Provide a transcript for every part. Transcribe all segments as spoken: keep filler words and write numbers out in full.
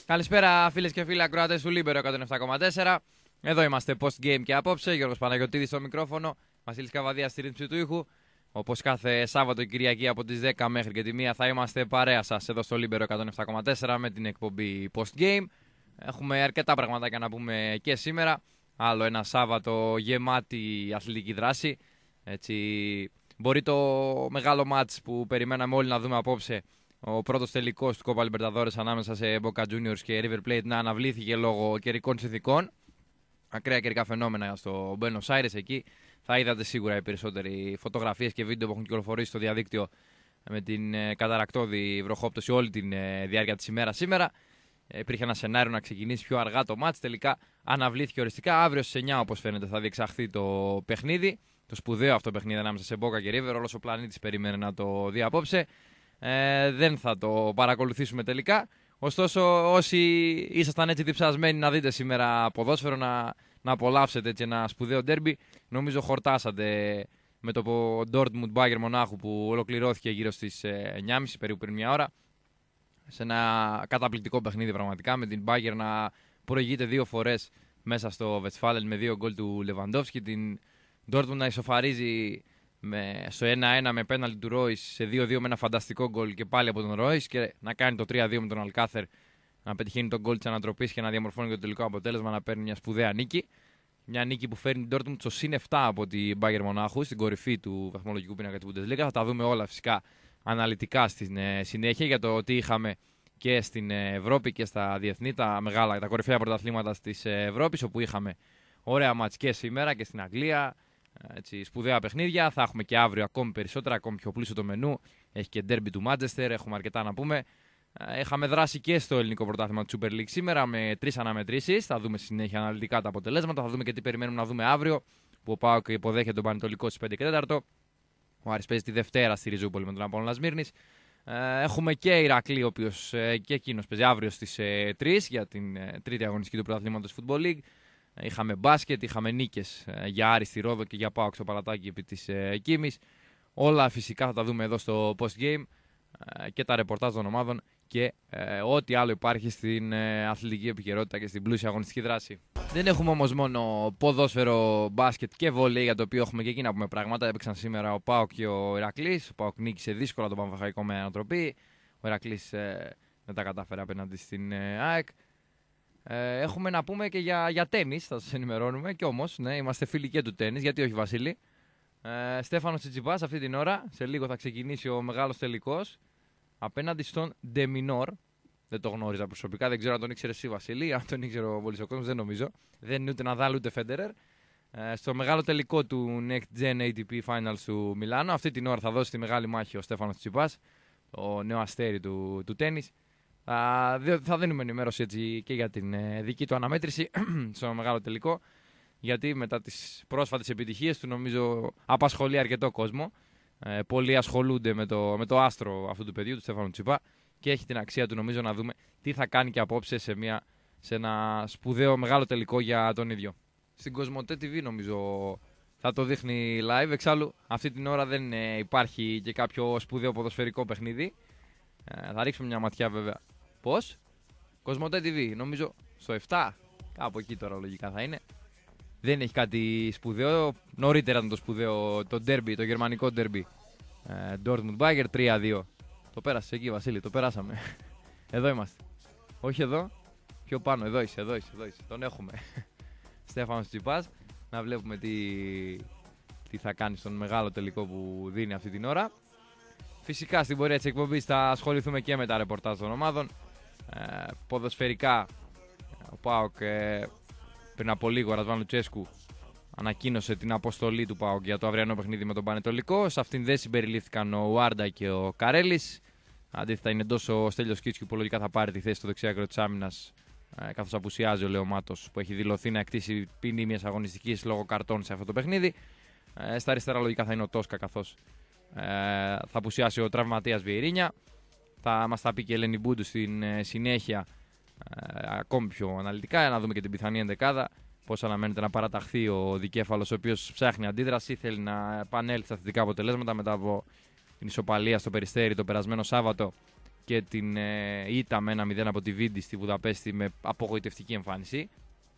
Καλησπέρα φίλες και φίλοι ακροατές του Λίμπερο εκατόν επτά κόμμα τέσσερα. Εδώ είμαστε post game και απόψε. Γιώργος Παναγιωτίδης στο μικρόφωνο, Βασίλης Καβαδίας στη ρύθμιση του ήχου. Όπως κάθε Σάββατο και Κυριακή από τις δέκα μέχρι και τη μία θα είμαστε παρέα σας εδώ στο Λίμπερο εκατόν επτά κόμμα τέσσερα με την εκπομπή post game. Έχουμε αρκετά πραγματάκια να πούμε και σήμερα. Άλλο ένα Σάββατο γεμάτη αθλητική δράση. Έτσι, μπορεί το μεγάλο μάτς που περιμέναμε όλοι να δούμε απόψε, ο πρώτος τελικός του Copa Libertadores ανάμεσα σε Boca Juniors και River Plate, να αναβλήθηκε λόγω καιρικών συνθηκών. Ακραία καιρικά φαινόμενα στο Buenos Aires εκεί. Θα είδατε σίγουρα οι περισσότεροι φωτογραφίες και βίντεο που έχουν κυκλοφορήσει στο διαδίκτυο με την καταρακτώδη βροχόπτωση όλη τη διάρκεια της ημέρας σήμερα. Υπήρχε ένα σενάριο να ξεκινήσει πιο αργά το μάτς. Τελικά αναβλήθηκε οριστικά. Αύριο στις εννιά, όπως φαίνεται, θα διεξαχθεί το παιχνίδι. Το σπουδαίο αυτό παιχνίδι ανάμεσα σε Boca και River. Όλος ο πλανήτης περιμένει να το δει απόψε. Ε, δεν θα το παρακολουθήσουμε τελικά. Ωστόσο, όσοι ήσασταν έτσι διψασμένοι να δείτε σήμερα ποδόσφαιρο, να, να απολαύσετε έτσι ένα σπουδαίο ντέρμπι, νομίζω χορτάσατε με το Dortmund Bayern Μονάχου που ολοκληρώθηκε γύρω στις εννιά και μισή περίπου πριν μια ώρα. Σε ένα καταπληκτικό παιχνίδι πραγματικά, με την Bayern να προηγείται δύο φορές μέσα στο Westfalen με δύο γκολ του Lewandowski, την Dortmund να ισοφαρίζει με, στο ένα ένα με πέναλτι του Royce, σε δύο δύο με ένα φανταστικό γκολ και πάλι από τον Royce, και να κάνει το τρία δύο με τον Alcácer, να πετυχαίνει τον γκολ της ανατροπής και να διαμορφώνει το τελικό αποτέλεσμα, να παίρνει μια σπουδαία νίκη. Μια νίκη που φέρνει την Dortmund στο συν επτά από την Bayern Μονάχου, στην κορυφή του βαθμολογικού πίνακα της Bundesliga. Θα τα δούμε όλα φυσικά αναλυτικά στην ε, συνέχεια για το τι είχαμε και στην Ευρώπη και στα διεθνή, τα μεγάλα, τα κορυφαία πρωταθλήματα της Ευρώπης, όπου είχαμε ωραία μάτς και σήμερα και στην Αγγλία. Έτσι, σπουδαία παιχνίδια. Θα έχουμε και αύριο ακόμη περισσότερα, ακόμη πιο πλούσιο το μενού. Έχει και ντέρμπι του Μάντσεστερ, έχουμε αρκετά να πούμε. Είχαμε δράσει και στο ελληνικό πρωτάθλημα του Super League σήμερα με τρεις αναμετρήσεις. Θα δούμε συνέχεια αναλυτικά τα αποτελέσματα. Θα δούμε και τι περιμένουμε να δούμε αύριο, που ο ΠΑΟΚ υποδέχεται τον Πανετολικό στις πέντε και τέσσερα. Ο Άρης παίζει τη Δευτέρα στη Ριζούπολη με τον Απόλλωνα Σμύρνης. Έχουμε και Ηρακλή, ο οποίος και εκείνος παίζει αύριο στις τρεις για την τρίτη αγωνιστική του πρωταθλήματος Football League. Είχαμε μπάσκετ, είχαμε νίκες για Άρη στη Ρόδο και για ΠΑΟΚ στο Παλατάκι επί της Κίμης. Όλα φυσικά θα τα δούμε εδώ στο post game και τα ρεπορτάζ των ομάδων και ε, ό,τι άλλο υπάρχει στην ε, αθλητική επικαιρότητα και στην πλούσια αγωνιστική δράση. Δεν έχουμε όμως μόνο ποδόσφαιρο, μπάσκετ και βόλεϊ, για το οποίο έχουμε και εκεί να πούμε πράγματα. Έπαιξαν σήμερα ο ΠΑΟΚ και ο Ηρακλής. Ο ΠΑΟΚ νίκησε δύσκολα τον Πανβαχαϊκό με ανατροπή. Ο Ηρακλής ε, δεν τα κατάφερε απέναντι στην ε, ΑΕΚ. Ε, έχουμε να πούμε και για, για τένις, θα σας ενημερώνουμε. Κι όμως, ναι, είμαστε φίλοι και του τένις, γιατί όχι, Βασίλη. Ε, Στέφανος Τσιτσιπάς αυτή την ώρα, σε λίγο θα ξεκινήσει ο μεγάλος τελικός απέναντι στον Ντεμινόρ. Δεν το γνώριζα προσωπικά, δεν ξέρω αν τον ήξερε εσύ, Βασίλη. Αν τον ήξερε ο βολής ο κόσμος, δεν νομίζω. Δεν είναι ούτε Ναδάλ ούτε Φέντερερ. Ε, στο μεγάλο τελικό του Next Gen έι τι πι Finals του Μιλάνο, αυτή την ώρα θα δώσει τη μεγάλη μάχη ο Στέφανος Τσιτσιπάς, το νέο αστέρι του, του τένις. Θα, θα δίνουμε ενημέρωση έτσι και για την ε, δική του αναμέτρηση στο μεγάλο τελικό, γιατί μετά τις πρόσφατες επιτυχίες του νομίζω απασχολεί αρκετό κόσμο. Ε, πολλοί ασχολούνται με το, με το άστρο αυτού του παιδιού, του Στέφανου Τσιπά, και έχει την αξία του νομίζω να δούμε τι θα κάνει και απόψε σε, μια, σε ένα σπουδαίο μεγάλο τελικό για τον ίδιο. Στην Κοσμοτέ τι βι νομίζω θα το δείχνει live. Εξάλλου αυτή την ώρα δεν ε, υπάρχει και κάποιο σπουδαίο ποδοσφαιρικό παιχνίδι. Ε, θα ρίξουμε μια ματιά βέβαια. Πώς? Κοσμοτέ τι βι, νομίζω στο επτά, κάπου εκεί τώρα λογικά θα είναι. Δεν έχει κάτι σπουδαίο. Νωρίτερα ήταν το σπουδαίο, το derby, το γερμανικό derby. Ε, Dortmund Bayern τρία δύο. Το πέρασε εκεί, Βασίλη, το περάσαμε. Εδώ είμαστε. Όχι εδώ, πιο πάνω, εδώ είσαι, εδώ είσαι, εδώ είσαι. Τον έχουμε. Στέφανος Τσιτσιπάς. Να βλέπουμε τι, τι θα κάνει στον μεγάλο τελικό που δίνει αυτή την ώρα. Φυσικά στην πορεία της εκπομπής θα ασχοληθούμε και με τα ρεπορτάζ των ομάδων. Ε, ποδοσφαιρικά, ο ΠΑΟΚ ε, πριν από λίγο, ο Ρασβάν Λουτσέσκου ανακοίνωσε την αποστολή του ΠΑΟΚ για το αυριανό παιχνίδι με τον Πανετολικό. Σε αυτήν δεν συμπεριλήφθηκαν ο Ουάρντα και ο Καρέλης. Αντίθετα, είναι εντός ο Στέλιος Κίτσκι που λογικά θα πάρει τη θέση στο δεξιά άκρο της άμυνας, ε, καθώς απουσιάζει ο Λεωμάτος που έχει δηλωθεί να εκτίσει ποινή μιας αγωνιστικής λόγω καρτών σε αυτό το παιχνίδι. Ε, στα αριστερά λογικά θα είναι ο Τόσκα, καθώς ε, θα απουσιάσει ο τραυματίας Βιερίνια. Θα μας τα πει και η Ελένη Μπούντου στην ε, συνέχεια ε, ακόμη πιο αναλυτικά, για να δούμε και την πιθανή ενδεκάδα. Πώς αναμένεται να παραταχθεί ο δικέφαλος, ο οποίος ψάχνει αντίδραση, θέλει να επανέλθει στα θετικά αποτελέσματα μετά από την ισοπαλία στο Περιστέρι το περασμένο Σάββατο και την ε, ήττα με ένα μηδέν από τη Βίντι στη Βουδαπέστη με απογοητευτική εμφάνιση.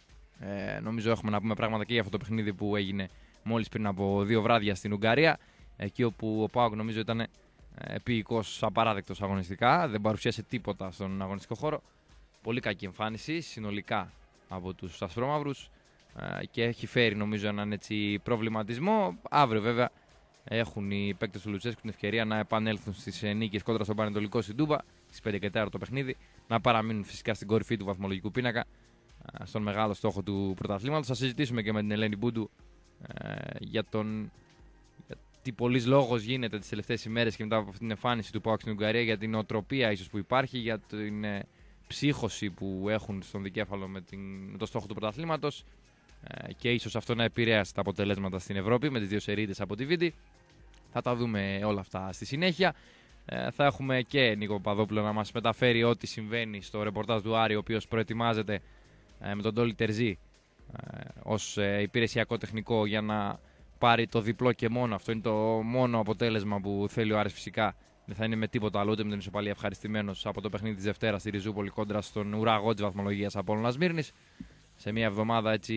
Ε, νομίζω έχουμε να πούμε πράγματα και για αυτό το παιχνίδι που έγινε μόλις πριν από δύο βράδια στην Ουγγαρία. Εκεί όπου ο ΠΑΟΚ νομίζω ήταν ε, επίοικος απαράδεκτος αγωνιστικά, δεν παρουσίασε τίποτα στον αγωνιστικό χώρο. Πολύ κακή εμφάνιση συνολικά από τους ασπρόμαυρους ε, και έχει φέρει νομίζω έναν έτσι προβληματισμό. Αύριο βέβαια έχουν οι παίκτες του Λουτσέσκου την ευκαιρία να επανέλθουν στις νίκες κόντρα στον Πανετολικό στην Τούμπα στις πέντε και τέσσερα το παιχνίδι, να παραμείνουν φυσικά στην κορυφή του βαθμολογικού πίνακα, στον μεγάλο στόχο του πρωταθλήματος. Θα συζητήσουμε και με την Ελένη Μπούντου ε, για τον για τι πολλής λόγος γίνεται τις τελευταίες ημέρες και μετά από αυτή την εμφάνιση του ΠΑΟΚ στην Ουγγαρία, για την οτροπία ίσως που υπάρχει, για την ε, ψύχωση που έχουν στον δικέφαλο με, την, με το στόχο του πρωταθλήματος ε, και ίσως αυτό να επηρέασε τα αποτελέσματα στην Ευρώπη με τις δύο σερίδες από τη Βίντι. Θα τα δούμε όλα αυτά στη συνέχεια. Ε, θα έχουμε και Νίκο Παπαδόπουλο να μας μεταφέρει ό,τι συμβαίνει στο ρεπορτάζ του Άρη, ο οποίος προετοιμάζεται ε, με τον Ντόλι Τερζή ε, ως ε, υπηρεσιακό τεχνικό για να πάρει το διπλό και μόνο. Αυτό είναι το μόνο αποτέλεσμα που θέλει ο Άρης φυσικά. Δεν θα είναι με τίποτα άλλο, ούτε με την ισοπαλία ευχαριστημένος από το παιχνίδι της Δευτέρας στη Ριζούπολη κόντρα στον ουραγό της βαθμολογίας Απόλλωνας Μύρνης. Σε μια εβδομάδα έτσι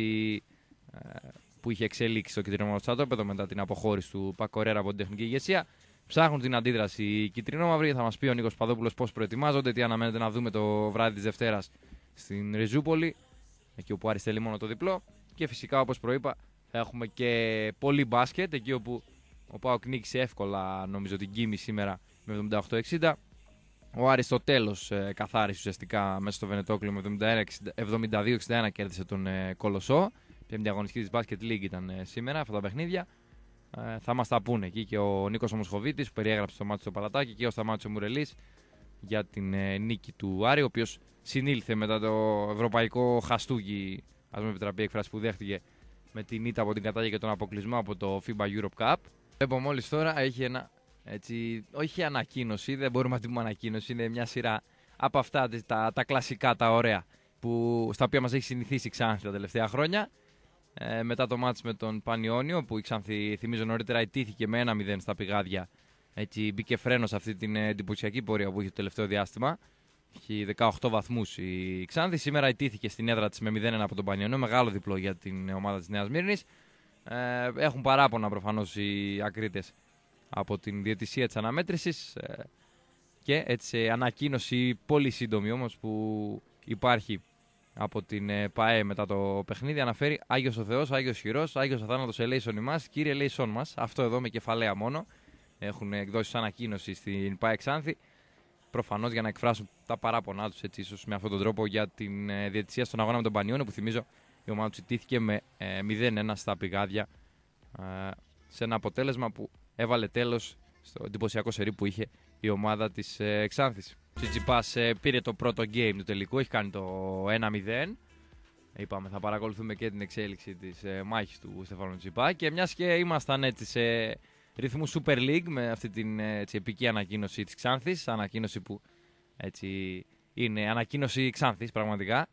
ε, που είχε εξελίξει το κυτρινό στρατόπεδο μετά την αποχώρηση του Πακορέρα από την τεχνική ηγεσία. Ψάχνουν την αντίδραση οι κυτρινόμαυροι. Θα μας πει ο Νίκος Παδόπουλος πώς προετοιμάζονται, τι αναμένεται να δούμε το βράδυ της Δευτέρας στην Ριζούπολη, εκεί όπου Άρης θέλει μόνο το διπλό. Και φυσικά, όπως προείπα, θα έχουμε και πολύ μπάσκετ, εκεί όπου ο ΠΑΟΚ νίκησε εύκολα νομίζω την Κίμη σήμερα με εβδομήντα οκτώ εξήντα. Ο Άρης στο τέλος ε, καθάρισε ουσιαστικά μέσα στο Βενετόκλειο με εβδομήντα δύο εξήντα ένα, κέρδισε τον ε, Κολοσσό. Πέμπτη αγωνιστική της Basket League ήταν ε, σήμερα αυτά τα παιχνίδια. Ε, θα μας τα πούνε εκεί και ο Νίκος Ομοσχοβίτης που περιέγραψε το μάτι στο Παλατάκι και ο Σταμάτης Μουρελής για την ε, νίκη του Άρη, ο οποίος συνήλθε μετά το ευρωπαϊκό χαστούκι, ας με επιτραπεί η έκφραση που δέχτηκε, με την ήττα από την Κατάγια και τον αποκλεισμό από το φίμπα Europe Cup. Βλέπω μόλις τώρα έχει ένα, έτσι, όχι ανακοίνωση, δεν μπορούμε να την πούμε ανακοίνωση, είναι μια σειρά από αυτά τα, τα κλασικά, τα ωραία, που, στα οποία μας έχει συνηθίσει η Ξάνθη τα τελευταία χρόνια. Ε, μετά το μάτς με τον Πανιόνιο, που η Ξάνθη, θυμίζω νωρίτερα, ιτήθηκε με ένα μηδέν στα πηγάδια. Έτσι μπήκε φρένο σε αυτή την εντυπωσιακή πορεία που είχε το τελευταίο διάστημα. Έχει δεκαοκτώ βαθμούς η Ξάνθη. Σήμερα ιτήθηκε στην έδρα της με μηδέν ένα από τον Πανιόνιο. Μεγάλο διπλό για την ομάδα της Νέας Μύρνης. Ε, έχουν παράπονα προφανώς οι ακρίτες από την διαιτησία της αναμέτρησης. Ε, και έτσι ανακοίνωση πολύ σύντομη όμως που υπάρχει από την ΠΑΕ μετά το παιχνίδι, αναφέρει Άγιος ο Θεός, Άγιος Χειρός, Άγιος Αθάνατος ελέησον ημάς, Κύριε ελέησον μας. Αυτό εδώ με κεφαλαία μόνο. Έχουν εκδώσει ανακοίνωση στην ΠΑΕ Ξάνθη. Προφανώς για να εκφράσουν τα παράπονά τους, έτσι, ίσως με αυτόν τον τρόπο, για την ε, διαιτησία στον αγώνα με τον Πανιόνιο, που θυμίζω η ομάδα του ιτήθηκε με ε, μηδέν ένα στα πηγάδια, ε, σε ένα αποτέλεσμα που έβαλε τέλος στο εντυπωσιακό σερί που είχε η ομάδα της ε, Ξάνθης. Ο Τσιτσιπάς ε, πήρε το πρώτο game του τελικού, έχει κάνει το ένα μηδέν. Είπαμε, θα παρακολουθούμε και την εξέλιξη της ε, μάχης του Στεφάνου Τσιτσιπά. Και μιας και ήμασταν έτσι σε ρυθμού Super League με αυτή την έτσι, επική ανακοίνωση της Ξάνθης, ανακοίνωση που έτσι, είναι ανακοίνωση Ξάνθης πραγματικά.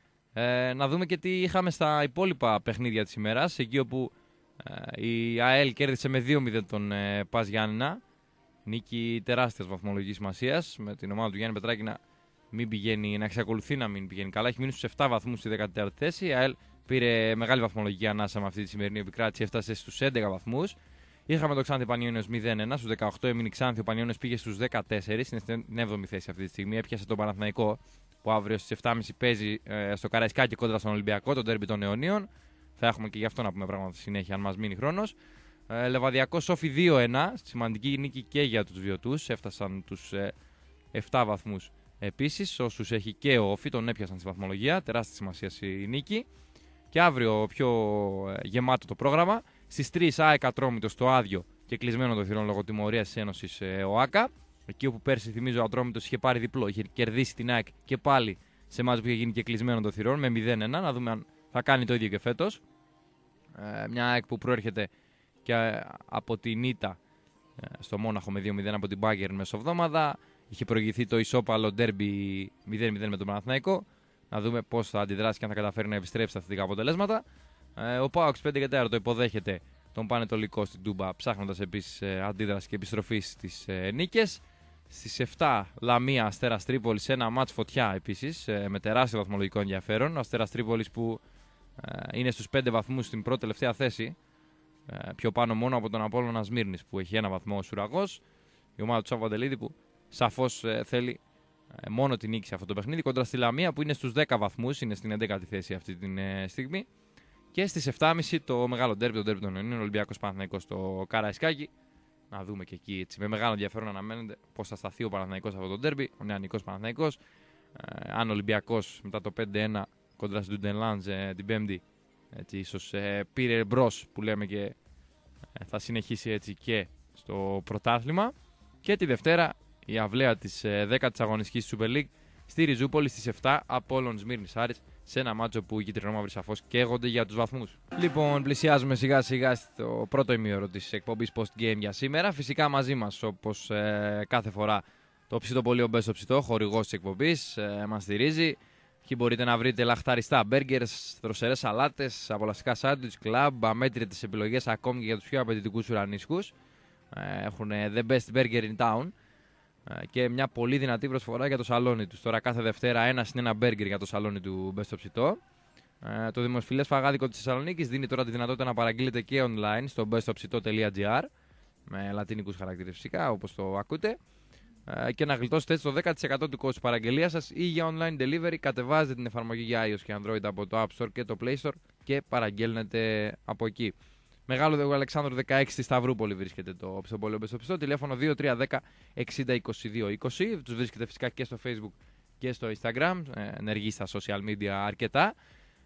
Ε, να δούμε και τι είχαμε στα υπόλοιπα παιχνίδια της ημέρας, εκεί όπου ε, η ΑΕΛ κέρδισε με δύο μηδέν τον ε, Πας Γιάννηνα. Νίκη τεράστιας βαθμολογικής σημασίας, με την ομάδα του Γιάννη Πετράκη να, μην πηγαίνει, να εξακολουθεί να μην πηγαίνει καλά. Έχει μείνει στους επτά βαθμούς στη δεκατετράτη θέση. Η ΑΕΛ πήρε μεγάλη βαθμολογική ανάσα με αυτή τη σημερινή επικράτηση, έφτασε στους έντεκα βαθμούς. Είχαμε το Ξάνθη Πανιόνιος μηδέν ένα, στους δεκαοκτώ έμεινε Ξάνθη, ο Πανιόνιος πήγε στους δεκατέσσερα, είναι στην έβδομη θέση αυτή τη στιγμή. Έπιασε τον Παναθηναϊκό που αύριο στις επτά και μισή παίζει ε, στο Καραϊσκάκι κόντρα στον Ολυμπιακό, τον ντέρμπι των Αιωνίων. Θα έχουμε και γι' αυτό να πούμε πράγματα στη συνέχεια, αν μας μείνει χρόνος. Ε, Λεβαδιακό Σόφι δύο ένα, σημαντική νίκη και για τους βιωτούς, έφτασαν τους ε, επτά βαθμούς επίσης. Όσους έχει και ο Όφι, τον έπιασαν στη βαθμολογία, τεράστια σημασία η νίκη. Και αύριο πιο ε, γεμάτο το πρόγραμμα. Στις τρεις ΑΕΚ Ατρόμητος στο άδειο και κλεισμένο το θυρών λόγω τιμωρίας της Ένωσης ε, ΟΑΚΑ. Εκεί όπου πέρσι, θυμίζω, ο Ατρόμητος είχε πάρει διπλό, είχε κερδίσει την ΑΕΚ και πάλι σε μάτς που είχε γίνει και κλεισμένο το θυρών με μηδέν ένα. Να δούμε αν θα κάνει το ίδιο και φέτος. Ε, μια ΑΕΚ που προέρχεται και ε, από την ήττα ε, στο Μόναχο με δύο μηδέν από την Bayern μεσοβδόμαδα. Είχε προηγηθεί το ισόπαλο ντέρμπι μηδέν μηδέν με τον Παναθηναϊκό. Να δούμε πώς θα αντιδράσει και αν θα καταφέρει να επιστρέψει στα θετικά αποτελέσματα. Ε, ο ΠΑΟΚ πέντε και τέσσερα το υποδέχεται τον Πανετολικό στην Τούμπα, ψάχνοντας επίσης ε, αντίδραση και επιστροφή στις ε, νίκες. Στις επτά Λαμία Αστέρας Τρίπολης, ένα μάτς φωτιά επίσης, με τεράστιο βαθμολογικό ενδιαφέρον. Ο Αστέρας Τρίπολης που ε, είναι στους πέντε βαθμούς στην πρώτη τελευταία θέση, ε, πιο πάνω μόνο από τον Απόλλωνα Σμύρνης που έχει ένα βαθμό ο Σουραγός. Η ομάδα του Σαββαντελίδη που σαφώς ε, θέλει ε, μόνο την νίκη σε αυτό το παιχνίδι, κόντρα στη Λαμία που είναι στους δέκα βαθμούς, είναι στην έντεκατη θέση αυτή τη ε, στιγμή. Και στις επτά και μισή το μεγάλο ντέρμπι, το ντέρμπι των Ιωνίων, Ολυμπιακός Παναθηναϊκός στο Καραϊσκάκι. Να δούμε και εκεί έτσι, με μεγάλο ενδιαφέρον αναμένεται πώς θα σταθεί ο Παναθηναϊκός σε αυτό το ντέρμπι, ο νεανικός Παναθηναϊκός. Ε, αν ο Ολυμπιακός μετά το πέντε ένα κόντρα στην Ντουντενλάντζ ε, την Πέμπτη, έτσι, ίσως ε, πήρε μπρος που λέμε και ε, θα συνεχίσει έτσι και στο πρωτάθλημα. Και τη Δευτέρα η αυλαία της ε, δέκατης αγωνιστικής Super League στη Ριζούπολη στις επτά Απόλλων Σμύρνης Άρης, σε ένα μάτσο που οι κυτρινόμαυροι σαφώς καίγονται για τους βαθμούς. Λοιπόν, πλησιάζουμε σιγά σιγά στο πρώτο ημίωρο της εκπομπής Post Game για σήμερα. Φυσικά μαζί μας, όπως ε, κάθε φορά, το ψητό πολύ ο Μπες το ψητό, χορηγός της εκπομπής, ε, μας στηρίζει. Εκεί μπορείτε να βρείτε λαχταριστά μπέργκερς, δροσερές σαλάτες, απολαυστικά σάντουιτς, κλαμπ, αμέτρητες επιλογές ακόμη και για τους πιο απαιτητικούς ουρανίσκους. Ε, έχουν the best burger in town. Και μια πολύ δυνατή προσφορά για το σαλόνι του. Τώρα κάθε Δευτέρα ένα συν ένα μπέργκερ για το σαλόνι του Μπες στο ψητό. Ε, το δημοσφιλές φαγάδικο της Θεσσαλονίκης δίνει τώρα τη δυνατότητα να παραγγείλετε και online στο μπες στο ψητό τελεία τζι άρ με λατινικούς χαρακτήρες φυσικά όπως το ακούτε, ε, και να γλιτώσετε έτσι το δέκα τοις εκατό του κόστου παραγγελίας σας ή για online delivery. Κατεβάζετε την εφαρμογή για iOS και Android από το App Store και το Play Store και παραγγέλνετε από εκεί. Μεγάλο Δέγου Αλεξάνδρου δεκαέξι στη Σταυρούπολη βρίσκεται το ψητοπόλαιο Μπες στο ψητό. Τηλέφωνο δύο τρία ένα μηδέν εξήντα είκοσι δύο είκοσι. Τους βρίσκεται φυσικά και στο Facebook και στο Instagram. Ε, ενεργεί στα social media αρκετά.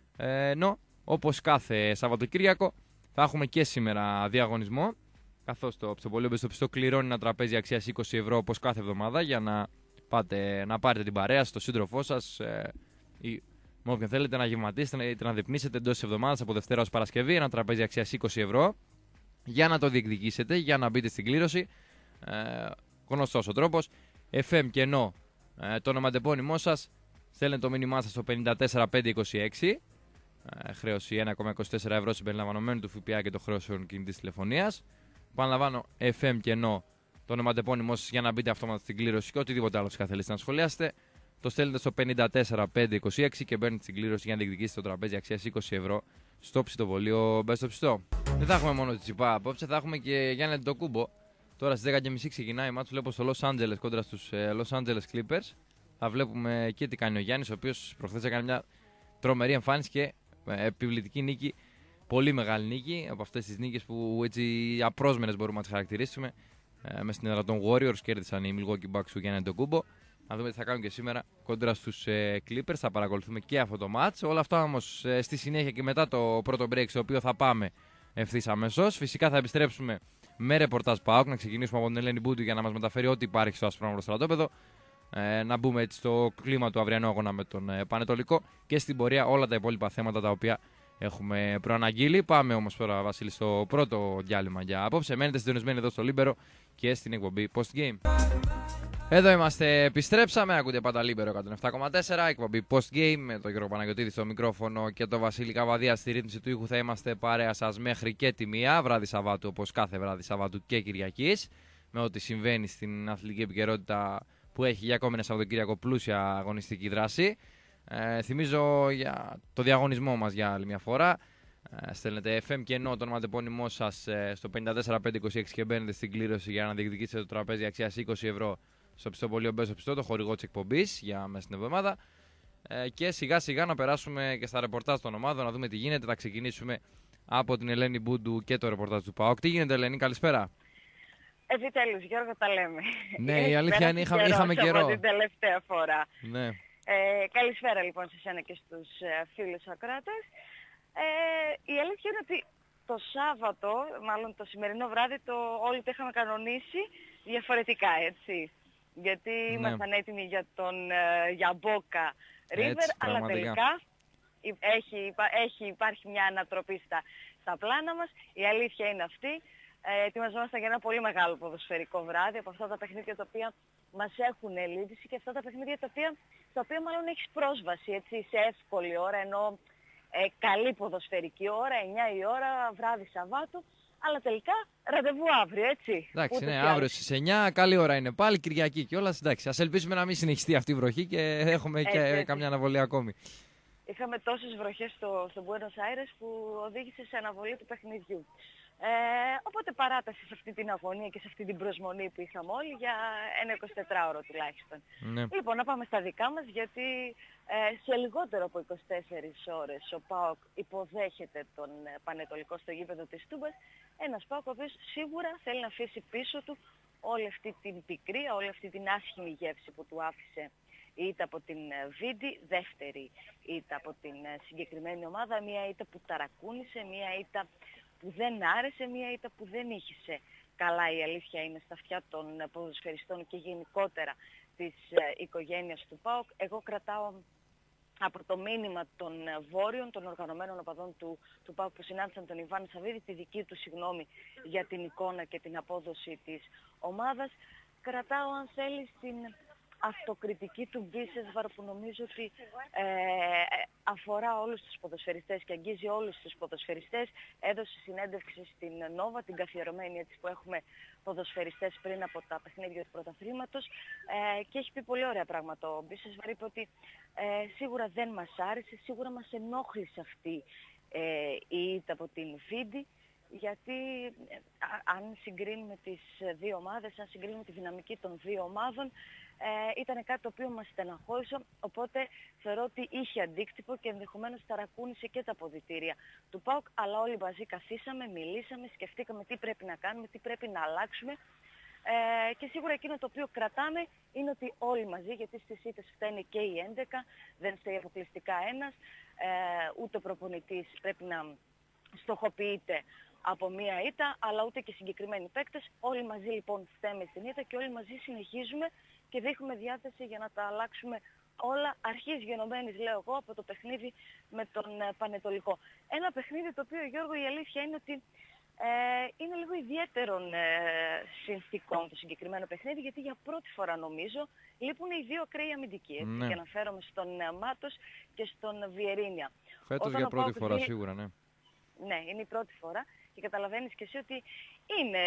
Ε, ενώ όπως κάθε Σαββατοκύριακο θα έχουμε και σήμερα διαγωνισμό. Καθώς το ψητοπόλαιο Μπες στο ψητό κληρώνει ένα τραπέζι αξίας είκοσι ευρώ όπως κάθε εβδομάδα για να, πάτε, να πάρετε την παρέα σας, τον σύντροφό σας. Ε, ή, με όποιον θέλετε να γευματίσετε ή να διπνήσετε εντός της εβδομάδας από Δευτέρα ως Παρασκευή, ένα τραπέζι αξίας είκοσι ευρώ. Για να το διεκδικήσετε, για να μπείτε στην κλήρωση, ε, γνωστός ο τρόπος, εφ εμ κενό, ε, το ονοματεπώνυμό σας, στέλνετε το μήνυμά σας στο πέντε τέσσερα πέντε είκοσι έξι, ε, χρέωση ένα κόμμα είκοσι τέσσερα ευρώ συμπεριλαμβανομένου του ΦΠΑ και το χρέωσεων κινητής τηλεφωνίας. Επαναλαμβάνω, εφ εμ κενό, το ονοματεπώνυμό σας για να μπείτε αυτόματα στην κλήρωση και οτιδήποτε άλλο θέλετε να σχολιάσετε. Το στέλνετε στο πέντε τέσσερα πέντε είκοσι έξι και μπαίνετε στην κλήρωση για να διεκδικήσετε το τραπέζι αξίας είκοσι ευρώ στο ψητοβολείο Μπες στο ψητό. Δεν θα έχουμε μόνο Τσιπά απόψε, θα έχουμε και Γιάννη Αντετοκούμπο. Τώρα στις δέκα και μισή ξεκινάει η μάτς, βλέπω στο Los Angeles κόντρα στους ε, Los Angeles Clippers. Θα βλέπουμε και τι κάνει ο Γιάννης, ο οποίος προχθές έκανε μια τρομερή εμφάνιση και ε, επιβλητική νίκη. Πολύ μεγάλη νίκη από αυτές τις νίκες που έτσι απρόσμενες μπορούμε να τις χαρακτηρίσουμε. Ε, με στην έδρα των Warriors κέρδισαν οι Milwaukee Bucks του Γιάννη Αντετοκούμπο. Να δούμε τι θα κάνουν και σήμερα κόντρα στους ε, Clippers. Θα παρακολουθούμε και αυτό το match. Όλα αυτά όμως ε, στη συνέχεια και μετά το πρώτο break, στο οποίο θα πάμε ευθύς αμέσως. Φυσικά θα επιστρέψουμε με ρεπορτάζ ΠΑΟΚ. Να ξεκινήσουμε από την Ελένη Μπούντου για να μας μεταφέρει ό,τι υπάρχει στο Ασπρόμαυρο στρατόπεδο. Ε, να μπούμε έτσι στο κλίμα του αυριανού αγώνα με τον ε, Πανετολικό και στην πορεία όλα τα υπόλοιπα θέματα τα οποία έχουμε προαναγγείλει. Πάμε όμως τώρα, Βασίλη, στο πρώτο διάλειμμα για απόψε. Μένετε συντονισμένοι εδώ στο Λίμπερο και στην εκπομπή Post Game. Εδώ είμαστε, επιστρέψαμε. Ακούτε πάντα Λίμπερο εκατόν επτά κόμμα τέσσερα, εκπομπή Post Game με τον Γιώργο Παναγιωτήδη στο μικρόφωνο και τον Βασίλη Καβαδία στη ρύθμιση του ήχου. Θα είμαστε παρέα σας μέχρι και τη μία, βράδυ Σαββάτου, όπως κάθε βράδυ Σαββάτου και Κυριακής, με ό,τι συμβαίνει στην αθλητική επικαιρότητα που έχει για ακόμη ένα Σαββατοκύριακο πλούσια αγωνιστική δράση. Ε, θυμίζω για το διαγωνισμό μας για άλλη μια φορά. Ε, στέλνετε εφ εμ και ενώ το ονοματεπώνυμό σας ε, στο πέντε τέσσερα πέντε είκοσι έξι και μπαίνετε στην κλήρωση για να διεκδικήσετε το τραπέζι αξίας είκοσι ευρώ στο ψητοπολείο Μπες στο ψητό, το χορηγό της εκπομπής για μέσα στην εβδομάδα. Ε, και σιγά σιγά να περάσουμε και στα ρεπορτάζ των ομάδων, να δούμε τι γίνεται. Θα ξεκινήσουμε από την Ελένη Μπούντου και το ρεπορτάζ του ΠΑΟΚ. Τι γίνεται, Ελένη, καλησπέρα. Επιτέλους, Γιώργο, τα λέμε. Ναι, η αλήθεια είναι είχαμε, είχαμε καιρό. Από την τελευταία φορά. Ναι. Ε, καλησπέρα λοιπόν σε εσένα και στους ε, φίλους ακράτες. Ε, η αλήθεια είναι ότι το Σάββατο, μάλλον το σημερινό βράδυ, το, όλοι το είχαμε κανονίσει διαφορετικά, έτσι. Γιατί ναι. ήμασταν έτοιμοι για τον ε, για Boca River, αλλά τελικά έχει, έχει, υπάρχει μια ανατροπή στα, στα πλάνα μας. Η αλήθεια είναι αυτή. Ε, ετοιμαζόμασταν για ένα πολύ μεγάλο ποδοσφαιρικό βράδυ, από αυτά τα παιχνίδια τα οποία μας έχουν λύτηση και αυτά τα παιχνίδια τα οποία, τα οποία μάλλον έχεις πρόσβαση, έτσι, σε εύκολη ώρα, ενώ ε, καλή ποδοσφαιρική ώρα, εννιά η ώρα, βράδυ Σαββάτου, Αλλά τελικά ραντεβού αύριο, έτσι. Εντάξει, ναι, αύριο στις εννιά, καλή ώρα είναι πάλι, Κυριακή κιόλας. Εντάξει, ας ελπίσουμε να μην συνεχιστεί αυτή η βροχή και έχουμε Έτσι, και έτσι. καμιά αναβολή ακόμη. Είχαμε τόσες βροχές στο, στο Buenos Aires που οδήγησε σε αναβολή του παιχνιδιού. Ε, οπότε παράταση σε αυτή την αγωνία και σε αυτή την προσμονή που είχαμε όλοι για ένα εικοσιτετράωρο τουλάχιστον. Ναι. Λοιπόν, να πάμε στα δικά μας, γιατί ε, σε λιγότερο από είκοσι τέσσερις ώρες ο ΠΑΟΚ υποδέχεται τον ε, Πανετολικό στο γήπεδο της Τούμπας. Ένας ΠΑΟΚ ο οποίος σίγουρα θέλει να αφήσει πίσω του όλη αυτή την πικρία, όλη αυτή την άσχημη γεύση που του άφησε είτε από την Βίντι, δεύτερη είτε από την συγκεκριμένη ομάδα, μία ήττα που ταρακούνησε, μία ήττα που δεν άρεσε, μία ήττα που δεν ήχησε καλά, η αλήθεια είναι, στα αυτιά των ποδοσφαιριστών και γενικότερα της οικογένειας του ΠΑΟΚ. Εγώ κρατάω από το μήνυμα των βόρειων, των οργανωμένων οπαδών του, του ΠΑΟΚ που συνάντησαν τον Ιβάν Σαββίδη, τη δική του συγγνώμη για την εικόνα και την απόδοση της ομάδας. Κρατάω, αν θέλεις, την αυτοκριτική του Μπίσεσβαρ που νομίζω ότι ε, αφορά όλους τους ποδοσφαιριστές και αγγίζει όλους τους ποδοσφαιριστές. Έδωσε συνέντευξη στην Νόβα, την καθιερωμένη έτσι που έχουμε ποδοσφαιριστές πριν από τα παιχνίδια του πρωταθλήματος, ε, και έχει πει πολύ ωραία πράγματα. Ο Μπίσεσβαρ είπε ότι ε, σίγουρα δεν μας άρεσε, σίγουρα μας ενόχλησε αυτή ε, η ήττα από την Βίντι, γιατί α, αν συγκρίνουμε τις δύο ομάδες, αν συγκρίνουμε τη δυναμική των δύο ομάδων, ε, ήταν κάτι το οποίο μας στεναχώρησε, οπότε θεωρώ ότι είχε αντίκτυπο και ενδεχομένως ταρακούνησε και τα αποδυτήρια του ΠΑΟΚ, αλλά όλοι μαζί καθίσαμε, μιλήσαμε, σκεφτήκαμε τι πρέπει να κάνουμε, τι πρέπει να αλλάξουμε. Ε, και σίγουρα εκείνο το οποίο κρατάμε είναι ότι όλοι μαζί, γιατί στις ήττες φταίνει και οι έντεκα, δεν φταίει αποκλειστικά ένας, ε, ούτε ο προπονητής πρέπει να στοχοποιείται από μία ήττα, αλλά ούτε και συγκεκριμένοι παίκτες. Όλοι μαζί λοιπόν φταίμε στην ήττα και όλοι μαζί συνεχίζουμε και δείχνουμε διάθεση για να τα αλλάξουμε όλα, αρχής γενομένης, λέω εγώ, από το παιχνίδι με τον ε, Πανετολικό. Ένα παιχνίδι το οποίο, Γιώργο, η αλήθεια είναι ότι ε, είναι λίγο ιδιαίτερων ε, συνθήκων το συγκεκριμένο παιχνίδι, γιατί για πρώτη φορά νομίζω λείπουν οι δύο ακραίοι αμυντικοί, έτσι, Ναι. και αναφέρομαι στον ε, Μάτος και στον Βιερίνια. Φέτος Όταν για ο πρώτη ΠΑΟΚ φορά δει- σίγουρα, ναι. Ναι, είναι η πρώτη φορά και καταλαβαίνεις και εσύ ότι είναι,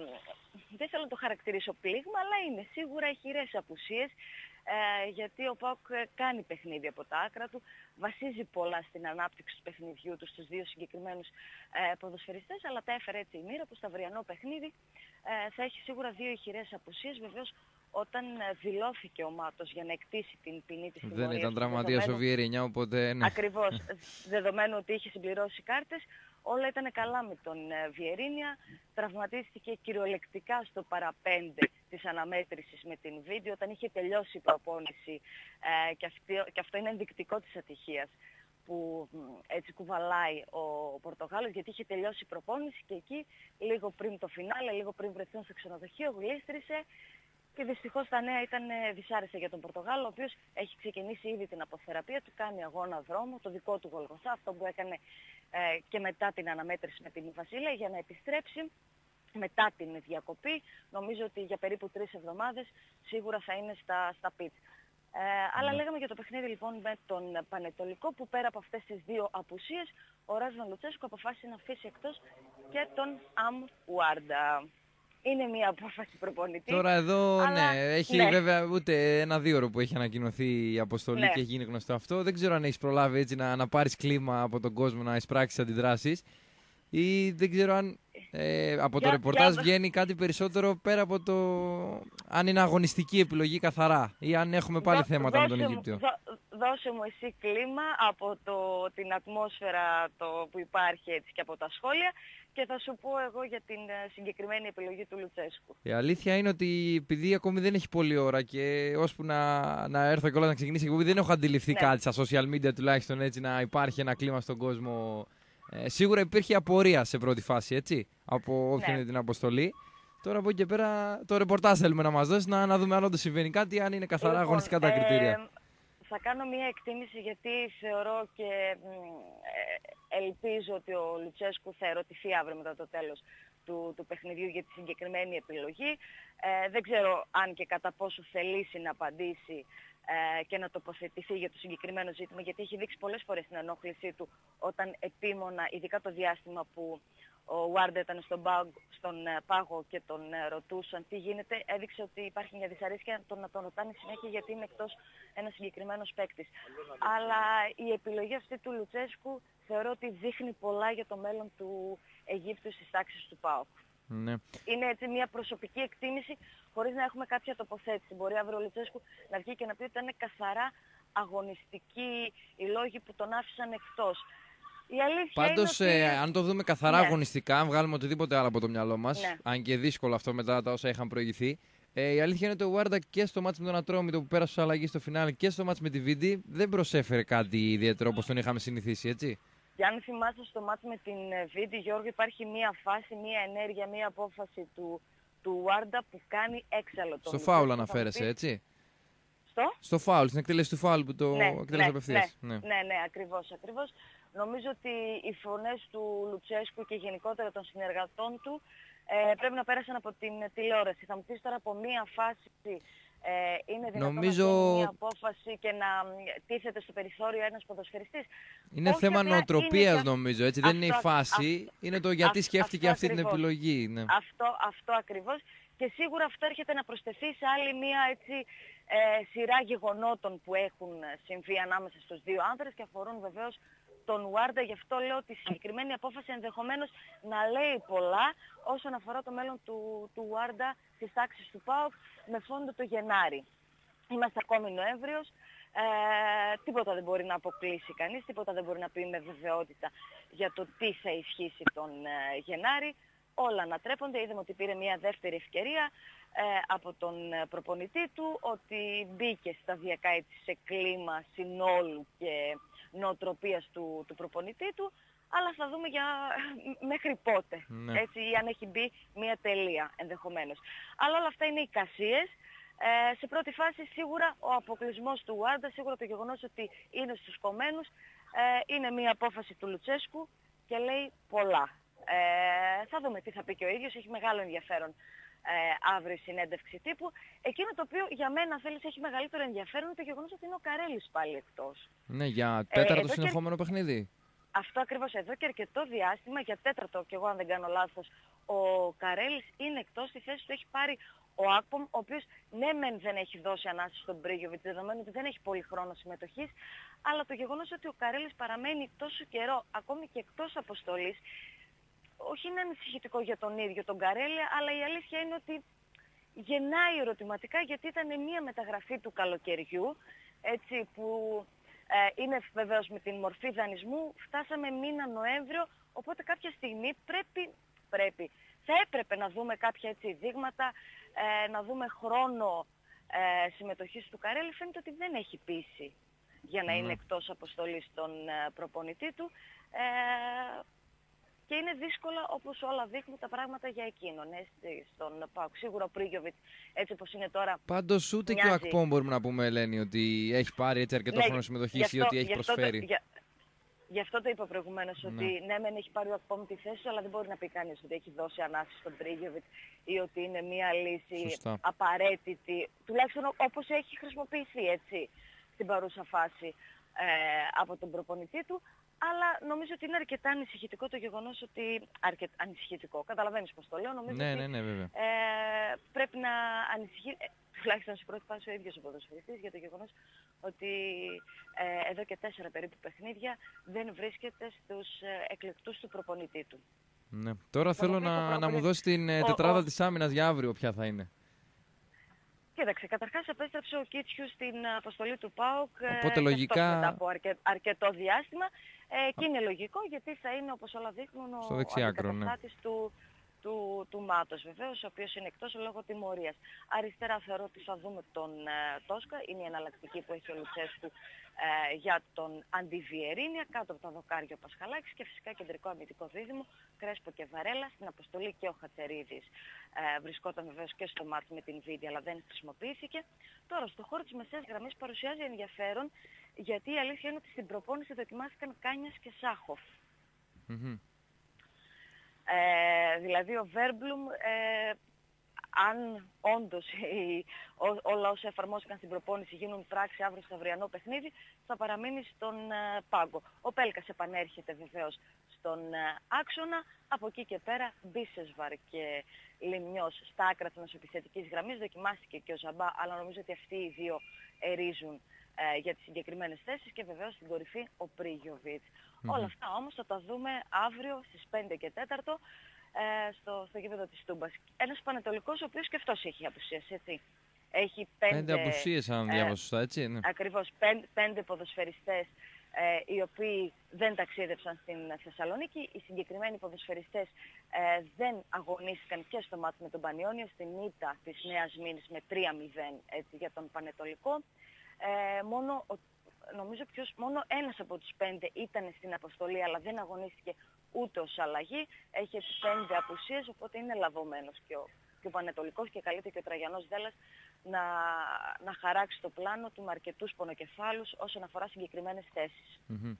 δεν θέλω να το χαρακτηρίσω πλήγμα, αλλά είναι σίγουρα ηχηρές απουσίες, ε, γιατί ο ΠΑΟΚ κάνει παιχνίδι από τα άκρα του, βασίζει πολλά στην ανάπτυξη του παιχνιδιού του στους δύο συγκεκριμένους ε, ποδοσφαιριστές, αλλά τα έφερε έτσι η μοίρα που στο αυριανό παιχνίδι ε, θα έχει σίγουρα δύο ηχηρές απουσίες. Βεβαίως, όταν ε, δηλώθηκε ο Μάτος για να εκτίσει την ποινή της Δεν τιμωρίας ήταν του, τραυματίας ο δεδομένου- Βιερίνια, οπότε ναι. Ακριβώς, δεδομένου ότι είχε συμπληρώσει κάρτες, όλα ήταν καλά με τον ε, Βιερίνια. Τραυματίστηκε κυριολεκτικά στο παραπέντε της αναμέτρησης με την Βίντεο, όταν είχε τελειώσει η προπόνηση, ε, και, αυτή, και αυτό είναι ενδεικτικό της ατυχίας που μ, έτσι κουβαλάει ο Πορτογάλος, γιατί είχε τελειώσει η προπόνηση και εκεί λίγο πριν το φινάλε, λίγο πριν βρεθούν στο ξενοδοχείο, γλίστρισε. Και δυστυχώς τα νέα ήταν ε, δυσάρεστα για τον Πορτογάλο, ο οποίος έχει ξεκινήσει ήδη την αποθεραπεία του, κάνει αγώνα δρόμο, το δικό του Γολγοθά, αυτό που έκανε ε, και μετά την αναμέτρηση με την Βασίλεια, για να επιστρέψει μετά την διακοπή. Νομίζω ότι για περίπου τρεις εβδομάδες σίγουρα θα είναι στα, στα πιτς. Ε, αλλά λέγαμε για το παιχνίδι λοιπόν με τον Πανετολικό, που πέρα από αυτές τις δύο απουσίες, ο Ράσβαν Λουτσέσκου αποφάσισε να αφήσει εκτός και τον Αμ Ουάρντα. Είναι μια απόφαση προπονητή. Τώρα εδώ, αλλά, ναι, έχει ναι. βέβαια ούτε ένα δύο ώρο που έχει ανακοινωθεί η αποστολή, Ναι. και έχει γίνει γνωστό αυτό. Δεν ξέρω αν έχει προλάβει έτσι να, να πάρει κλίμα από τον κόσμο, να εισπράξει αντιδράσεις, ή δεν ξέρω αν ε, από Για- το ρεπορτάζ για- βγαίνει κάτι περισσότερο πέρα από το αν είναι αγωνιστική επιλογή καθαρά ή αν έχουμε πάλι Δώ- θέματα με τον δώσε μου- Αιγύπτιο. δώ- δώσε μου εσύ κλίμα από το, την ατμόσφαιρα το, που υπάρχει έτσι και από τα σχόλια, και θα σου πω εγώ για την ε, συγκεκριμένη επιλογή του Λουτσέσκου. Η αλήθεια είναι ότι επειδή ακόμη δεν έχει πολλή ώρα και ώσπου να, να έρθω και όλα να ξεκινήσει η εκπομπή, δεν έχω αντιληφθεί Ναι. κάτι στα social media τουλάχιστον, έτσι, να υπάρχει ένα κλίμα στον κόσμο. Ε, σίγουρα υπήρχε απορία σε πρώτη φάση, έτσι, από όποιον Ναι. είναι την αποστολή. Τώρα από εκεί και πέρα το ρεπορτάζ θέλουμε να μας δώσει, να, να δούμε αν όντως συμβαίνει κάτι, αν είναι καθαρά Λοιπόν, αγωνιστικά τα ε, κριτήρια. θα κάνω μια εκτίμηση, γιατί θεωρώ και μ, ε, ελπίζω ότι ο Λουτσέσκου θα ερωτηθεί αύριο μετά το τέλος του, του παιχνιδιού για τη συγκεκριμένη επιλογή. Ε, δεν ξέρω αν και κατά πόσο θελήσει να απαντήσει ε, και να τοποθετηθεί για το συγκεκριμένο ζήτημα, γιατί έχει δείξει πολλές φορές την ενόχλησή του όταν επίμονα, ειδικά το διάστημα που ο Βάρντα ήταν στον πάγο, στον ε, πάγο και τον ε, ρωτούσαν τι γίνεται, έδειξε ότι υπάρχει μια δυσαρέσκεια το να τον ρωτάνε συνέχεια γιατί είναι εκτός ένας συγκεκριμένος παίκτης. Αλλά η επιλογή αυτή του Λουτσέσκου θεωρώ ότι δείχνει πολλά για το μέλλον του Αιγύπτου στις τάξεις του ΠΑΟΚ. Ναι. Είναι έτσι μια προσωπική εκτίμηση χωρίς να έχουμε κάποια τοποθέτηση. Μπορεί αύριο ο Λουτσέσκου να βγει και να πει ότι ήταν καθαρά αγωνιστικοί οι λόγοι που τον άφησαν εκτός. Η αλήθεια Πάντως, είναι ότι... ε, αν το δούμε καθαρά ναι. αγωνιστικά, αν βγάλουμε οτιδήποτε άλλο από το μυαλό μας, Ναι. αν και δύσκολο αυτό μετά τα όσα είχαν προηγηθεί, ε, η αλήθεια είναι ότι ο Βάρντα και στο μάτς με τον Ατρόμητο που πέρασε ως αλλαγή στο φινάλε και στο μάτς με τη Βίντι δεν προσέφερε κάτι ιδιαίτερο όπως τον είχαμε συνηθίσει, έτσι. Και αν θυμάστε στο μάτς με την Βίντι, Γιώργο, υπάρχει μία φάση, μία ενέργεια, μία απόφαση του, του Βάρντα που κάνει έξαλλο τον Στο Λουτσέσκου. φάουλ αναφέρεσαι, έτσι. Στο? Στο φάουλ, στην εκτέλεση του φάουλ που το Ναι, εκτέλεσε ναι, απευθείας. ναι, Ναι. ναι, ναι, ακριβώς, ακριβώς. Νομίζω ότι οι φωνές του Λουτσέσκου και γενικότερα των συνεργατών του ε, πρέπει να πέρασαν από την τηλεόραση. Θα μου πεις τώρα από μία φάση ε, είναι δυνατόν Νομίζω... να γίνει μία απόφαση και να τίθεται στο περιθώριο ένας ποδοσφαιριστής. Είναι Όχι, θέμα απλά νοοτροπίας είναι και... νομίζω, έτσι. Δεν είναι η αυτό, φάση, αυτό, είναι το γιατί αυτό, σκέφτηκε αυτό αυτή την ακριβώς. επιλογή. Ναι. Αυτό, αυτό ακριβώς. Και σίγουρα αυτό έρχεται να προσθεθεί σε άλλη μία έτσι, ε, σειρά γεγονότων που έχουν συμβεί ανάμεσα στους δύο άνδρες και αφορούν βεβαίως τον Βάρντα. Γι' αυτό λέω ότι η συγκεκριμένη απόφαση ενδεχομένως να λέει πολλά όσον αφορά το μέλλον του, του Βάρντα στις τάξεις του ΠΑΟΚ με φόντο το Γενάρη. Είμαστε ακόμη Νοέμβριος, ε, τίποτα δεν μπορεί να αποκλείσει κανείς, τίποτα δεν μπορεί να πει με βεβαιότητα για το τι θα ισχύσει τον ε, Γενάρη. Όλα ανατρέπονται, είδαμε ότι πήρε μια δεύτερη ευκαιρία ε, από τον προπονητή του, ότι μπήκε σταδιακά έτσι, σε κλίμα συνόλου και νοοτροπίας του, του προπονητή του, αλλά θα δούμε για μέχρι πότε, Ναι. έτσι, ή αν έχει μπει μια τελεία ενδεχομένως. Αλλά όλα αυτά είναι εικασίες. Ε, σε πρώτη φάση σίγουρα ο αποκλεισμός του Βάρντα, σίγουρα το γεγονός ότι είναι στους κομμένους, ε, είναι μια απόφαση του Λουτσέσκου και λέει πολλά. Ε, θα δούμε τι θα πει και ο ίδιος, έχει μεγάλο ενδιαφέρον ε, αύριο η συνέντευξη τύπου. Εκείνο το οποίο για μένα θέλεις έχει μεγαλύτερο ενδιαφέρον είναι το γεγονός ότι είναι ο Καρέλης πάλι εκτός. Ναι, για τέταρτο ε, συνεχόμενο και... παιχνίδι. Αυτό ακριβώς, εδώ και αρκετό διάστημα, για τέταρτο και εγώ αν δεν κάνω λάθος, ο Καρέλης είναι εκτός, στη θέση του έχει πάρει ο Άκπομ, ο οποίος ναι μεν δεν έχει δώσει ανάσταση στον Μπρίγιοβιτς, δεδομένου ότι δεν έχει πολύ χρόνο συμμετοχής, αλλά το γεγονός ότι ο Καρέλης παραμένει τόσο καιρό, ακόμη και εκτός αποστολής, όχι είναι ανησυχητικό για τον ίδιο τον Καρέλη, αλλά η αλήθεια είναι ότι γεννάει ερωτηματικά, γιατί ήταν μια μεταγραφή του καλοκαιριού, έτσι, που ε, είναι βεβαίως με την μορφή δανεισμού, φτάσαμε μήνα Νοέμβριο, οπότε κάποια στιγμή πρέπει, πρέπει θα έπρεπε να δούμε κάποια έτσι δείγματα, ε, να δούμε χρόνο ε, συμμετοχής του Καρέλη. Φαίνεται ότι δεν έχει πείσει για να Ναι. είναι εκτός αποστολής τον ε, προπονητή του. Ε, και είναι δύσκολα, όπως όλα δείχνουν, τα πράγματα για εκείνον. Έτσι, στον ΠΑΟΚ. Σίγουρα ο Πρίγιοβιτς, έτσι όπως είναι τώρα. Πάντως ούτε μοιάζει... και ο Ακπόμ μπορούμε να πούμε, Ελένη, ότι έχει πάρει έτσι αρκετό ναι, χρόνο συμμετοχής ή ότι έχει προσφέρει. Το, για, γι' αυτό το είπα προηγουμένως, Ναι. ότι ναι, μεν έχει πάρει ο Ακπόμ τη θέση του, αλλά δεν μπορεί να πει κανείς ότι έχει δώσει ανάσταση στον Πρίγιοβιτς ή ότι είναι μια λύση Σωστά. απαραίτητη. Τουλάχιστον όπως έχει χρησιμοποιηθεί, έτσι, στην παρούσα φάση ε, από τον προπονητή του. Αλλά νομίζω ότι είναι αρκετά ανησυχητικό το γεγονός ότι... Αρκετά ανησυχητικό, καταλαβαίνεις πώς το λέω. Νομίζω Ναι, ότι ναι, ναι, βέβαια. ε, πρέπει να ανησυχεί, ε, τουλάχιστον σε πρώτη φάση ο ίδιος ο ποδοσφαιριστής, για το γεγονός ότι ε, εδώ και τέσσερα περίπου παιχνίδια δεν βρίσκεται στους ε, εκλεκτούς του προπονητή του. Ναι. Τώρα θέλω να, να μου δώσει την ε, ο, τετράδα ο... της άμυνας για αύριο, ποια θα είναι. Κοίταξε, καταρχάς επέστρεψε ο Κίτσιου στην αποστολή του ΠΑΟΚ Οπότε, ε, λογικά... μετά από αρκε, αρκετό διάστημα ε, και είναι λογικό γιατί θα είναι, όπως όλα δείχνουν, ο, ο αντικαταστάτης ναι. του, του, του Μάτος βεβαίως, ο οποίος είναι εκτός λόγω τιμωρίας. Αριστερά θεωρώ ότι θα δούμε τον ε, Τόσκα, είναι η εναλλακτική που έχει ο Λουτσέσκου ε, για τον Αντιβιερίνια, κάτω από τα δοκάρια ο Πασχαλάκης και φυσικά κεντρικό αμυντικό δίδυμο, Κρέσπο και Βαρέλα. Στην αποστολή και ο Χατσερίδης ε, βρισκόταν βεβαίως και στο μάτς με την Βίντι, αλλά δεν χρησιμοποιήθηκε. Τώρα, στο χώρο της μεσαίας γραμμής παρουσιάζει ενδιαφέρον, γιατί η αλήθεια είναι ότι στην προπόνηση δοκιμάστηκαν Κάνιας και Σάχοφ. Mm-hmm. Ε, δηλαδή ο Βέρμπλουμ ε, αν όντως οι, ό, όλα όσα εφαρμόστηκαν στην προπόνηση γίνουν πράξη αύριο στο αυριανό παιχνίδι, θα παραμείνει στον ε, πάγκο. Ο Πέλκας επανέρχεται βεβαίως στον ε, άξονα. Από εκεί και πέρα Μπίσεσβαρ και Λιμνιός στα άκρα της μεσοεπιθετικής γραμμής. Δοκιμάστηκε και ο Ζαμπά, αλλά νομίζω ότι αυτοί οι δύο ερίζουν ε, για τις συγκεκριμένες θέσεις, και βεβαίως στην κορυφή ο Πρίγιοβιτς. Mm-hmm. Όλα αυτά όμως θα τα δούμε αύριο στις πέντε και τέσσερα ε, στο, στο γήπεδο της Τούμπας. Ένας Πανετολικός ο οποίος και αυτός έχει απουσίες, έτσι. Έχει πέντε, πέντε απουσίες, αν διάβασα σωστά, έτσι. Ναι. Ακριβώς, πέντε, πέντε ποδοσφαιριστές ε, οι οποίοι δεν ταξίδευσαν στην Θεσσαλονίκη. Οι συγκεκριμένοι ποδοσφαιριστές ε, δεν αγωνίστηκαν και στο μάτι με τον Πανιόνιο, στην ήττα της Νέας Μήνης με τρία μηδέν, έτσι, για τον Πανετολικό. Ε, μόνο, νομίζω ποιος, μόνο ένας από τους πέντε ήταν στην αποστολή, αλλά δεν αγωνίστηκε ούτε ως αλλαγή. Έχει πέντε απουσίες, οπότε είναι λαβωμένος και ο, και ο Πανετολικός, και καλείται και ο Τραγιανός Δέλλας να, να χαράξει το πλάνο του με αρκετούς πονοκεφάλους όσον αφορά συγκεκριμένες θέσεις. Mm-hmm.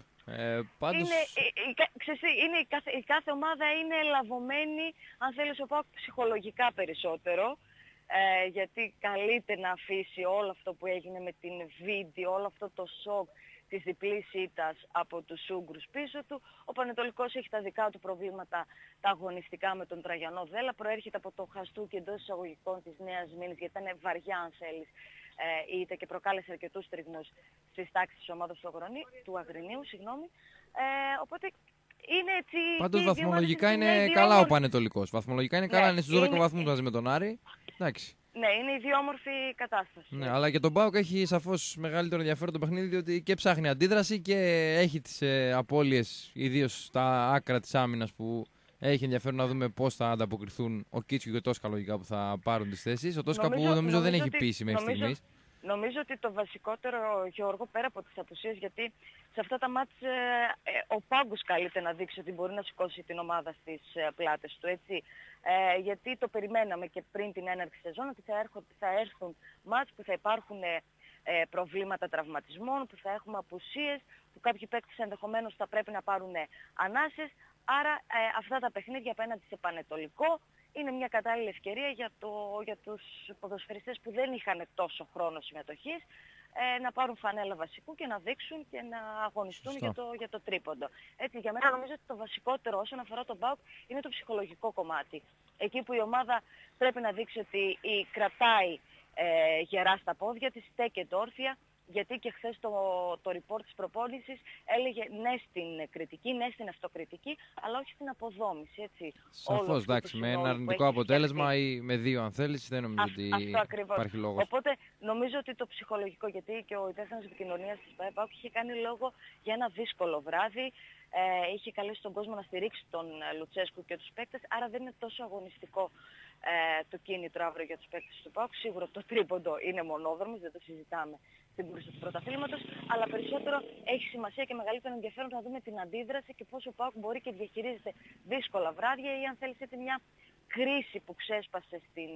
Ε, πάντως... είναι, η, η, ξέρεις, είναι η, κάθε, η κάθε ομάδα είναι λαβωμένη, αν θέλεις, ο ΠΑΟΚ ψυχολογικά περισσότερο. Ε, γιατί καλείται να αφήσει όλο αυτό που έγινε με την βίντεο, όλο αυτό το σοκ της διπλής ήττας από τους Ούγγρους πίσω του. Ο Πανετολικός έχει τα δικά του προβλήματα τα αγωνιστικά με τον Τραγιανό Δέλλα. Προέρχεται από το χαστούκι εντός εισαγωγικών της Νέας Μήνης, γιατί ήταν βαριά, αν θέλεις, ε, είτε και προκάλεσε αρκετούς τριγμούς στις τάξεις της ομάδας του, Αγρονί, του Αγρινίου. Συγγνώμη. Ε, οπότε είναι έτσι... Πάντως βαθμολογικά είναι, είναι καλά ο Πανετολικός. Βαθμολογικά είναι καλά, ναι, είναι στους δώδεκα βαθμούς μαζί με τον Άρη. Εντάξει. Ναι, είναι ιδιόμορφη κατάσταση. Ναι, αλλά και τον ΠΑΟΚ έχει σαφώς μεγαλύτερο ενδιαφέρον το παιχνίδι, διότι και ψάχνει αντίδραση και έχει τις ε, απώλειες, ιδίως στα άκρα της άμυνας, που έχει ενδιαφέρον να δούμε πώς θα ανταποκριθούν ο Κίτσιο και ο Τόσκα, λογικά, που θα πάρουν τις θέσεις. Ο Τόσκα νομίζω, που νομίζω, νομίζω δεν έχει ότι, πείσει μέχρι νομίζω, στιγμής. Νομίζω ότι το βασικότερο, Γιώργο, πέρα από τις απουσίες, γιατί σε αυτά τα μάτς ε, ε, ο πάγκος καλείται να δείξει ότι μπορεί να σηκώσει την ομάδα στις ε, πλάτες του, έτσι. Ε, γιατί το περιμέναμε και πριν την έναρξη σεζόν, ότι θα, έρχον, θα έρθουν μάτς που θα υπάρχουν ε, ε, προβλήματα τραυματισμών, που θα έχουμε απουσίες, που κάποιοι παίκτες ενδεχομένως θα πρέπει να πάρουν ε, ανάσες. Άρα ε, αυτά τα παιχνίδια απέναντι σε Πανετολικό είναι μια κατάλληλη ευκαιρία για, το, για τους ποδοσφαιριστές που δεν είχαν τόσο χρόνο συμμετοχής ε, να πάρουν φανέλα βασικού και να δείξουν και να αγωνιστούν για το, για το τρίποντο. Έτσι, για μένα νομίζω ότι το βασικότερο όσον αφορά τον ΠΑΟΚ είναι το ψυχολογικό κομμάτι. Εκεί που η ομάδα πρέπει να δείξει ότι η κρατάει ε, γερά στα πόδια της, στέκεται όρθια. Γιατί και χθες το, το report της προπόνησης έλεγε ναι στην κριτική, ναι στην αυτοκριτική, αλλά όχι στην αποδόμηση, έτσι. Σαφώς, εντάξει, με ένα αρνητικό αποτέλεσμα φτιαχτεί. Ή με δύο αν θέλεις, δεν νομίζω Α, ότι υπάρχει λόγος. Οπότε νομίζω ότι το ψυχολογικό, γιατί και ο υπεύθυνος επικοινωνίας της ΠΑΕΠΑΟΚ είχε κάνει λόγο για ένα δύσκολο βράδυ, ε, είχε καλέσει τον κόσμο να στηρίξει τον Λουτσέσκου και τους παίκτες, άρα δεν είναι τόσο αγωνιστικό ε, το κίνητρο αύριο για τους παίκτες του ΠΑΟΚ. Σίγουρα το τρίποντο είναι μονόδρομος, δεν το συζητάμε στην κούρση του πρωταθλήματος, αλλά περισσότερο έχει σημασία και μεγαλύτερο ενδιαφέρον να δούμε την αντίδραση και πώς ο ΠΑΟΚ μπορεί και διαχειρίζεται δύσκολα βράδια, ή αν θέλεις έτσι μια κρίση που ξέσπασε στην,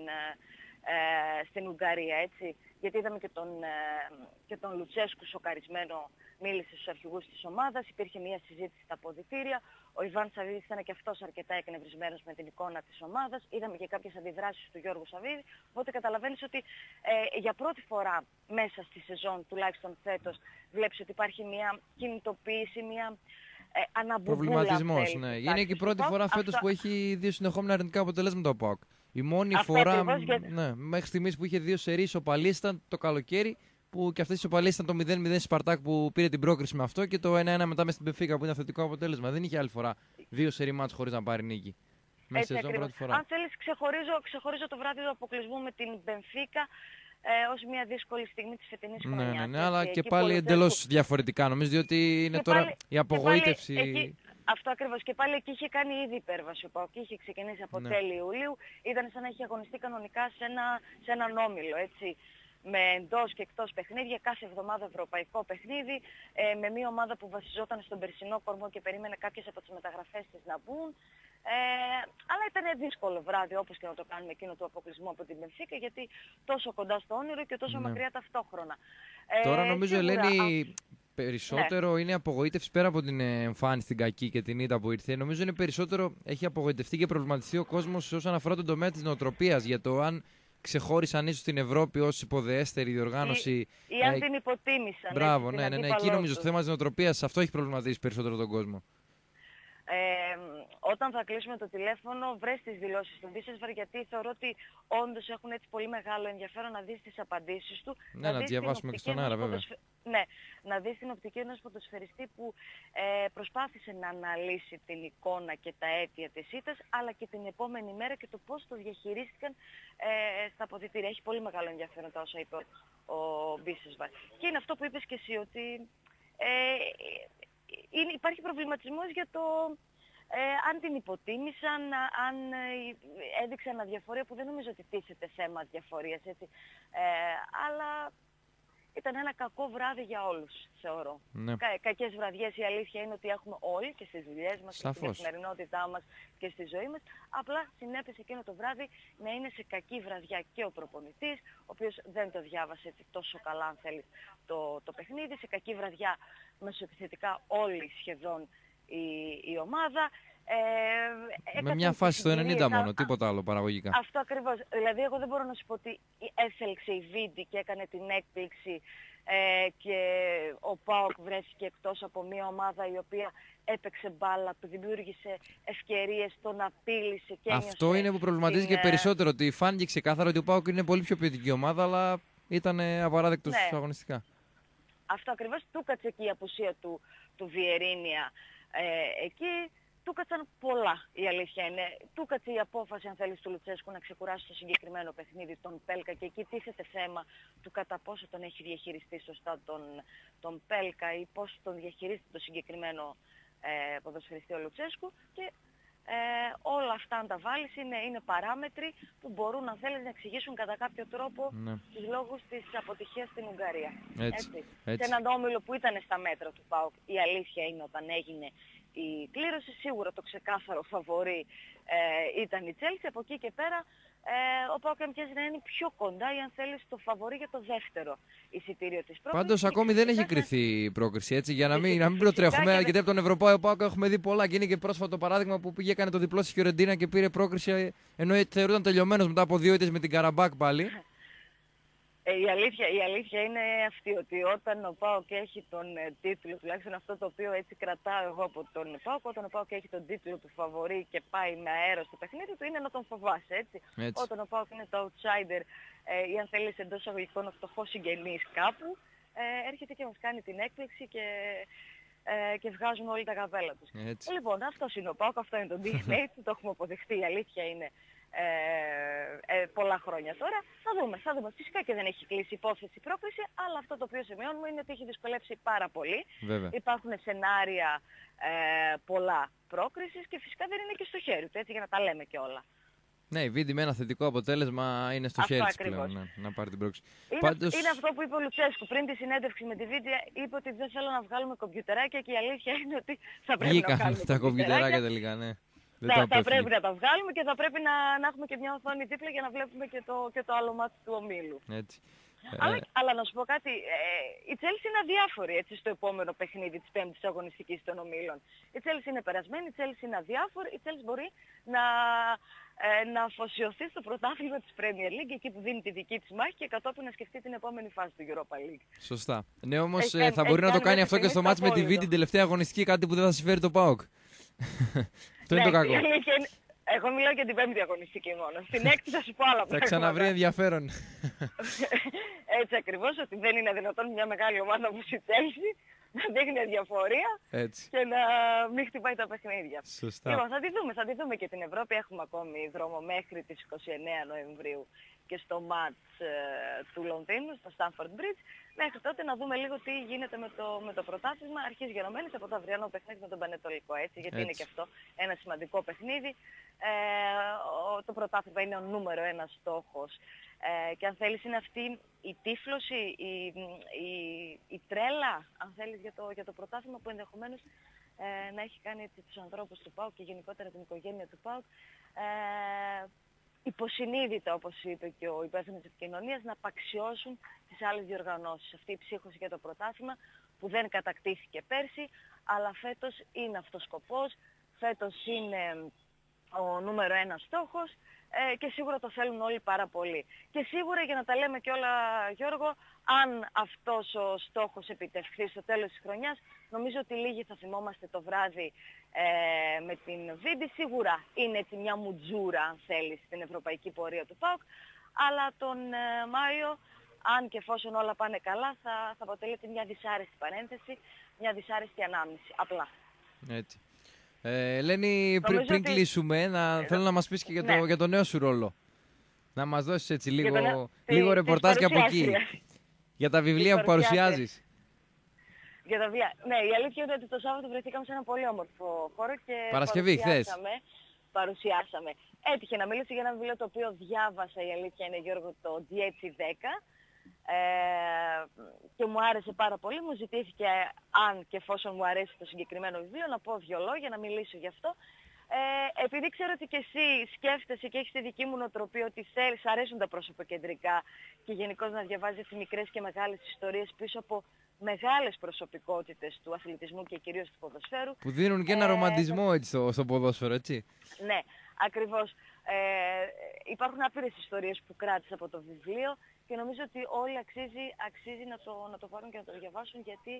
ε, στην Ουγγαρία, έτσι. Γιατί είδαμε και τον, ε, και τον Λουτσέσκου σοκαρισμένο, μίλησε στους αρχηγούς της ομάδας, υπήρχε μια συζήτηση στα αποδυτήρια, ο Ιβάν Σαββίδης ήταν και αυτός αρκετά εκνευρισμένος με την εικόνα της ομάδας, είδαμε και κάποιες αντιδράσεις του Γιώργου Σαββίδη, οπότε καταλαβαίνεις ότι ε, για πρώτη φορά μέσα στη σεζόν, τουλάχιστον φέτος, βλέπεις ότι υπάρχει μια κινητοποίηση, μια ε, αναμπουμπούλα. Προβληματισμός, ναι. Είναι και η πρώτη φορά φέτος αυτό... που έχει δύο συνεχόμενα αρνητικά αποτελέσματα ο ΠΑΟΚ. Η μόνη αυτό φορά για... ναι, μέχρι στιγμής που είχε δύο σερί ισοπαλίες ήταν το καλοκαίρι, που και αυτές οι ισοπαλίες ήταν το μηδέν μηδέν στη Σπαρτάκ που πήρε την πρόκριση με αυτό, και το ένα ένα μετά με στην Μπενφίκα που ήταν θετικό αποτέλεσμα. Δεν είχε άλλη φορά δύο σερί μάτς χωρίς να πάρει νίκη. Μέσα στη σεζόν πρώτη φορά. Αν θέλεις, ξεχωρίζω, ξεχωρίζω το βράδυ του αποκλεισμού με την Μπενφίκα ε, ως μια δύσκολη στιγμή της φετινής χρονιάς. Ναι, ναι, ναι, αλλά και πάλι εντελώς διαφορετικά νομίζω, διότι είναι τώρα πάλι, η απογοήτευση. Εκεί, αυτό ακριβώς. Και πάλι εκεί είχε κάνει ήδη υπέρβαση ο ΠΑΟΚ. Είχε ξεκινήσει από ναι. τέλη Ιουλίου. Ήταν σαν να είχε αγωνιστεί κανονικά σε, ένα, σε έναν όμιλο, έτσι. Με εντός και εκτός παιχνίδια, κάθε εβδομάδα ευρωπαϊκό παιχνίδι, ε, με μια ομάδα που βασιζόταν στον περσινό κορμό και περίμενε κάποιες από τις μεταγραφές της να μπουν. Ε, αλλά ήταν δύσκολο βράδυ, όπως και να το κάνουμε, εκείνο του αποκλεισμού από την Μπενφίκα, γιατί τόσο κοντά στο όνειρο και τόσο ναι. μακριά ταυτόχρονα. Τώρα νομίζω, σίγουρα, Ελένη, περισσότερο ναι. είναι απογοήτευση πέρα από την εμφάνιση την κακή και την ήττα που ήρθε. Νομίζω είναι περισσότερο έχει απογοητευτεί και προβληματιστεί ο κόσμος όσον αφορά τον τομέα της νοοτροπίας. Για το αν ξεχώρισαν ίσως την Ευρώπη ως υποδεέστερη διοργάνωση. Ή, ή αν ε, την υποτίμησαν. Μπράβο, έτσι, ναι, ναι, ναι. Εκεί νομίζω στο θέμα της νοοτροπίας αυτό έχει προβληματίσει περισσότερο τον κόσμο. Ε, όταν θα κλείσουμε το τηλέφωνο, βρες τις δηλώσεις του Μπίσεσβαρ, γιατί θεωρώ ότι όντως έχουν έτσι πολύ μεγάλο ενδιαφέρον να δεις τις απαντήσεις του. Ναι, να, να τις διαβάσουμε και στον αέρα, βέβαια. Ποδοσφαι... Ναι, να δεις την οπτική ενός ποδοσφαιριστή που ε, προσπάθησε να αναλύσει την εικόνα και τα αίτια της ήττας, αλλά και την επόμενη μέρα και το πώς το διαχειρίστηκαν ε, στα αποδυτήρια. Έχει πολύ μεγάλο ενδιαφέρον τα όσα είπε ο, ο Μπίσεσβαρ. Και είναι αυτό που είπες και εσύ, ότι ε, είναι, υπάρχει προβληματισμός για το ε, αν την υποτίμησαν, αν ε, έδειξαν αδιαφορία, που δεν νομίζω ότι τίθεται θέμα αδιαφορίας, έτσι. Ε, αλλά ήταν ένα κακό βράδυ για όλους, θεωρώ. Ναι. Κα, κακές βραδιές, η αλήθεια είναι ότι έχουμε όλοι και στις δουλειές μας, Σαφώς. και στην καθημερινότητά μας και στη ζωή μας. Απλά συνέπεσε εκείνο το βράδυ να είναι σε κακή βραδιά και ο προπονητής, ο οποίος δεν το διάβασε τόσο καλά, αν θέλει, το, το παιχνίδι. Σε κακή βραδιά μεσοεπιθετικά όλη σχεδόν η, η ομάδα. Ε, με μια φάση στο ενενήντα μόνο, τίποτα άλλο παραγωγικά. Αυτό ακριβώς. Δηλαδή εγώ δεν μπορώ να σου πω ότι έσελξε η Βίντι και έκανε την έκπληξη ε, και ο ΠΑΟΚ βρέθηκε εκτός από μια ομάδα η οποία έπαιξε μπάλα, που δημιούργησε ευκαιρίες, τον απείλησε και ένιωσε. Αυτό είναι που προβληματίζει την, και περισσότερο, ότι φάνηκε ξεκάθαρα ότι ο ΠΑΟΚ είναι πολύ πιο ποιοτική ομάδα, αλλά ήταν απαράδεκτος ναι. αγωνιστικά. Αυτό ακριβώς. Του κάτσε και η απουσία του, του Βιερίνια ε, εκεί. Του κάτσαν πολλά, η αλήθεια είναι. Του κάτσε η απόφαση, αν θέλεις, του Λουτσέσκου να ξεκουράσει το συγκεκριμένο παιχνίδι τον Πέλκα, και εκεί τίθεται θέμα του κατά πόσο τον έχει διαχειριστεί σωστά τον, τον Πέλκα ή πόσο τον διαχειρίζεται το συγκεκριμένο ε, ποδοσφαιριστή ο Λουτσέσκου. Και ε, όλα αυτά, αν τα βάλεις, είναι, είναι παράμετροι που μπορούν, αν θέλεις, να εξηγήσουν κατά κάποιο τρόπο ναι. τους λόγους της αποτυχίας στην Ουγγαρία. Έτσι, έτσι. έτσι. Σε έναν όμιλο που ήταν στα μέτρα του ΠΑΟΚ, η αλήθεια είναι, όταν έγινε η κλήρωση, σίγουρα το ξεκάθαρο φαβορί ε, ήταν η Chelsea. Από εκεί και πέρα ε, ο ΠΑΟΚ μοιάζει να είναι πιο κοντά, ή αν θέλεις, το φαβορί για το δεύτερο εισιτήριο της πρόκρισης. Πάντως ακόμη δεν έχει κρυθεί η πρόκριση, έτσι, για να μην, να μην προτρέχουμε, και... γιατί από τον Ευρωπαίο ΠΑΟΚ έχουμε δει πολλά, και είναι και πρόσφατο παράδειγμα που πήγε, έκανε το διπλό στη Φιωρεντίνα και πήρε πρόκριση, ενώ θεωρούταν τελειωμένος μετά από δύο ήττες με την Καραμπάκ πάλι. Ε, η, αλήθεια, η αλήθεια είναι αυτή, ότι όταν ο ΠΑΟΚ έχει τον ε, τίτλο, τουλάχιστον αυτό το οποίο έτσι κρατάω εγώ από τον ΠΑΟΚ, όταν ο ΠΑΟΚ έχει τον τίτλο του φαβορί και πάει με αέρα στο παιχνίδι του, είναι να τον φοβάσαι, έτσι. έτσι. Όταν ο ΠΑΟΚ είναι το outsider ε, ή, αν θέλεις, εντός αγωγικών ο φτωχός συγγενής κάπου, ε, έρχεται και μας κάνει την έκπληξη και, ε, και βγάζουμε όλοι τα καπέλα τους. Έτσι. Λοιπόν, αυτός είναι ο ΠΑΟΚ, αυτό είναι το ντι εν έι του, το έχουμε αποδεχτεί, η αλήθεια είναι. Ε, ε, πολλά χρόνια τώρα. Θα δούμε, θα δούμε. Φυσικά και δεν έχει κλείσει υπόθεση πρόκριση, αλλά αυτό το οποίο σημειώνουμε είναι ότι έχει δυσκολεύσει πάρα πολύ. Βέβαια. Υπάρχουν σενάρια ε, πολλά πρόκρισης και φυσικά δεν είναι και στο χέρι του, έτσι, για να τα λέμε και όλα. Ναι, η Βίντι με ένα θετικό αποτέλεσμα είναι στο αυτό χέρι της ακριβώς. πλέον, ναι, να πάρει την πρόκριση. Είναι, Πάντως... είναι αυτό που είπε ο Λουτσέσκου πριν τη συνέντευξη με τη Βίντι, είπε ότι δεν θέλω να βγάλουμε κομπιουτεράκια, και η αλήθεια είναι ότι θα πρέπει Βγήκαν να βγάλουμε τα κομπιουτεράκια τελικά, ναι. Θα, θα πρέπει να τα βγάλουμε και θα πρέπει να, να έχουμε και μια οθόνη δίπλα για να βλέπουμε και το, και το άλλο μάτι του ομίλου. Έτσι. Αλλά, ε... αλλά να σου πω κάτι, ε, η Chelsea είναι αδιάφορη, έτσι, στο επόμενο παιχνίδι της πέμπτης αγωνιστικής των ομίλων. Η Chelsea είναι περασμένη, η Chelsea είναι αδιάφορη, η Chelsea μπορεί να, ε, να αφοσιωθεί στο πρωτάθλημα της Premier League, εκεί που δίνει τη δική της μάχη, και κατόπιν να σκεφτεί την επόμενη φάση του Europa League. Σωστά. Ναι, όμως έχει, ε, θα μπορεί να το κάνει αυτό και στο μάτς με τη Βίντι την τελευταία αγωνιστική, κάτι που δεν θα συμφέρει το ΠΑΟΚ. Αυτό είναι το κακό. Εγώ μιλάω για την πέμπτη αγωνιστική μόνο. Στην έκτη θα σου πω άλλα πράγματα. Θα ξαναβρει ενδιαφέρον. Έτσι ακριβώς, ότι δεν είναι δυνατόν μια μεγάλη ομάδα όπως η Chelsea να δείχνει αδιαφορία και να μην χτυπάει τα παιχνίδια. Σωστά. Λοιπόν, θα τη δούμε, θα τη δούμε και την Ευρώπη. Έχουμε ακόμη δρόμο μέχρι τις είκοσι εννέα Νοεμβρίου και στο μάτς ε, του Λονδίνου, στο Stamford Bridge. Μέχρι τότε να δούμε λίγο τι γίνεται με το, με το πρωτάθλημα. Αρχής γενομένης από το αυριανό παιχνίδι με τον Πανετολικό, έτσι, γιατί έτσι. Είναι και αυτό ένα σημαντικό παιχνίδι. Ε, ο, το πρωτάθλημα είναι ο νούμερο ένα στόχος. Ε, και αν θέλεις είναι αυτή η τύφλωση, η, η, η τρέλα, αν θέλεις, για το, για το πρωτάθλημα, που ενδεχομένως ε, να έχει κάνει έτσι, τους ανθρώπους του ΠΑΟΚ και γενικότερα την οικογένεια του ΠΑΟΚ ε, υποσυνείδητα, όπως είπε και ο υπεύθυνος της επικοινωνίας, να απαξιώσουν τις άλλες διοργανώσεις. Αυτή η ψύχωση για το πρωτάθλημα που δεν κατακτήθηκε πέρσι, αλλά φέτος είναι αυτός σκοπός, φέτος είναι ο νούμερο ένα στόχος ε, και σίγουρα το θέλουν όλοι πάρα πολύ. Και σίγουρα, για να τα λέμε και όλα, Γιώργο, αν αυτός ο στόχος επιτευχθεί στο τέλος της χρονιάς, νομίζω ότι λίγοι θα θυμόμαστε το βράδυ ε, με την Βίντι. Σίγουρα είναι έτσι μια μουτζούρα, αν θέλεις, στην ευρωπαϊκή πορεία του ΠΑΟΚ, αλλά τον ε, Μάιο, αν και εφόσον όλα πάνε καλά, θα, θα αποτελείται μια δυσάρεστη παρένθεση, μια δυσάρεστη ανάμνηση, απλά. Έτσι. Ε, Ελένη, πριν, πριν ότι... κλείσουμε, να, ε, θέλω να μας πεις και για το, ναι. για το νέο σου ρόλο. Να μας δώσεις έτσι λίγο, νέο... λίγο ρεπορτάζ και από εκεί. Για τα βιβλία που παρουσιάζεις. Για τα βιβλία. Ναι, η αλήθεια είναι ότι το Σάββατο βρεθήκαμε σε ένα πολύ όμορφο χώρο και Παρασκευή, παρουσιάσαμε, παρουσιάσαμε. Έτυχε να μιλήσω για ένα βιβλίο το οποίο διάβασα, η αλήθεια είναι, Γιώργο, το Διέτσι δέκα. Ε, και μου άρεσε πάρα πολύ. Μου ζητήθηκε, αν και εφόσον μου αρέσει το συγκεκριμένο βιβλίο, να πω δύο λόγια, να μιλήσω γι' αυτό. Ε, επειδή ξέρω ότι και εσύ σκέφτεσαι και έχεις τη δική μου νοοτροπία ότι θέλεις, αρέσουν τα προσωποκεντρικά και γενικώς να διαβάζεις μικρές και μεγάλες ιστορίες πίσω από μεγάλες προσωπικότητες του αθλητισμού και κυρίως του ποδοσφαίρου. Που δίνουν και ένα ε, ρομαντισμό έτσι στο, στο ποδόσφαιρο, έτσι. Ναι, ακριβώς. Ε, υπάρχουν άπειρες ιστορίες που κράτησα από το βιβλίο και νομίζω ότι όλοι αξίζει, αξίζει να, το, να το πάρουν και να το διαβάσουν, γιατί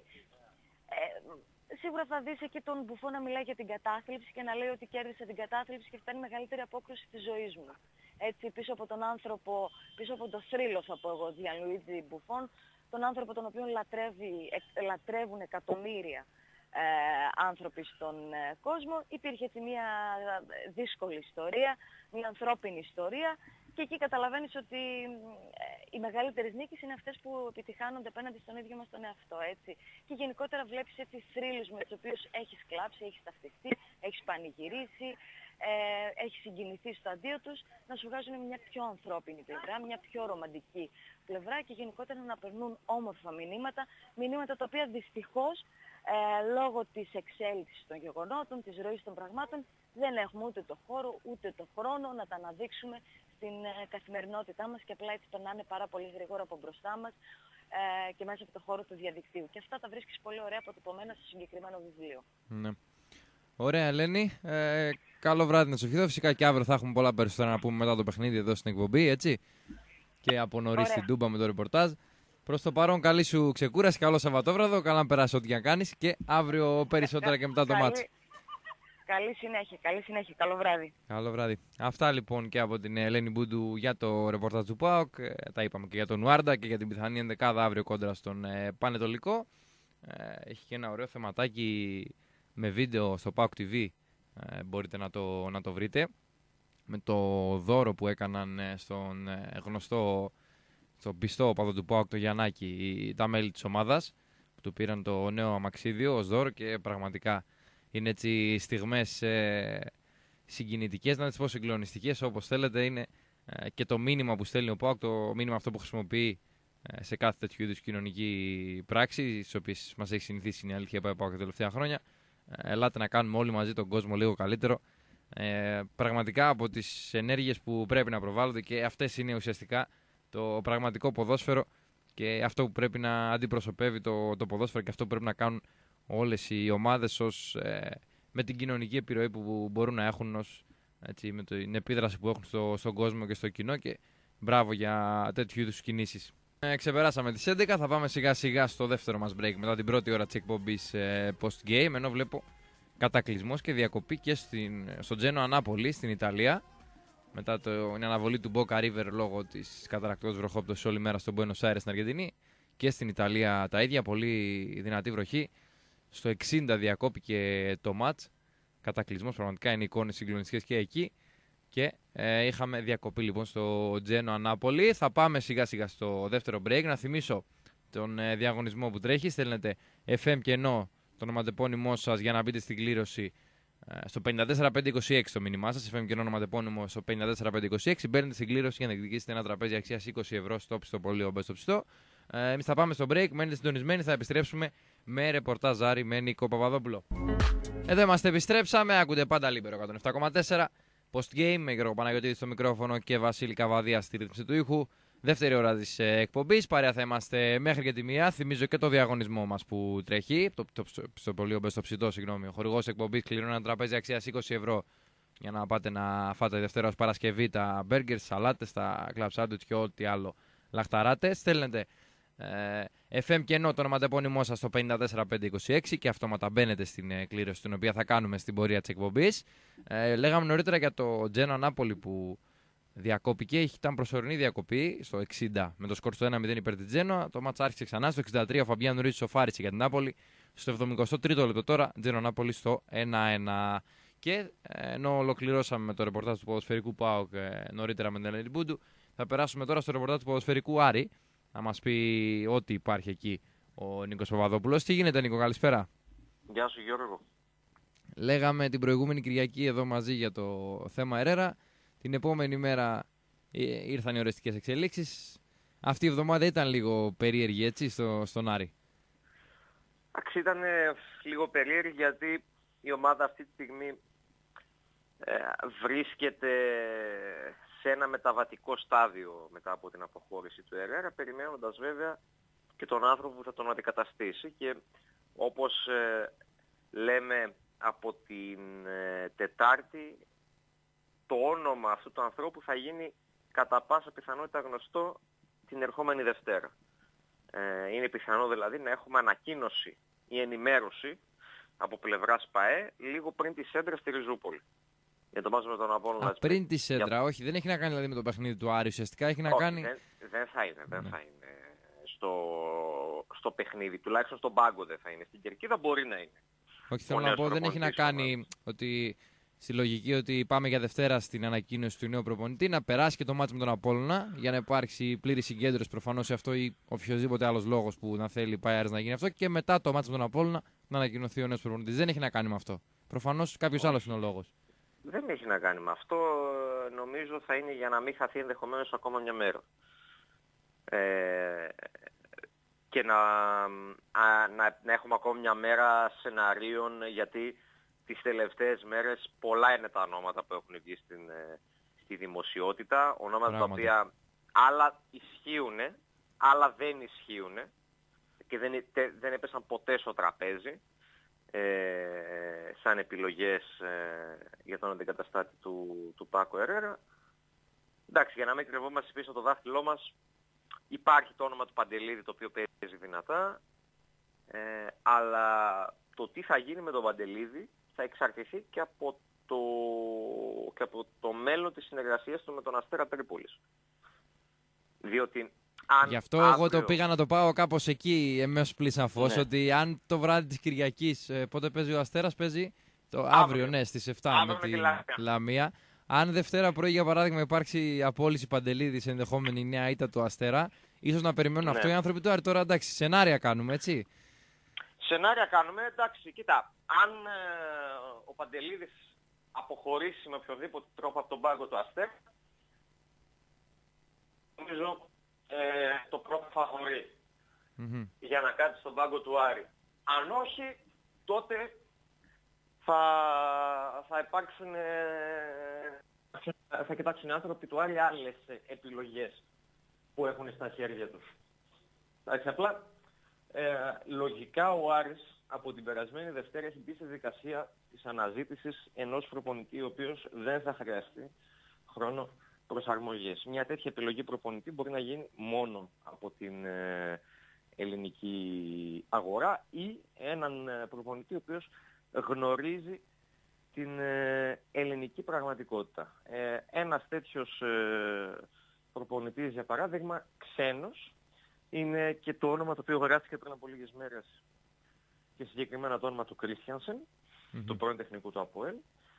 ε, σίγουρα θα δεις εκεί τον Μπουφό να μιλάει για την κατάθλιψη και να λέει ότι κέρδισε την κατάθλιψη και φτάνει μεγαλύτερη απόκριση της ζωής μου. Έτσι, πίσω από τον άνθρωπο, πίσω από το θρύλο, θα πω εγώ, Gianluigi Buffon, τον άνθρωπο τον οποίο λατρεύει, ε, λατρεύουν εκατομμύρια ε, άνθρωποι στον ε, κόσμο, υπήρχε έτσι μια δύσκολη ιστορία, μια ανθρώπινη ιστορία, και εκεί καταλαβαίνεις ότι ε, οι μεγαλύτερες νίκες είναι αυτές που επιτυχάνονται απέναντι στον ίδιο μας τον εαυτό, έτσι. Και γενικότερα βλέπεις έτσι θρύλους με τους οποίους έχεις κλάψει, έχεις ταυτιστεί, έχεις πανηγυρίσει, ε, έχεις συγκινηθεί στο αντίο τους, να σου βγάζουν μια πιο ανθρώπινη πλευρά, μια πιο ρομαντική πλευρά και γενικότερα να περνούν όμορφα μηνύματα, μηνύματα τα οποία δυστυχώς ε, λόγω της εξέλιξης των γεγονότων, της ροής των πραγμάτων, δεν έχουμε ούτε το χώρο ούτε το χρόνο να τα αναδείξουμε στην ε, καθημερινότητά μας και απλά έτσι περνάνε πάρα πολύ γρήγορα από μπροστά μας ε, και μέσα από το χώρο του διαδικτύου. Και αυτά τα βρίσκεις πολύ ωραία αποτυπωμένα στο συγκεκριμένο βιβλίο. Ναι. Ωραία, Ελένη. Ε, καλό βράδυ να σου ευχηθώ. Φυσικά και αύριο θα έχουμε πολλά περισσότερα να πούμε μετά το παιχνίδι εδώ στην εκπομπή, έτσι. Και από νωρίς στην Τούμπα με το ρεπορτάζ. Προς το παρόν, καλή σου ξεκούραση, καλό Σαββατόβραδο. Καλά να περάσει ό,τι για κάνεις και αύριο περισσότερα και μετά το μάτς. Καλή συνέχεια, καλή συνέχεια. Καλό βράδυ. Καλό βράδυ. Αυτά λοιπόν και από την Ελένη Μπούντου για το ρεπορτάζ του ΠΑΟΚ. Τα είπαμε και για τον Ουάρντα και για την πιθανή ενδεκάδα αύριο κόντρα στον ε, Πανετολικό. Ε, έχει και ένα ωραίο θεματάκι με βίντεο στο ΠΑΟΚ τι βι. Ε, μπορείτε να το, να το βρείτε. Με το δώρο που έκαναν στον ε, γνωστό, στον πιστό οπαδό του ΠΑΟΚ, το Γιαννάκη, τα μέλη της ομάδας, που του πήραν το νέο αμαξίδιο ως δώρο και πραγματικά είναι έτσι στιγμές ε, συγκινητικές, να τις πω συγκλονιστικές, όπως θέλετε. Είναι ε, και το μήνυμα που στέλνει ο ΠΑΟΚ, το μήνυμα αυτό που χρησιμοποιεί ε, σε κάθε τέτοιου είδους κοινωνική πράξη, στις οποίες μας έχει συνηθίσει, είναι η αλήθεια, πάει ΠΑΟΚ τα τελευταία χρόνια. Ε, ελάτε να κάνουμε όλοι μαζί τον κόσμο λίγο καλύτερο. Ε, πραγματικά από τις ενέργειες που πρέπει να προβάλλονται, και αυτές είναι ουσιαστικά το πραγματικό ποδόσφαιρο και αυτό που πρέπει να αντιπροσωπεύει το, το ποδόσφαιρο και αυτό που πρέπει να κάνουν όλες οι ομάδες ως, ε, με την κοινωνική επιρροή που μπορούν να έχουν, ως, έτσι, με την επίδραση που έχουν στο, στον κόσμο και στο κοινό, και μπράβο για τέτοιου είδους κινήσεις. Ε, ξεπεράσαμε τις έντεκα, θα πάμε σιγά σιγά στο δεύτερο μας break μετά την πρώτη ώρα της εκπομπής ε, post-game, ενώ βλέπω κατακλυσμός και διακοπή και στην, στο Τζένο Ανάπολη στην Ιταλία, μετά το, την αναβολή του Boca River λόγω της καταρακτικός βροχόπτωσης όλη μέρα στον Buenos Aires στην Αργεντινή, και στην Ιταλία τα ίδια, πολύ δυνατή βροχή. Στο εξήντα διακόπηκε το μάτς, κατακλυσμός, πραγματικά είναι εικόνες συγκλονιστικές και εκεί, και ε, είχαμε διακοπή λοιπόν στο Τζένο Ανάπολη. Θα πάμε σιγά σιγά στο δεύτερο break. Να θυμίσω τον ε, διαγωνισμό που τρέχει. Στέλνετε εφ εμ και ενώ το ονοματεπώνυμό σας για να μπείτε στην κλήρωση ε, στο πέντε τέσσερα πέντε είκοσι έξι το μήνυμά σας. εφ εμ και ενώ ονοματεπώνυμο στο πέντε τέσσερα πέντε είκοσι έξι. Μπαίνετε στην κλήρωση για να εκδικήσετε ένα τραπέζι αξίας είκοσι ευρώ στο πιστό πολύ ομπέ στο πιστό. Ε, εμείς θα πάμε στο break. Μένετε συντονισμένοι. Θα επιστρέψουμε με ρεπορτάζάρι με Νίκο Παπαδόπουλο. Εδώ είμαστε, επιστρέψαμε. Ακούτε πάντα Λίμπερο εκατόν επτά κόμμα τέσσερα. Post game με Γιώργο Παναγιωτίδη στο μικρόφωνο και Βασίλη Καβαδία στη ρύθμιση του ήχου. δεύτερη ώρα της ε, εκπομπής. Παρέα θα είμαστε μέχρι και τη μία. Θυμίζω και το διαγωνισμό μας που τρέχει. Το, το, το, στο πολύ στο ψητό, συγγνώμη. Ο χορηγός εκπομπής κληρώνει ένα τραπέζι αξίας είκοσι ευρώ για να πάτε να φάτε Δευτέρα ως Παρασκευή τα μπέργκερ, σαλάτες, τα κλαμπ σάντουιτς και ό,τι άλλο λαχταράτε. Στέλνετε ε, εφ εμ και ενώ το ονοματεπώνυμό σας στο πέντε τέσσερα πέντε είκοσι έξι και αυτόματα μπαίνετε στην ε, κλήρωση την οποία θα κάνουμε στην πορεία της εκπομπής. Ε, λέγαμε νωρίτερα για το Τζένοα Νάπολη που διακόπηκε, ήταν προσωρινή διακοπή στο εξήντα με το σκορ στο ένα μηδέν υπέρ της Τζένοα. Το μάτς άρχισε ξανά στο εξήντα τρία, ο Φαμπιάν Ρουίτσι σοφάρισε για την Νάπολη. Στο εβδομηκοστό τρίτο λεπτό τώρα, Τζένοα Νάπολη στο ένα ένα. Και ενώ ολοκληρώσαμε με το ρεπορτάζ του ποδοσφαιρικού ΠΑΟΚ ε, νωρίτερα με την Ελένη Μπούντου, θα περάσουμε τώρα στο ρεπορτάζ του ποδοσφαιρικού Άρη. Να μας πει ό,τι υπάρχει εκεί ο Νίκος Παπαδόπουλος. Τι γίνεται, Νίκο, καλησπέρα. Γεια σου, Γιώργο. Λέγαμε την προηγούμενη Κυριακή εδώ μαζί για το θέμα Ερέρα. Την επόμενη μέρα ήρθαν οι οριστικές εξελίξεις. Αυτή η εβδομάδα ήταν λίγο περίεργη, έτσι, στο, στον Άρη. Εντάξει, ήταν λίγο περίεργη γιατί η ομάδα αυτή τη στιγμή ε, βρίσκεται σε ένα μεταβατικό στάδιο μετά από την αποχώρηση του Ερέρα, περιμένοντας βέβαια και τον άνθρωπο που θα τον αντικαταστήσει. Και όπως ε, λέμε από την ε, Τετάρτη, το όνομα αυτού του ανθρώπου θα γίνει κατά πάσα πιθανότητα γνωστό την ερχόμενη Δευτέρα. Ε, είναι πιθανό δηλαδή να έχουμε ανακοίνωση ή ενημέρωση από πλευράς ΠΑΕ λίγο πριν τη Σέντρα στη Ριζούπολη. Για το μάτς με τον Απόλλωνα. Α, πριν τη Σέντρα, για... όχι, δεν έχει να κάνει δηλαδή με το παιχνίδι του Άρη, ουσιαστικά έχει να όχι, κάνει... Δεν, δεν θα είναι, δεν ναι. θα είναι στο, στο παιχνίδι, τουλάχιστον στον πάγκο δεν θα είναι. Στην Κερκίδα μπορεί να είναι. Όχι, θέλω να πω, δεν έχει να κάνει ότι... Στη λογική ότι πάμε για Δευτέρα στην ανακοίνωση του νέου προπονητή, να περάσει και το μάτς με τον Απόλλωνα για να υπάρξει πλήρη συγκέντρωση προφανώς σε αυτό ή οποιοδήποτε άλλος λόγος που να θέλει πάει Άρης να γίνει αυτό και μετά το μάτς με τον Απόλλωνα να ανακοινωθεί ο νέος προπονητής. Δεν έχει να κάνει με αυτό. Προφανώς κάποιος άλλος είναι ο λόγος. Δεν έχει να κάνει με αυτό. Νομίζω θα είναι για να μην χαθεί ενδεχομένως ακόμα μια μέρα. Ε, και να, α, να, να έχουμε ακόμα μια μέρα σεναρίων, γιατί τις τελευταίες μέρες πολλά είναι τα ονόματα που έχουν βγει στην, στη δημοσιότητα, ονόματα τα οποία άλλα ισχύουν, άλλα δεν ισχύουν και δεν, δεν έπεσαν ποτέ στο τραπέζι ε, σαν επιλογές ε, για τον αντικαταστάτη του, του Πάκο Ερέρα. Εντάξει, για να μην κρυβόμαστε πίσω το δάχτυλό μας, υπάρχει το όνομα του Παντελίδη το οποίο παίζει δυνατά, ε, αλλά το τι θα γίνει με τον Παντελίδη θα εξαρτηθεί και από το, και από το μέλλον της συνεργασίας του με τον Αστέρα Τρίπολης. Διότι αν γι' αυτό αύριο... εγώ το πήγα να το πάω κάπως εκεί εμέσως πλήσα φως, ναι. Ότι αν το βράδυ της Κυριακής, πότε παίζει ο Αστέρας, παίζει το αύριο, αύριο ναι, στις εφτά αύριο με τη Λαμία. Λαμία. Αν Δευτέρα πρωί για παράδειγμα υπάρξει απόλυση Παντελίδη σε ενδεχόμενη νέα ήττα του Αστέρα, ίσως να περιμένουν ναι. αυτό οι άνθρωποι του Άρη. Τώρα εντάξει, σενάρια κάνουμε, έτσι. Σενάρια κάνουμε, εντάξει, κοίτα, αν ε, ο Παντελίδης αποχωρήσει με οποιοδήποτε τρόπο από τον πάγκο του Αστέρα, νομίζω ε, το πρώτο φαβορί mm-hmm. για να κάτσει στον πάγκο του Άρη. Αν όχι, τότε θα, θα υπάρξουν, ε, θα κοιτάξουν οι άνθρωποι του Άρη άλλες επιλογές που έχουν στα χέρια τους. Εντάξει, απλά ε, λογικά ο Άρης από την περασμένη Δευτέρα έχει μπει στη δικασία της αναζήτησης ενός προπονητή ο οποίος δεν θα χρειαστεί χρόνο προσαρμογής. Μια τέτοια επιλογή προπονητή μπορεί να γίνει μόνο από την ε, ελληνική αγορά ή έναν ε, προπονητή ο οποίος γνωρίζει την ε, ελληνική πραγματικότητα. Ε, ένας τέτοιος ε, προπονητής, για παράδειγμα, ξένος, είναι και το όνομα το οποίο γράφτηκε πριν από λίγες μέρες και συγκεκριμένα το όνομα του Κρίστιανσεν, mm-hmm. του πρώην τεχνικού του ΑΠΟΕΛ,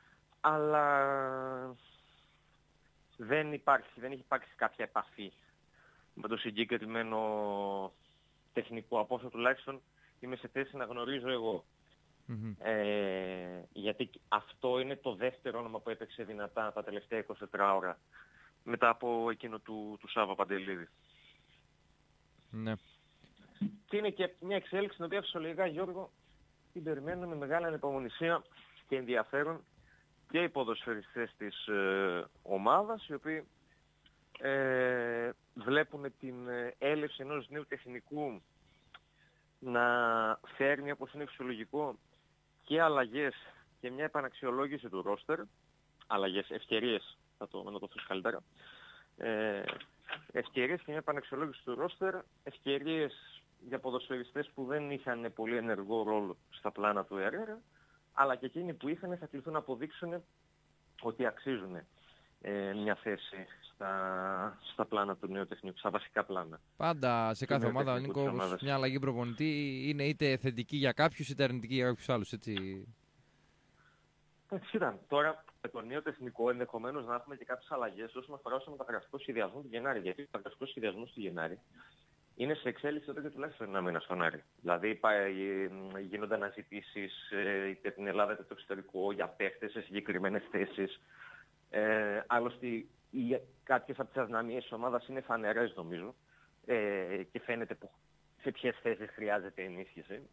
αλλά δεν υπάρχει, δεν έχει υπάρξει κάποια επαφή με το συγκεκριμένο τεχνικό, από όσο τουλάχιστον είμαι σε θέση να γνωρίζω εγώ. Mm-hmm. Ε, γιατί αυτό είναι το δεύτερο όνομα που έπαιξε δυνατά τα τελευταία είκοσι τέσσερις ώρα μετά από εκείνο του, του Σάβα Παντελίδη. Ναι. Και είναι και μια εξέλιξη την οποία φυσιολογικά, Γιώργο, την περιμένουμε με μεγάλη ανυπομονησία και ενδιαφέρον και οι ποδοσφαιριστές της ε, ομάδας, οι οποίοι ε, βλέπουν την έλευση ενός νέου τεχνικού να φέρνει, όπως είναι φυσιολογικό, και αλλαγές και μια επαναξιολόγηση του ρόστερ, αλλαγές, ευκαιρίες, θα το, να το θέσω καλύτερα, ε, ευκαιρίες και μια επαναξιολόγηση του ρόστερ, ευκαιρίες για ποδοσφαιριστές που δεν είχαν πολύ ενεργό ρόλο στα πλάνα του Ερέρα, αλλά και εκείνοι που είχαν θα κληθούν να αποδείξουν ότι αξίζουν ε, μια θέση στα, στα πλάνα του νέου τεχνικού, στα βασικά πλάνα. Πάντα σε κάθε ομάδα, Νίκο, μια αλλαγή προπονητή είναι είτε θετική για κάποιους είτε αρνητική για κάποιους άλλους, έτσι. Εντάξει, ήταν. Τώρα με το νέο τεχνικό ενδεχομένως να έχουμε και κάποιες αλλαγές όσον αφορά στο μεταγραφικό σχεδιασμό του Γενάρη. Γιατί ο μεταγραφικός σχεδιασμός του Γενάρη είναι σε εξέλιξη εδώ και τουλάχιστον ένα μήνα στον Άρη. Δηλαδή γίνονται αναζητήσεις είτε την Ελλάδα είτε το εξωτερικό για παίχτες σε συγκεκριμένες θέσεις. Ε, άλλωστε οι, κάποιες από τις αδυναμίες της ομάδας είναι φανερές νομίζω ε, και φαίνεται που, σε ποιες θέσεις χρειάζεται ενίσχυση.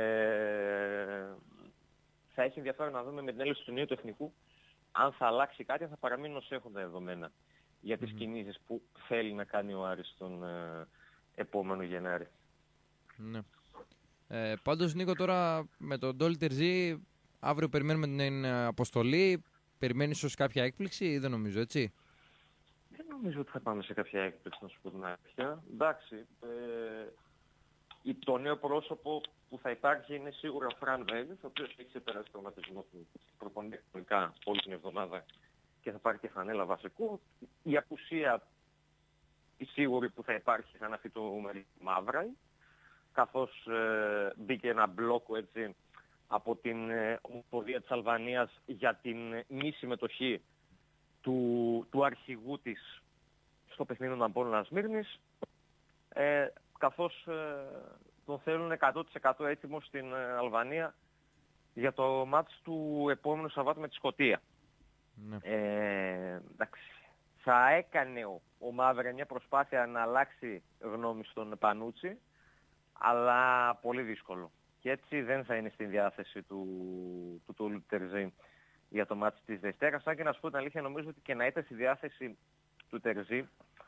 Ε, θα έχει ενδιαφέρον να δούμε με την έλευση του νέου τεχνικού αν θα αλλάξει κάτι, αν θα παραμείνουν ως έχουν τα δεδομένα για τις mm. κινήσεις που θέλει να κάνει ο Άρης τον ε, επόμενο Γενάρη. Ναι. Ε, πάντως Νίκο, τώρα με τον Ντόλι Τερζή αύριο περιμένουμε την αποστολή. Περιμένεις ίσως κάποια έκπληξη ή δεν νομίζω, έτσι? Δεν νομίζω ότι θα πάμε σε κάποια έκπληξη, να σου πω την αλήθεια. Εντάξει, ε, το νέο πρόσωπο που θα υπάρχει είναι σίγουρα ο Φραν Βέλης, ο οποίος έχει ξεπεράσει το τραυματισμό του προπονητικά όλη την εβδομάδα και θα πάρει και φανέλα βασικού. Η απουσία η σίγουρη που θα υπάρχει θα είναι αυτή του Μαύραη, καθώς ε, μπήκε ένα μπλόκο έτσι από την ε, Ομοσπονδία της Αλβανίας για την ε, μη συμμετοχή του, του αρχηγού της στο παιχνίδι των Απόλλωνα Σμύρνης, ε, καθώς ε, τον θέλουν εκατό τοις εκατό έτοιμο στην ε, Αλβανία για το μάτς του επόμενου Σαββάτου με τη Σκωτία. Ναι. Ε, εντάξει. Θα έκανε ο, ο Μαύρε μια προσπάθεια να αλλάξει γνώμη στον Πανούτσι, αλλά πολύ δύσκολο. Και έτσι δεν θα είναι στην διάθεση του του, του Τερζή για το μάτς της Δευτέρας. Αν και να σου πω την αλήθεια, νομίζω ότι και να ήταν στη διάθεση του Τερζή,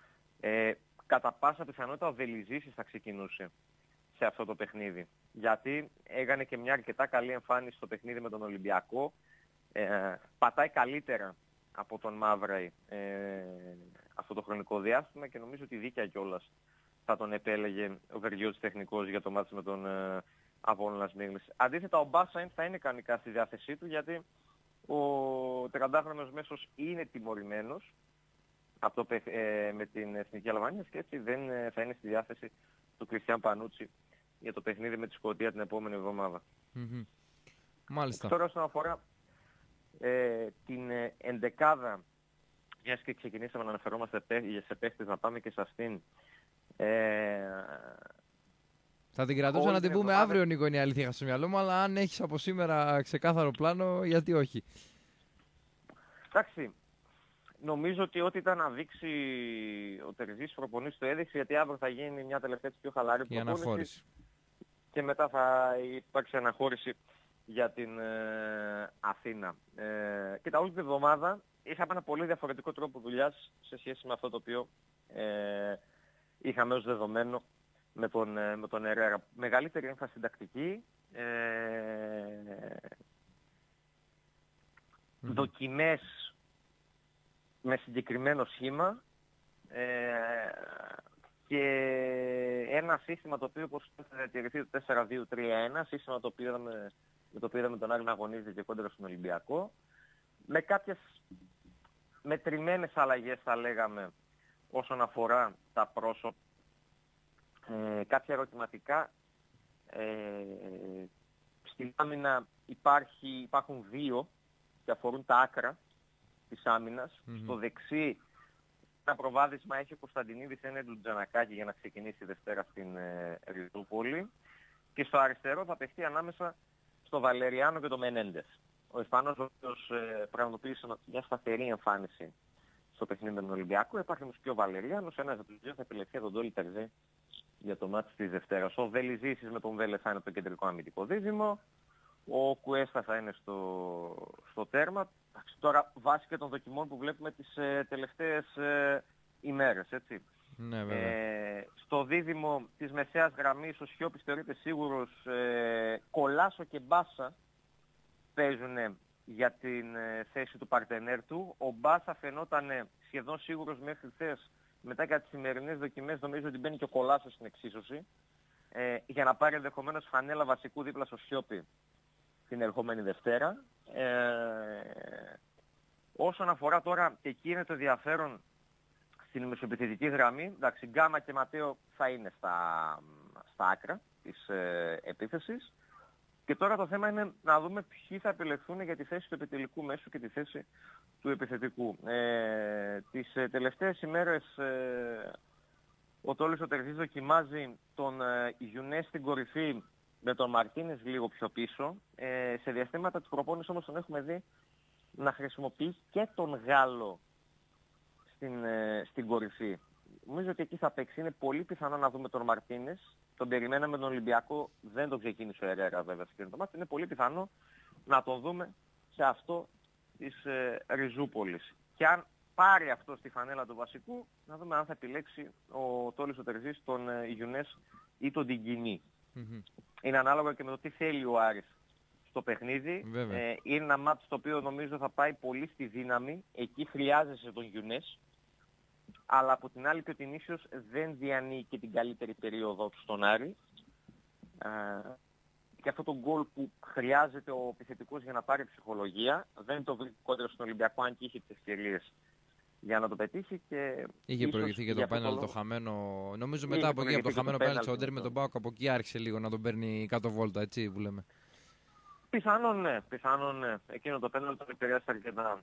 ε, κατά πάσα πιθανότητα ο Βελιζήσης θα ξεκινούσε σε αυτό το παιχνίδι. Γιατί έκανε και μια αρκετά καλή εμφάνιση στο παιχνίδι με τον Ολυμπιακό. Ε, πατάει καλύτερα από τον Μαύρεϊ ε, αυτό το χρονικό διάστημα και νομίζω ότι δίκαια κιόλας θα τον επέλεγε ο Βεργιώτης τεχνικός για το μάτς με τον ε, Απόλλωνα Σμύρνης. Αντίθετα ο Μπάσαιν θα είναι κανονικά στη διάθεσή του, γιατί ο τριαντάχρονος μέσος είναι τιμωρημένος από το, ε, με την Εθνική Αλβανία και έτσι δεν ε, θα είναι στη διάθεση του Κριστιαν Πανούτσι για το παιχνίδι με τη Σκωτία την επόμενη εβδομάδα. Mm-hmm. Μάλιστα. Τώρα όσον αφορά ε, την ε, εντεκάδα, μιας και ξεκινήσαμε να αναφερόμαστε σε παίχτες, να πάμε και σε αυτήν. Ε, θα την κρατούσα να την πούμε εβδομάδα... αύριο, Νίκο, είναι η αλήθεια στο μυαλό μου, αλλά αν έχεις από σήμερα ξεκάθαρο πλάνο, γιατί όχι. Εντάξει, νομίζω ότι ό,τι ήταν να δείξει ο Τερζής προπονής το έδειξε, γιατί αύριο θα γίνει μια τελευταία πιο χαλαρή προπόνηση και μετά θα υπάρξει αναχώρηση για την ε, Αθήνα. Ε, και τα όλη την εβδομάδα είχαμε ένα πολύ διαφορετικό τρόπο δουλειάς σε σχέση με αυτό το οποίο ε, είχαμε ως δεδομένο με τον, με τον Ερέρα. Μεγαλύτερη έμφαση στην τακτική, ε, mm. δοκιμές με συγκεκριμένο σχήμα ε, και ένα σύστημα το οποίο όπως θα διατηρηθεί το τέσσερα δύο τρία ένα, σύστημα το οποίο είδαμε, με το οποίο είδαμε τον Άρη να αγωνίζεται και κόντρα στον Ολυμπιακό, με κάποιες μετρημένες αλλαγές θα λέγαμε όσον αφορά τα πρόσωπα. Ε, κάποια ερωτηματικά. Ε, στην άμυνα υπάρχει, υπάρχουν δύο και αφορούν τα άκρα της άμυνας. Mm-hmm. Στο δεξί ένα προβάδισμα έχει ο Κωνσταντινίδης έναντι του Τζανακάκη για να ξεκινήσει Δευτέρα στην ε, Ριζούπολη. Και στο αριστερό θα παιχτεί ανάμεσα στο Βαλεριάνο και το Μενέντες. Ο Ισπανός ο οποίος ε, πραγματοποίησε μια σταθερή εμφάνιση στο παιχνίδι με τον Ολυμπιακό. Υπάρχει όμως και ο Βαλεριάνος, ένας από τους δύο θα επιλεχθεί τον Ντόλι Τερζή για το μάτς της Δευτέρας. Ο Βελιζήσης με τον Βέλε θα είναι το κεντρικό αμυντικό δίδυμο. Ο Κουέστα θα είναι στο, στο τέρμα. Τώρα βάσει και των δοκιμών που βλέπουμε τις ε, τελευταίες ε, ημέρες, έτσι. Ναι, βέβαια. Ε, στο δίδυμο της μεσαίας γραμμής ο Σιώπης θεωρείται σίγουρος, ε, Κολάσο και Μπάσα παίζουν για την ε, θέση του παρτενέρ του. Ο Μπάσα φαινόταν σχεδόν σίγουρος μέχρι χθες. Μετά και τις σημερινές δοκιμές νομίζω ότι μπαίνει και ο Κολάσο στην εξίσωση, ε, για να πάρει ενδεχομένως φανέλα βασικού δίπλα στο Σιώπη την ερχόμενη Δευτέρα. Ε, όσον αφορά τώρα, και εκεί είναι το ενδιαφέρον στην μεσοεπιθετική γραμμή, εντάξει, Γκάμα και Ματέο θα είναι στα, στα άκρα της ε, επίθεσης. Και τώρα το θέμα είναι να δούμε ποιοι θα επιλεχθούν για τη θέση του επιτελικού μέσου και τη θέση του επιθετικού. Ε, τις ε, τελευταίες ημέρες ε, ο Τόλης ο Τερζής δοκιμάζει τον ε, Γιουνές στην κορυφή με τον Μαρτίνες λίγο πιο πίσω. Ε, σε διαστήματα της προπόνησης όμως τον έχουμε δει να χρησιμοποιεί και τον Γάλλο στην, ε, στην κορυφή. Νομίζω ότι εκεί θα παίξει. Είναι πολύ πιθανό να δούμε τον Μαρτίνες. Τον περιμέναμε τον Ολυμπιακό, δεν τον ξεκίνησε ο Ερέρα βέβαια στην το μάτι. Είναι πολύ πιθανό να τον δούμε σε αυτό της ε, Ριζούπολης. Και αν πάρει αυτό στη φανέλα του βασικού, να δούμε αν θα επιλέξει ο Τόλης ο Τερζής τον ε, Γιουνές ή τον Τιγκινή. Mm-hmm. Είναι ανάλογα και με το τι θέλει ο Άρης στο παιχνίδι. Ε, είναι ένα μάτι το οποίο νομίζω θα πάει πολύ στη δύναμη. Εκεί χρειάζεσαι τον Γιουνές. Αλλά από την άλλη και ο Τινίσιος δεν διανύει και την καλύτερη περίοδο του στον Άρη. Ε, και αυτό το γκολ που χρειάζεται ο επιθετικός για να πάρει ψυχολογία δεν το βρήκε κόντρα στον Ολυμπιακό, αν και είχε τις ευκαιρίες για να το πετύχει. Και είχε προηγηθεί και το πέναλ το χαμένο. Νομίζω μετά από εκεί, από το χαμένο πέναλ στο ντέρμπι με τον Πάοκ, από εκεί άρχισε λίγο να τον παίρνει κάτω βόλτα, έτσι που λέμε. Πιθανόν ναι, πιθανόν ναι. Εκείνο το πέναλ τον επηρεάσει αρκετά.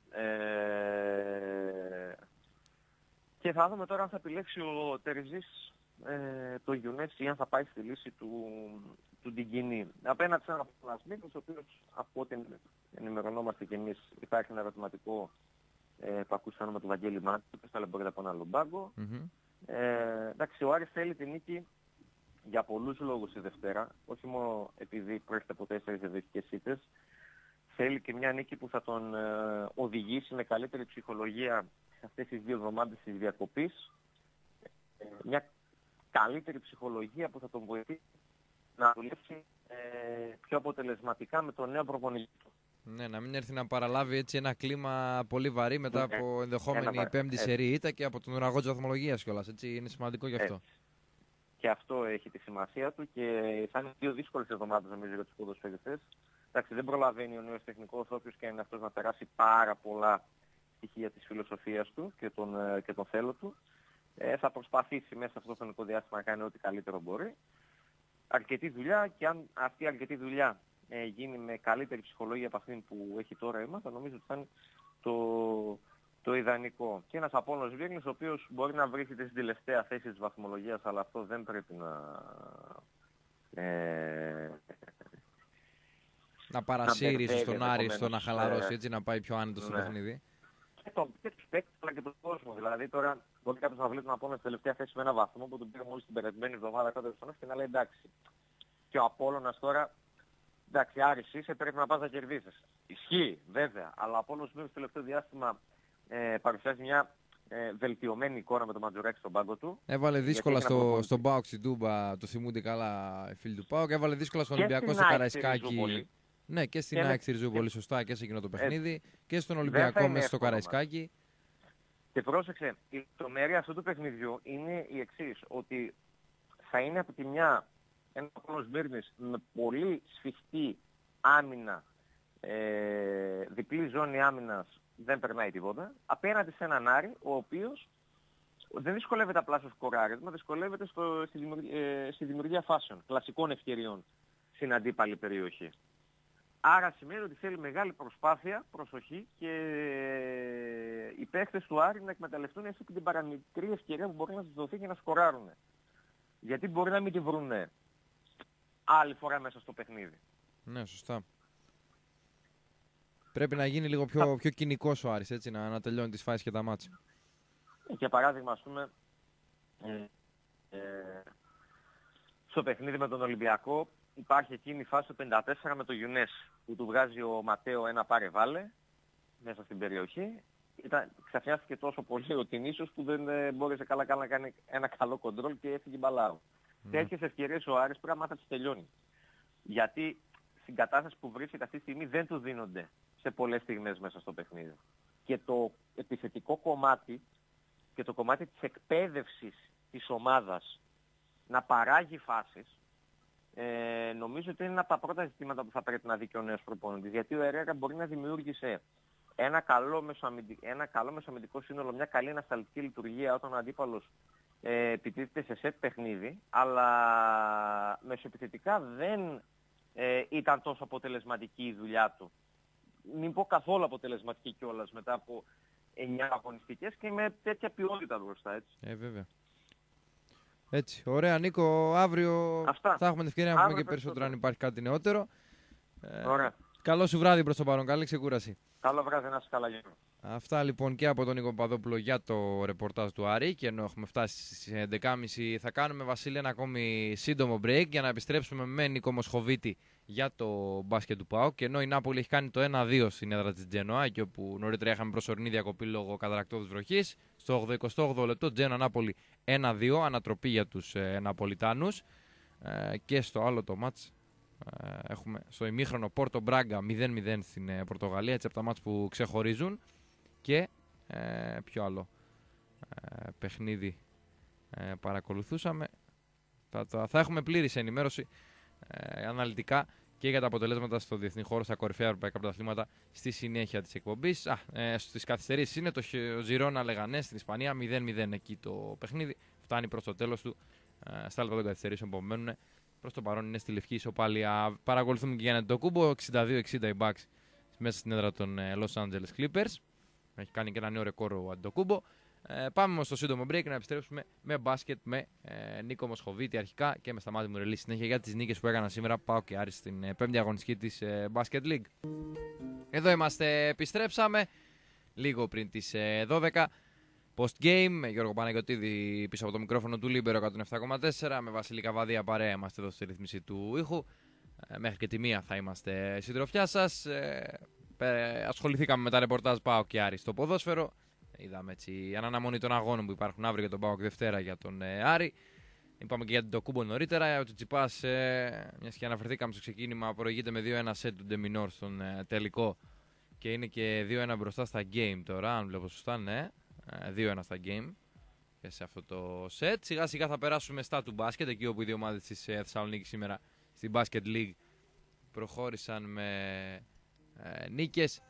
Ε... Και θα δούμε τώρα αν θα επιλέξει ο Τερζής ε, το Γιουνές ή αν θα πάει στη λύση του, του Ντιγκινή. Απέναντι σε έναν Πλασμίκος, ο οποίος από ό,τι ενημερωνόμαστε κι εμείς υπάρχει ένα ερωτηματικό ε, που ακούσαμε με τον Βαγγέλη Μάτσο, που ταλαιπωρείται από έναν Λομπάγκο. Mm-hmm. Ε, εντάξει, ο Άρης θέλει την νίκη για πολλούς λόγους η Δευτέρα, όχι μόνο επειδή πρόκειται από τέσσερις ευαίσθητες ήττες. Θέλει και μια νίκη που θα τον ε, οδηγήσει με καλύτερη ψυχολογία σε αυτές τις δύο εβδομάδες της διακοπής, ε, μια καλύτερη ψυχολογία που θα τον βοηθήσει να δουλέψει ε, πιο αποτελεσματικά με τον νέο προπονητή του. Ναι, να μην έρθει να παραλάβει έτσι ένα κλίμα πολύ βαρύ μετά ναι, από ενδεχόμενη ένα, πέμπτη έτσι. Σερί ήττα και από τον ουραγό της βαθμολογίας κιόλας, έτσι, είναι σημαντικό γι' αυτό. Έτσι. Και αυτό έχει τη σημασία του και θα είναι δύο δύσκολες εβδομάδες νομίζω για τους ποδοσφαιριστές. Εντάξει, δεν προλαβαίνει ο νέος τεχνικός, όποιος και είναι αυτός, να περάσει πάρα πολλά στοιχεία της φιλοσοφίας του και τον, και τον θέλω του. Ε, θα προσπαθήσει μέσα σε αυτό το χρονικό διάστημα να κάνει ό,τι καλύτερο μπορεί. Αρκετή δουλειά, και αν αυτή η αρκετή δουλειά ε, γίνει με καλύτερη ψυχολογία από αυτήν που έχει τώρα η ομάδα, νομίζω ότι θα είναι το, το ιδανικό. Και ένας Απόλλωνας Βίρνης, ο οποίος μπορεί να βρίσκεται στην τελευταία θέση της βαθμολογίας, αλλά αυτό δεν πρέπει να... Ε, να παρασύρει στον Άρη, στο να χαλαρώσει, έτσι, να πάει πιο άνετο στο ναι. παιχνίδι. Και, το, και τους παίκτες αλλά και τον κόσμο. Δηλαδή τώρα μπορεί κάποιος να βλέπει να πούμε στη τελευταία θέση με ένα βαθμό που τον πήρε μόλις την περασμένη εβδομάδα κάτω στον και να λέει εντάξει. Και ο Απόλλωνας τώρα, εντάξει, Άρης είσαι, πρέπει να πας να κερδίσεις. Ισχύει βέβαια, αλλά ο Απόλλωνας στο τελευταίο διάστημα ε, παρουσιάζει μια ε, βελτιωμένη εικόνα με τον Μαντζουράκη στον πάγκο του. Έβαλε δύσκολα στο, στον Πάοκ στην Τούμπα, το θυμούνται καλά οι φίλοι του Πάοκ. Έβαλε δύσκολα στον Ολυμπιακό στο Καραϊσκάκι. Ναι, και στην ΑΕΚ στη Ριζούπολη, και... σωστά, και σε εκείνο το παιχνίδι. Έτσι. Και στον Ολυμπιακό μέσα στο Καραϊσκάκι. Και πρόσεξε, η λεπτομέρεια αυτού του παιχνιδιού είναι η εξής, ότι θα είναι από τη μια ένα Απόλλωνας Βίρνης με πολύ σφιχτή άμυνα, ε, διπλή ζώνη άμυνας, δεν περνάει τίποτα, απέναντι σε έναν Άρη, ο οποίος δεν δυσκολεύεται απλά στο σκοράρισμα, δυσκολεύεται στο, στη, δημιουργία, ε, στη δημιουργία φάσεων, κλασικών ευκαιριών στην αντίπαλη περιοχή. Άρα σημαίνει ότι θέλει μεγάλη προσπάθεια, προσοχή και οι παίχτες του Άρη να εκμεταλλευτούν έτσι και την παραμικρή ευκαιρία που μπορεί να τους δοθεί για να σκοράρουν. Γιατί μπορεί να μην τη βρουνε άλλη φορά μέσα στο παιχνίδι. Ναι, σωστά. Πρέπει να γίνει λίγο πιο, πιο κοινικός ο Άρης, έτσι, να, να τελειώνει τις φάσεις και τα μάτς. Για παράδειγμα, ας πούμε, ε, ε, στο παιχνίδι με τον Ολυμπιακό, υπάρχει εκείνη η φάση του πενήντα τέσσερα με το Γιουνές που του βγάζει ο Ματέο ένα πάρε βάλε μέσα στην περιοχή. ήταν, ξαφνιάστηκε τόσο πολύ ο Τινίσιος που δεν ε, μπόρεσε καλά, καλά να κάνει ένα καλό κοντρόλ και έφυγε μπαλάου. Mm. Τέτοιες ευκαιρίες ο Άρης πρέπει να μάθει να τις τελειώνει. Γιατί στην κατάσταση που βρίσκεται αυτή τη στιγμή δεν του δίνονται σε πολλές στιγμές μέσα στο παιχνίδι. Και το επιθετικό κομμάτι και το κομμάτι της εκπαίδευσης της ομάδας να παράγει φάσεις, ε, νομίζω ότι είναι ένα από τα πρώτα ζητήματα που θα πρέπει να δει και ο νέος προπονητής. Γιατί ο Ερέρα μπορεί να δημιούργησε ένα καλό, μεσοαμυντικό, ένα καλό μεσοαμυντικό σύνολο, μια καλή ανασταλτική λειτουργία όταν ο αντίπαλος ε, επιτίθεται σε σετ παιχνίδι, αλλά μεσοεπιθετικά δεν ε, ήταν τόσο αποτελεσματική η δουλειά του. Μην πω καθόλου αποτελεσματική κιόλας μετά από εννιά αγωνιστικές και με τέτοια ποιότητα μπροστά, έτσι. Ε, βέβαια. Έτσι. Ωραία, Νίκο. Αύριο Αυτά. θα έχουμε την ευκαιρία να πούμε και περισσότερο αν υπάρχει κάτι νεότερο. Ε, Ωραία. Καλό σου βράδυ προς το παρόν. Καλή ξεκούραση. Καλό βράδυ, να είσαι καλά, Γιώργο. Αυτά λοιπόν και από τον Νίκο Παπαδόπουλο για το ρεπορτάζ του Άρη. Και ενώ έχουμε φτάσει στις έντεκα και τριάντα θα κάνουμε, Βασίλη, ένα ακόμη σύντομο break για να επιστρέψουμε με Νίκο Μοσχοβίτη για το μπάσκετ του ΠΑΟΚ. Και ενώ η Νάπολη έχει κάνει το ένα δύο στην έδρα της Τζένοα, εκεί όπου νωρίτερα είχαμε προσωρινή διακοπή λόγω καταρρακτώδους βροχής, στο εικοστό όγδοο λεπτό Τζένοα Νάπολη ένα δύο, ανατροπή για τους ε, Ναπολιτάνους. Ε, και στο άλλο το μάτς ε, έχουμε στο ημίχρονο Πόρτο Μπράγκα μηδέν μηδέν στην ε, Πορτογαλία, έτσι από τα μάτς που ξεχωρίζουν. Και ε, ποιο άλλο ε, παιχνίδι ε, παρακολουθούσαμε. Θα, θα, θα έχουμε πλήρης ενημέρωση ε, αναλυτικά και για τα αποτελέσματα στο διεθνή χώρο, στα κορυφαία ευρωπαϊκά πρωταθλήματα στη συνέχεια της εκπομπής. Α, ε, στις καθυστερήσεις είναι το Ζιρόνα Λεγανές στην Ισπανία, μηδέν μηδέν εκεί το παιχνίδι. Φτάνει προς το τέλος του, ε, στα λεπτά των καθυστερήσεων που μένουν. Προς το παρόν είναι στη λευκή ισοπάλια. Παρακολουθούμε και για ένα Αντετοκούμπο, εξήντα δύο εξήντα οι Bucks μέσα στην έδρα των ε, Los Angeles Clippers. Έχει κάνει και ένα νέο ρεκόρ ο Αντετοκούμπο. Ε, πάμε όμως στο σύντομο break να επιστρέψουμε με μπάσκετ με ε, Νίκο Μοσχοβίτη αρχικά και με Σταμάτη Μουρελή συνέχεια για τις νίκες που έκαναν σήμερα ΠΑΟΚ και Άρης στην ε, πέμπτη αγωνιστική της ε, Basket League. Εδώ είμαστε, επιστρέψαμε λίγο πριν τις ε, δώδεκα. Post game, Γιώργο Παναγιωτίδη πίσω από το μικρόφωνο του Λίμπερο εκατόν επτά κόμμα τέσσερα, με Βασίλη Καβαδία παρέα είμαστε εδώ στη ρύθμιση του ήχου. Ε, μέχρι και τη μία θα είμαστε συντροφιά σας. Ε, ε, ασχοληθήκαμε με τα ρεπορτάζ ΠΑΟΚ και Άρη στο ποδόσφαιρο. Είδαμε έτσι αν αναμονή των αγώνων που υπάρχουν αύριο για τον ΠΑΟΚ Δευτέρα για τον ε, Άρη. Είπαμε και για τον Τοκούμπο νωρίτερα. Ο Τσιτσιπάς, ε, μιας και αναφερθήκαμε στο ξεκίνημα, προηγείται με δύο ένα σετ του Ντεμινόρ στον ε, τελικό και είναι και δύο ένα μπροστά στα game τώρα. Αν βλέπω σωστά, ναι. Ε, δύο ένα στα game και σε αυτό το σετ. Σιγά σιγά θα περάσουμε στα του μπάσκετ, εκεί όπου οι δύο ομάδες της ε, Θεσσαλονίκης σήμερα στην Basket League προχώρησαν με ε, νίκες.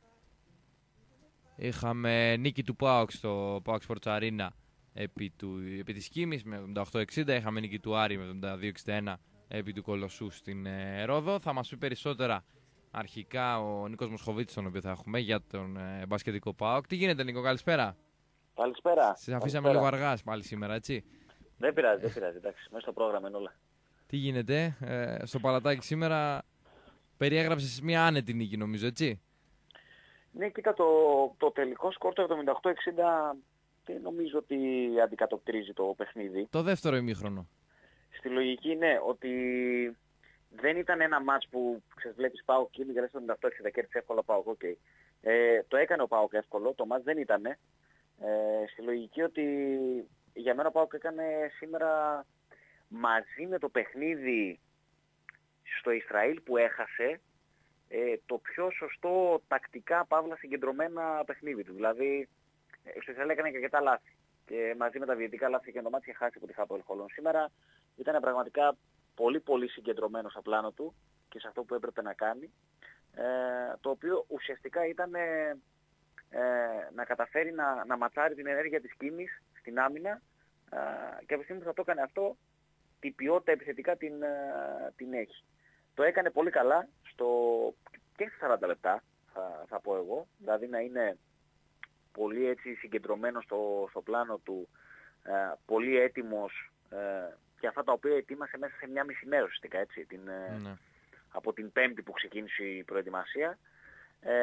Είχαμε νίκη του ΠΑΟΚ στο ΠΑΟΚ Sports Arena επί, του, επί της Κίμης με εβδομήντα οκτώ εξήντα. Είχαμε νίκη του Άρη με εβδομήντα δύο εξήντα ένα επί του Κολοσσού στην ε, Ρόδο. Θα μας πει περισσότερα αρχικά ο Νίκος Μοσχοβίτης, τον οποίο θα έχουμε για τον ε, μπασκετικό ΠΑΟΚ. Τι γίνεται, Νίκο, καλησπέρα. Καλησπέρα. Σας αφήσαμε λίγο αργά πάλι σήμερα, έτσι. Δεν πειράζει, δεν πειράζει. Εντάξει, μέσα στο πρόγραμμα είναι όλα. Τι γίνεται, ε, στο Παλατάκι σήμερα περιέγραψες μια άνετη νίκη, νομίζω, έτσι. Ναι, κοίτα, το, το τελικό σκορ το εβδομήντα οκτώ εξήντα δεν νομίζω ότι αντικατοπτρίζει το παιχνίδι. Το δεύτερο ημίχρονο. Στη λογική, ναι, ότι δεν ήταν ένα μάτς που ξέρεις, βλέπεις ΠΑΟΚ και είναι για εβδομήντα οκτώ εξήντα κέρδισε εύκολο ΠΑΟΚ, okay. ε, το έκανε ο ΠΑΟΚ εύκολο, το μάτς δεν ήτανε. Ε, στη λογική ότι για μένα ο ΠΑΟΚ έκανε σήμερα μαζί με το παιχνίδι στο Ισραήλ που έχασε ε, το πιο σωστό τακτικά παύλα συγκεντρωμένα παιχνίδι του. Δηλαδή ε, στο Ισραήλ έκανε και αρκετά λάθη και μαζί με τα βιαιτικά λάθη και το μάτι είχε χάσει από τη Χάπολ Χολόν. Σήμερα ήταν πραγματικά πολύ πολύ συγκεντρωμένο στο πλάνο του και σε αυτό που έπρεπε να κάνει, ε, το οποίο ουσιαστικά ήταν ε, ε, να καταφέρει να, να ματσάρει την ενέργεια της Κίμης στην άμυνα ε, και από τη στιγμή που θα το έκανε αυτό την ποιότητα επιθετικά την, ε, την έχει. Το έκανε πολύ καλά στο, και στα σαράντα λεπτά θα, θα πω εγώ, δηλαδή να είναι πολύ έτσι συγκεντρωμένο στο, στο πλάνο του, ε, πολύ έτοιμος ε, και αυτά τα οποία ετοίμασε μέσα σε μια μισή μέρα ουσιαστικά, έτσι, την, ναι. από την Πέμπτη που ξεκίνησε η προετοιμασία ε,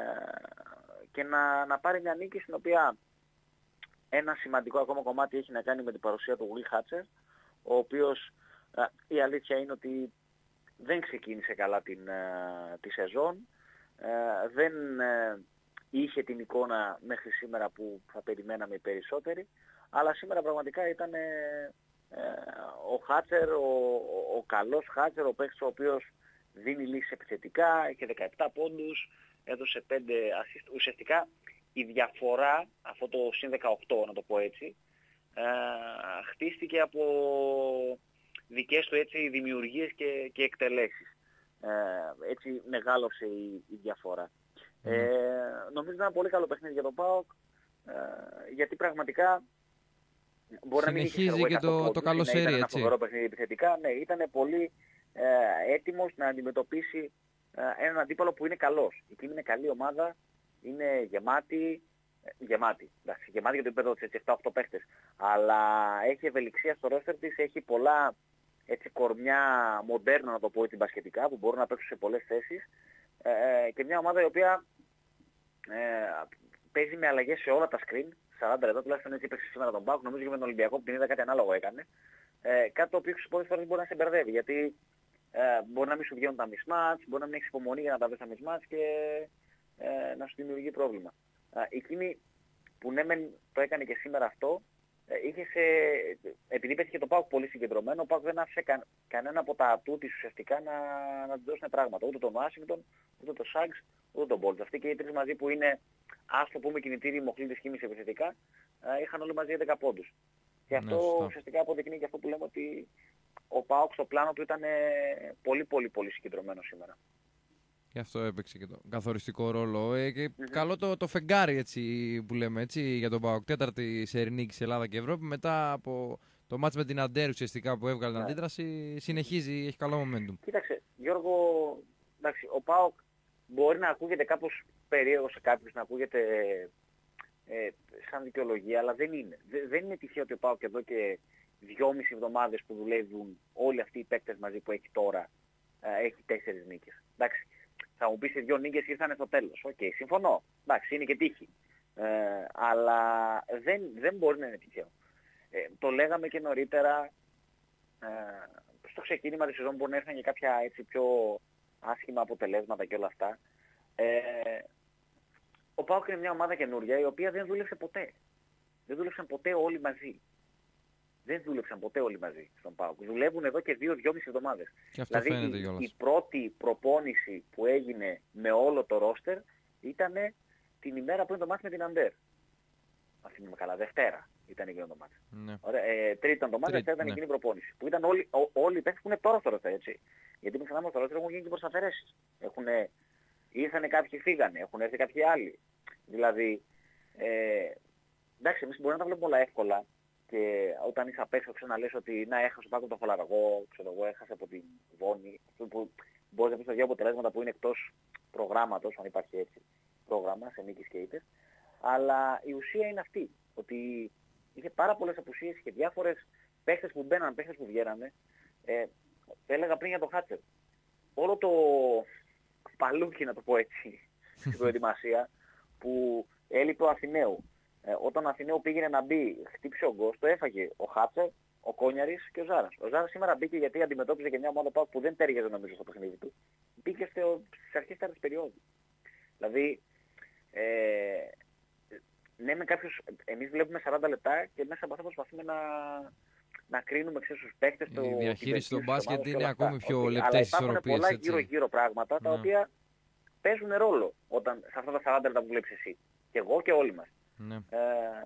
και να, να πάρει μια νίκη στην οποία ένα σημαντικό ακόμα κομμάτι έχει να κάνει με την παρουσία του Will Hatcher, ο οποίος ε, η αλήθεια είναι ότι δεν ξεκίνησε καλά την, ε, τη σεζόν, ε, δεν ε, είχε την εικόνα μέχρι σήμερα που θα περιμέναμε οι περισσότεροι, αλλά σήμερα πραγματικά ήταν ε, ε, ο Χάτσερ, ο, ο, ο καλός Χάτσερ, ο παίκτης ο οποίος δίνει λύσεις επιθετικά, είχε δεκαεπτά πόντους, έδωσε πέντε assist. Ουσιαστικά η διαφορά, αυτό το συν δεκαοκτώ να το πω έτσι, ε, χτίστηκε από δικές του έτσι δημιουργίες και, και εκτελέσεις. Ε, έτσι μεγάλωσε η, η διαφορά. Mm. Ε, νομίζω είναι ένα πολύ καλό παιχνίδι για τον ΠΑΟΚ, ε, γιατί πραγματικά μπορεί να μην είχε και το, το, το καλό σέρι, ήταν έτσι. ένα φοβερό παιχνίδι επιθετικά, ναι, ήταν πολύ ε, έτοιμος να αντιμετωπίσει ε, έναν αντίπαλο που είναι καλός. Η Κίμη είναι καλή ομάδα, είναι γεμάτη, ε, γεμάτη, εντάξει, γεμάτη για το επίπεδο της επτά οκτώ παίχτες, αλλά έχει ευελιξία στο ρόστερ της, έχει πολλά έτσι κορμιά μοντέρνα να το πω έτσι μπασκετικά που μπορούν να παίξουν σε πολλές θέσεις, ε, και μια ομάδα η οποία ε, παίζει με αλλαγές σε όλα τα screen, σαράντα λεπτά τουλάχιστον έτσι παίξει σήμερα τον ΠΑΟΚ, νομίζω και με τον Ολυμπιακό που την είδα κάτι ανάλογο έκανε, ε, κάτι το οποίο στις πολλές φορές μπορεί να σε μπερδεύει, γιατί ε, μπορεί να μην σου βγαίνουν τα mismatch, μπορεί να μην έχεις υπομονή για να τα βρεις τα mismatch και ε, να σου δημιουργεί πρόβλημα. Ε, εκείνη που ναι μεν το έκανε και σήμερα αυτό, είχε σε, επειδή πέτυχε το ΠΑΟΚ πολύ συγκεντρωμένο, ο ΠΑΟΚ δεν άφησε κα, κανένα από τα ατού της ουσιαστικά να, να του δώσουν πράγματα. Ούτε τον Ουάσιγκτον, ούτε τον Σάγκς, ούτε τον Μπόλτς. Αυτοί και οι τρεις μαζί που είναι, ας το πούμε, κινητήριοι μοχλοί της Χίμης επιθετικά, είχαν όλοι μαζί έντεκα πόντους. Και αυτό ναι, ουσιαστικά αποδεικνύει και αυτό που λέμε ότι ο ΠΑΟΚ στο πλάνο του ήταν πολύ πολύ πολύ συγκεντρωμένο σήμερα. Γι' αυτό έπαιξε και το καθοριστικό ρόλο. Ε, και mm-hmm. καλό το, το φεγγάρι έτσι, που λέμε έτσι, για τον ΠΑΟΚ. Τέταρτη σερί νίκη σε Ελλάδα και Ευρώπη. Μετά από το μάτς με την Αντέρ ουσιαστικά που έβγαλε την yeah. αντίδραση, συνεχίζει, έχει καλό momentum. Κοίταξε, Γιώργο, εντάξει, ο ΠΑΟΚ μπορεί να ακούγεται κάπως περίεργο σε κάποιους, να ακούγεται ε, σαν δικαιολογία, αλλά δεν είναι. Δεν είναι τυχαίο ότι ο ΠΑΟΚ εδώ και δυόμιση εβδομάδες που δουλεύουν όλοι αυτοί οι παίκτες μαζί που έχει τώρα, ε, έχει τέσσερις νίκες. Εντάξει. Θα μου πεις οι δύο νίκες ήρθανε στο τέλος. Οκ, okay, συμφωνώ. Εντάξει, είναι και τύχη. Ε, αλλά δεν, δεν μπορεί να είναι τυχαίο. Ε, το λέγαμε και νωρίτερα, ε, στο ξεκίνημα της σεζόν μπορεί να έρθουν και κάποια έτσι πιο άσχημα αποτελέσματα και όλα αυτά. Ε, ο ΠΑΟΚ είναι μια ομάδα καινούρια η οποία δεν δούλεψε ποτέ. Δεν δούλεψαν ποτέ όλοι μαζί. Δεν δούλεψαν ποτέ όλοι μαζί στον ΠΑΟΚ. Δουλεύουν εδώ και δύο-δυόμιση εβδομάδες. Δηλαδή η, η πρώτη προπόνηση που έγινε με όλο το ρόστερ ήταν την ημέρα που είναι το μάτς με την Αντέρ. Αν θυμάμαι καλά, Δευτέρα ήταν εκείνο το μάτς. Ναι. Ε, τρίτη ήταν το μάτς, Δευτέρα ήταν ναι. εκείνη η προπόνηση. Που ήταν όλοι, ό, όλοι οι παίκτες που είναι τώρα στο ρόστερ, έτσι. Γιατί μην ξεχνάμε στο ρόστερ έχουν γίνει και προσαφαιρέσεις. Ήρθανε κάποιοι, φύγανε, έχουν έρθει κάποιοι άλλοι. Δηλαδή, ε, εντάξει, εμείς μπορούμε να τα βλέπουμε όλα εύκολα. Και όταν είσαι απ' έξω ξαναλες ότι να έχασε πάνω τον Χολαργό, ξέρω εγώ, έχασε από την Βόνη, που μπορείς να πεις τα δύο αποτελέσματα που είναι εκτός προγράμματος, αν υπάρχει έτσι πρόγραμμα σε νίκες και ήττες. Αλλά η ουσία είναι αυτή, ότι είχε πάρα πολλές απουσίες και διάφορες παίχτες που μπαίναν, παίχτες που βγαίνανε. Ε, έλεγα πριν για τον Χάτσερ. Όλο το παλούκι, να το πω έτσι, στην προετοιμασία, που έλειπε ο Αθηναίου. Ε, όταν ο Αθηναίου πήγαινε να μπει, χτύπησε ο γκος, το έφαγε ο Χάτσερ, ο Κόνιαρης και ο Ζάρας. Ο Ζάρας σήμερα μπήκε γιατί αντιμετώπιζε και μια ομάδα ΠΑΟΚ που δεν τέριαζε νομίζω στο παιχνίδι του. Μπήκε στις αρχές της περίοδου. Δηλαδή, ε, ναι με κάποιους, εμείς βλέπουμε σαράντα λεπτά και μέσα από αυτό προσπαθούμε να, να κρίνουμε ξέρεις τους παίκτες. Η διαχείριση στο μπάσκετ είναι ακόμη πιο okay. λεπτές ισορροπίες. Αλλά υπάρχουν πολλά γύρω-γύρω πράγματα τα ναι. οποία παίζουν ρόλο όταν, σε αυτά τα σαράντα λεπτά που βλέπεις εσύ. Και εγώ και όλοι μας. Ναι. Ε,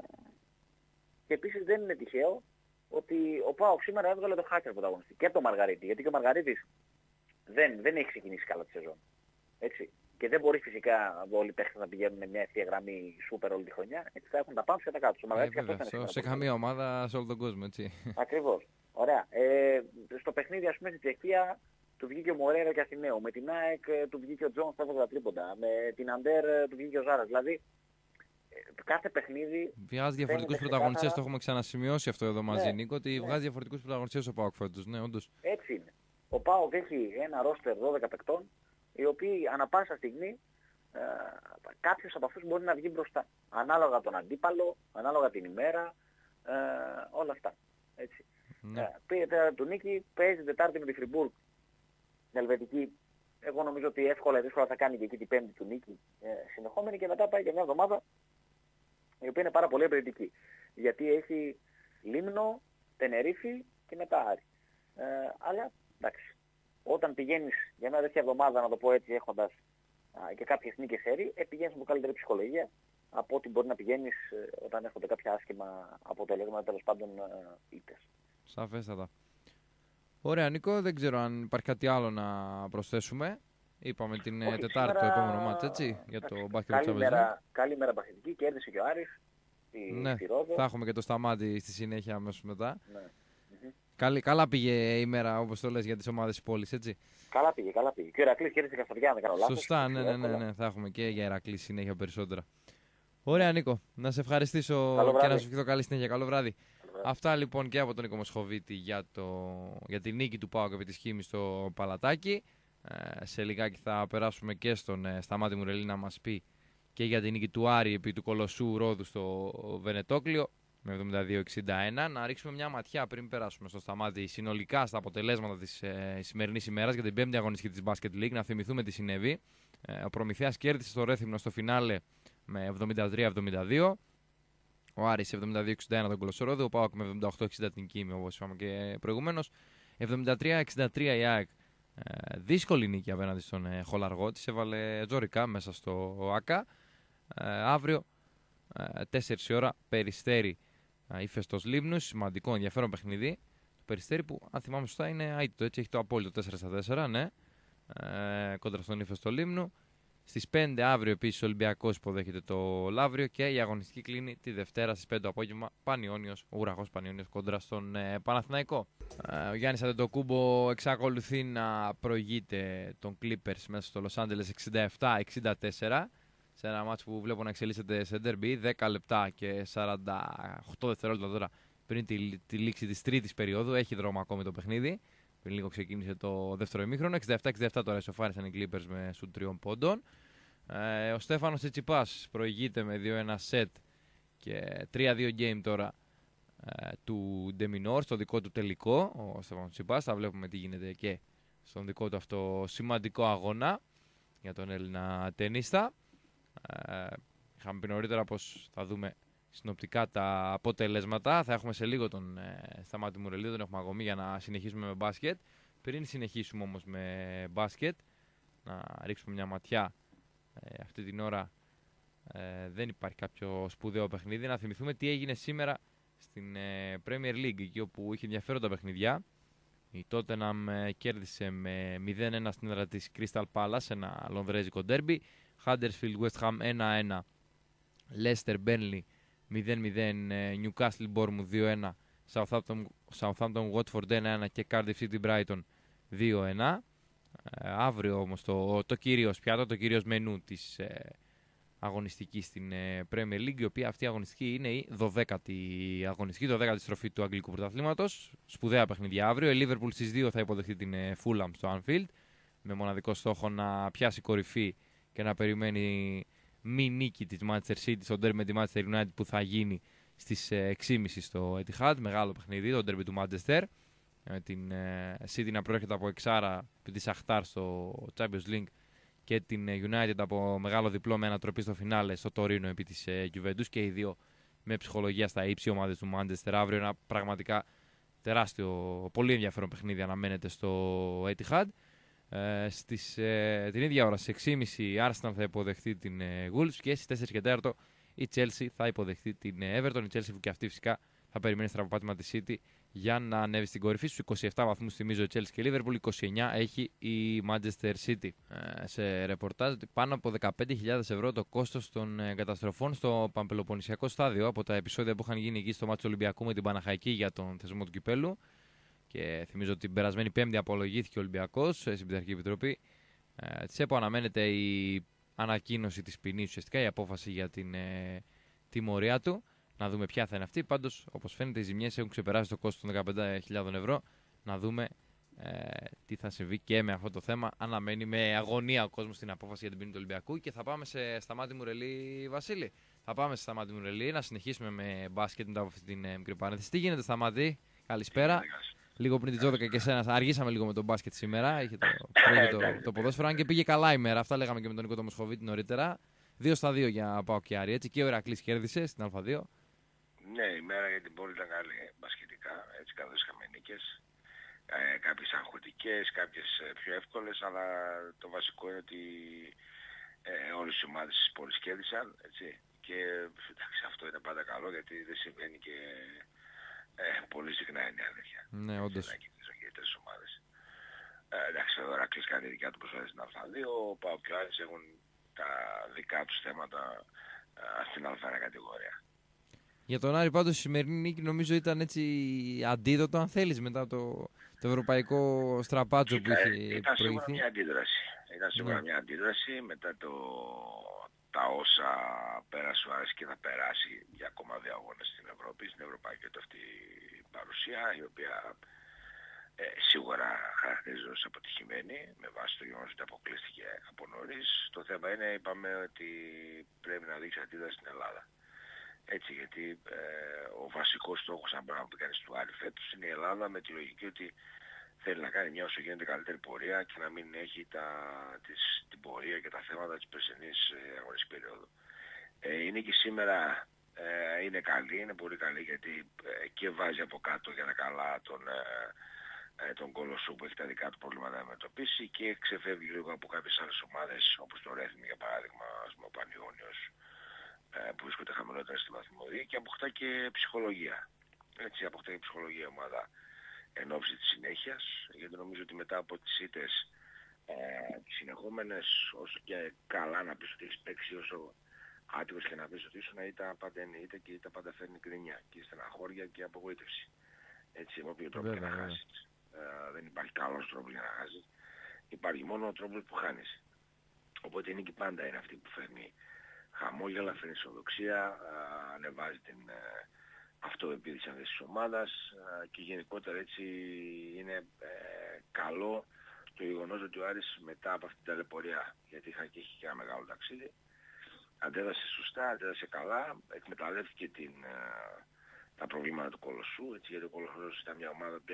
και επίσης δεν είναι τυχαίο ότι ο ΠΑΟΚ σήμερα έβγαλε το Χάτσερ πρωταγωνιστή και το Μαργαρίτη. Γιατί και ο Μαργαρίτης δεν, δεν έχει ξεκινήσει καλά τη σεζόν. Έτσι. Και δεν μπορεί φυσικά όλοι οι παίχτες να πηγαίνουν με μια ευθεία γραμμή σούπερ όλη τη χρονιά. Έτσι θα έχουν τα πάνω και τα κάτω. Ο ε, βέβαια, σε, σε καμία ομάδα σε όλο τον κόσμο, έτσι. Ακριβώς. Ωραία. Ε, στο παιχνίδι, ας πούμε, στην Τσεχία του βγήκε ο Μορέρα και Αθηναίου. Με την ΑΕΚ του βγήκε ο Τζόνς, θα έβγαλε τα τρίποντα. Με την Αντέρ του βγήκε ο Ζάρας. Δηλαδή κάθε παιχνίδι. Βγάζει διαφορετικούς πρωταγωνιστές, ξεκάθαρα... το έχουμε ξανασημειώσει αυτό εδώ μαζί, ναι, Νίκο, ότι ναι. βγάζει διαφορετικούς πρωταγωνιστές ο ΠΑΟΚ φέτος. Ναι, όντως. Έτσι είναι. Ο ΠΑΟΚ έχει ένα ρόστερ δώδεκα παικτών, οι οποίοι ανά πάσα στιγμή ε, κάποιος από αυτούς μπορεί να βγει μπροστά. Ανάλογα τον αντίπαλο, ανάλογα την ημέρα, ε, όλα αυτά. Έτσι. Ναι. Ε, πήγε τέταρτη του νίκη, παίζει Τετάρτη με τη Φριμπουργκ, την Ελβετική, Εγώ νομίζω ότι εύκολα ή δύσκολα θα κάνει και εκεί την πέμπτη του νίκη ε, συνεχόμενη και μετά πάει για μια εβδομάδα η οποία είναι πάρα πολύ εμπνευστική. Γιατί έχει Λίμνο, Τενερίφη και μετά Άρη. Ε, αλλά εντάξει, όταν πηγαίνεις για μια τέτοια εβδομάδα, να το πω έτσι, έχοντας α, και κάποιες νίκες έρη, ε, πηγαίνεις με καλύτερη ψυχολογία από ό,τι μπορεί να πηγαίνεις ε, όταν έχονται κάποια άσχημα αποτελέσματα, τέλος πάντων ε, ήττες. Σαφέστατα. Ωραία, Νίκο, δεν ξέρω αν υπάρχει κάτι άλλο να προσθέσουμε. Είπαμε την Όχι, Τετάρτη σήμερα... το επόμενο μάτς, έτσι, για το μπάσκετ του Καλημέρα, καλημέρα μπασκετική, κέρδισε και ο Άρης στη, ναι, στη Ρόδο. Θα έχουμε και το Σταμάτη στη συνέχεια αμέσως μετά. Ναι. Mm-hmm. Καλή, καλά πήγε η μέρα, όπως το λες, για τις ομάδες της πόλης, έτσι. Καλά πήγε, καλά πήγε. Και ο Ηρακλής κέρδισε Καστοριά, αν δεν κάνω λάθος. Σωστά, ναι, ναι, ναι, ναι, θα έχουμε και για Ηρακλή συνέχεια περισσότερα. Ωραία, Νίκο, να σε ευχαριστήσω και να σου ευχηθώ καλή συνέχεια. Καλό βράδυ. Αυτά λοιπόν και από τον Νίκο Μοσχοβίτη για, το, για τη νίκη του ΠΑΟΚ επί της Χήμης στο Παλατάκι. Ε, σε λιγάκι θα περάσουμε και στον ε, Σταμάτη Μουρελή να μας πει και για τη νίκη του Άρη επί του Κολοσσού Ρόδου στο Βενετόκλιο με εβδομήντα δύο εξήντα ένα. Να ρίξουμε μια ματιά πριν περάσουμε στο Σταμάτη συνολικά στα αποτελέσματα της ε, σημερινής ημέρας για την πέμπτη αγωνιστική της Basket League. Να θυμηθούμε τι συνέβη. Ε, ο Προμηθέας κέρδισε στο Ρέθυμνο στο φινάλε με εβδομήντα τρία εβδομήντα δύο. Ο Άρης εβδομήντα δύο εξήντα ένα τον Κολοσσό, ο ΠΑΟΚ με εβδομήντα οκτώ εξήντα την Κίμη, όπως είπαμε και προηγουμένως. εβδομήντα τρία εξήντα τρία η ΑΕΚ. Ε, δύσκολη νίκη απέναντι στον ε, Χολαργό. Της έβαλε τζορικά μέσα στο ΆΚΑ. Ε, αύριο, ε, τέσσερις η ώρα, Περιστέρι ε, Ύφεστος Λίμνους. Σημαντικό ενδιαφέρον παιχνίδι. Το Περιστέρι που, αν θυμάμαι σωστά, είναι αίτητο. Έτσι έχει το απόλυτο τέσσερα στα τέσσερα, ναι. Ε, κόντρα στον Ύφεστο Λίμνου. Στις πέντε αύριο επίσης ο Ολυμπιακός υποδέχεται το Λαύριο και η αγωνιστική κλείνει τη Δευτέρα στις πέντε το απόγευμα. Πανιόνιος, ο Ουραγός Πανιόνιος κόντρα στον ε, Παναθηναϊκό. Ε, ο Γιάννης Αντετοκούμπο εξακολουθεί να προηγείται των Clippers μέσα στο Los Angeles εξήντα επτά εξήντα τέσσερα. Σε ένα μάτσο που βλέπω να εξελίσσεται σε derby, δέκα λεπτά και σαράντα οκτώ δευτερόλεπτα τώρα πριν τη, τη λήξη της τρίτης περίοδου. Έχει δρόμο ακόμη το παιχνίδι. Πριν λίγο ξεκίνησε το δεύτερο ημίχρονο. εξήντα επτά εξήντα επτά τώρα ισοφάρισαν οι Clippers με σουτ τριών πόντων. Ε, ο Στέφανος Τσιτσιπάς προηγείται με δύο ένα σετ και τρία δύο game τώρα ε, του Ντεμινόρ στο δικό του τελικό. Ο Στέφανος Τσιτσιπάς, θα βλέπουμε τι γίνεται και στον δικό του αυτό σημαντικό αγώνα για τον Έλληνα τενίστα. Ε, είχαμε πει νωρίτερα πως θα δούμε συνοπτικά τα αποτελέσματα. Θα έχουμε σε λίγο τον ε, Σταμάτη Μουρελή, τον έχουμε αγωμή για να συνεχίσουμε με μπάσκετ. Πριν συνεχίσουμε όμως με μπάσκετ, να ρίξουμε μια ματιά. Ε, αυτή την ώρα ε, δεν υπάρχει κάποιο σπουδαίο παιχνίδι. Να θυμηθούμε τι έγινε σήμερα στην ε, Premier League, εκεί όπου είχε ενδιαφέροντα παιχνιδιά. Η Tottenham ε, κέρδισε με μηδέν ένα στην έδρα της Crystal Palace, ένα λονδρέζικο ντέρμπι. Huddersfield West Ham ένα ένα. Leicester Burnley μηδέν μηδέν. ε, Newcastle Bournemouth δύο ένα. Southampton, Southampton Watford ένα ένα και Cardiff City Brighton δύο ένα. Ε, αύριο όμως το, το κυρίως πιάτο, το κυρίως μενού της ε, αγωνιστικής στην ε, Premier League, η οποία αυτή η αγωνιστική είναι η δωδέκατη αγωνιστική, δωδέκατη στροφή του Αγγλικού Πρωταθλήματος. Σπουδαία παιχνίδια αύριο. Η Liverpool στις δύο θα υποδεχτεί την ε, Fulham στο Anfield, με μοναδικό στόχο να πιάσει κορυφή και να περιμένει μη νίκη της Manchester City στο derby με τη Manchester United που θα γίνει στις ε, έξι και μισή στο Etihad. Μεγάλο παιχνίδι, το derby του Manchester. Με την ε, City να προέρχεται από εξάρα επί της Αχτάρ στο Champions League και την ε, United από μεγάλο διπλό με ανατροπή στο φινάλε στο Τωρίνο επί της ε, Juventus, και οι δύο με ψυχολογία στα ύψη ομάδες του Manchester. Αύριο ένα πραγματικά τεράστιο, πολύ ενδιαφέρον παιχνίδι αναμένεται στο Etihad. Ε, στις, ε, την ίδια ώρα στις έξι και μισή η Arsenal θα υποδεχτεί την ε, Wolves και στις τέσσερα και τέσσερα η Chelsea θα υποδεχτεί την ε, Everton. Η Chelsea που και αυτή φυσικά θα περιμένει στραβοπάτημα τη City για να ανέβει στην κορυφή. Στους είκοσι επτά βαθμούς θυμίζω η Chelsea και η Liverpool, είκοσι εννιά έχει η Manchester City. Ε, σε ρεπορτάζ ότι πάνω από δεκαπέντε χιλιάδες ευρώ το κόστος των ε, καταστροφών στο Παμπελοποννησιακό στάδιο από τα επεισόδια που είχαν γίνει εκεί στο μάτσο του Ολυμπιακού με την Παναχαϊκή για τον θεσμό του κυπέλου. Και θυμίζω ότι την περασμένη Πέμπτη απολογήθηκε ο Ολυμπιακός στην Πειθαρχική Επιτροπή. Ε, της ΕΠΟ αναμένεται η ανακοίνωση της ποινής, ουσιαστικά η απόφαση για την ε, τιμωρία του. Να δούμε ποια θα είναι αυτή. Πάντως, όπως φαίνεται, οι ζημιές έχουν ξεπεράσει το κόστος των δεκαπέντε χιλιάδες ευρώ. Να δούμε ε, τι θα συμβεί και με αυτό το θέμα. Αναμένει με αγωνία ο κόσμος την απόφαση για την ποινή του Ολυμπιακού. Και θα πάμε σε Σταμάτη Μουρελή, Βασίλη. Θα πάμε σε Σταμάτη Μουρελή να συνεχίσουμε με μπάσκετ μετά από αυτή την ε, μικρή παρένθεση. Τι γίνεται, Σταμάτη, καλησπέρα. λίγο πριν τις δώδεκα και εσένα. Αργήσαμε λίγο με τον μπάσκετ σήμερα. Είχε το, το, το ποδόσφαιρο. Αν και πήγε καλά η μέρα. Αυτά λέγαμε και με τον Νίκο Μοσχοβίτη νωρίτερα. δύο στα δύο για ΠΑΟΚ και Άρη. Έτσι. Και ο Ηρακλής κέρδισε στην Α2. Ναι, η μέρα για την πόλη ήταν καλή μπασκετικά. Έτσι, καθώς είχαμε νίκες. Ε, κάποιες αγχωτικές, κάποιες πιο εύκολες. Αλλά το βασικό είναι ότι ε, όλες οι ομάδες της πόλης κέρδισαν. Έτσι. Και εντάξει, αυτό είναι πάντα καλό γιατί δεν συμβαίνει και ε, πολύ συχνά, είναι η αλήθεια. Ναι, όντως. Να κερδίσουν και οι τρεις ομάδες. Ε, εντάξει, ο Ηρακλής κάνει δικιά του προσφέρει στην Α2, ο ΠΑΟΚ και ο Άρης έχουν τα δικά τους θέματα ε, στην Α1 κατηγορία. Για τον Άρη πάντως η σημερινή νίκη νομίζω ήταν έτσι αντίδοτο, αν θέλεις, μετά το, το ευρωπαϊκό στραπάτσο που είχε προηγηθεί. Ήταν σίγουρα μια αντίδραση. Ήταν σίγουρα ναι. μια αντίδραση μετά το, τα όσα πέρασε ο Άρης και θα περάσει για ακόμα δύο αγώνες στην Ευρώπη, στην ευρωπαϊκή του αυτή παρουσία, η οποία ε, σίγουρα χαρακτηρίζεται ως αποτυχημένη με βάση το γεγονός ότι αποκλείστηκε από νωρίς. Το θέμα είναι, είπαμε, ότι πρέπει να δείξει αντίδραση στην Ελλάδα. Έτσι, γιατί ε, ο βασικός στόχος, αν πράγμα που κάνει του Άρη φέτος, είναι η Ελλάδα με τη λογική ότι θέλει να κάνει μια όσο γίνεται καλύτερη πορεία και να μην έχει τα, της, την πορεία και τα θέματα της περσινής ε, αγωνιστικής περίοδου. Ε, η νίκη σήμερα ε, είναι καλή, είναι πολύ καλή γιατί ε, και βάζει από κάτω για να καλά τον, ε, ε, τον Κολοσσό που έχει τα δικά του προβλήματα να αντιμετωπίσει και ξεφεύγει λίγο από κάποιες άλλες ομάδες όπως το Ρέθμι για παράδειγμα, ας πούμε, ο Πανιόνιος, που βρίσκονται χαμηλότερα στη βαθμολογία και αποκτά και ψυχολογία. Έτσι, αποκτά και ψυχολογία ομάδα εν ώψη της συνέχειας, γιατί νομίζω ότι μετά από τις ήττες ε, τις συνεχόμενες, όσο και καλά να πεις ότι έχεις παίξει, όσο άτυχος και να πεις ότι ήσουν, ήταν πάντα είναι ήττα και ήταν πάντα φέρνει κρινιά και στεναχώρια και απογοήτευση. Έτσι, με όποιο τρόπο και να χάσεις. Ε, δεν υπάρχει καλός τρόπος για να χάσεις. Υπάρχει μόνο ο τρόπος που χάνεις. Οπότε η νίκη πάντα είναι αυτή που φέρνει χαμόγελα, φέρνει ισοδοξία, ανεβάζει την ε, αυτοεπίδηση αυτής της ομάδας ε, και γενικότερα έτσι είναι ε, καλό το γεγονός ότι ο Άρης μετά από αυτή την ταλαιπωρία, γιατί είχα και έχει και ένα μεγάλο ταξίδι, αντέδρασε σωστά, αντέδρασε καλά, εκμεταλλεύτηκε την, ε, τα προβλήματα του Κολοσσού, έτσι, γιατί ο Κολοσσός ήταν μια ομάδα που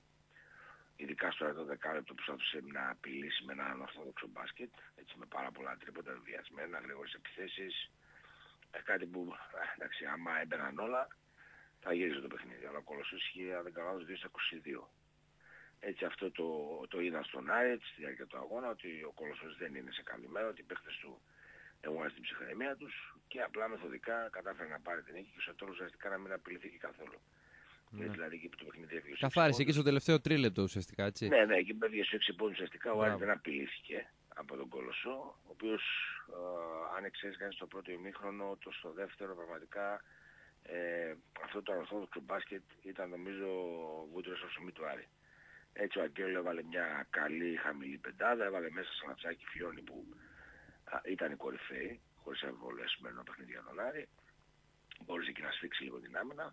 ειδικά στο το δεκάλεπτο που προσπαθούσε να απειλήσει με έναν ορθόδοξο μπάσκετ, έτσι, με πάρα πολλά τρίποτα, βιασμένα, γρήγορες επιθέσεις, ε, κάτι που, ε, εντάξει, άμα έμπαιναν όλα, θα γύριζε το παιχνίδι. Αλλά ο Κολοσσός είχε, αν δεν κάνω λάθος, δύο στα είκοσι δύο. Έτσι, αυτό το, το είδα στον Άρη στη διάρκεια του αγώνα, ότι ο Κολοσσός δεν είναι σε καλή μέρα, ότι οι παίχτες του έβγαλαν στην ψυχραιμία τους και απλά μεθοδικά κατάφερε να πάρει την νίκη και στο τέλος ουσιαστικά να μην απειλήθηκε καθόλου. Ναι. Δηλαδή εκεί που το παιχνίδι έφυγε. Καθάρισε εκεί στο τελευταίο τρίλεπτο ουσιαστικά, έτσι. Ναι, ναι, εκεί που έφυγε στους έξι πόντους ουσιαστικά ο Άρης δεν απειλήθηκε από τον Κολοσσό, ο οποίος ε, αν εξαίρεσαι κανείς στο πρώτο ημίχρονο, το στο δεύτερο πραγματικά ε, αυτό το ανορθόδοξο μπάσκετ ήταν νομίζω βούτυρο στο ψωμί του Άρη. Έτσι ο Αγγέλο έβαλε μια καλή χαμηλή πεντάδα, έβαλε μέσα σαν ατσάκι Φιόνι που α, ήταν η κορυφαίη, χωρίς αμφιβολία σημερινό παιχνίδι για τον Άρη. Μπόρεσε και να σφίξει λίγο την άμυνα.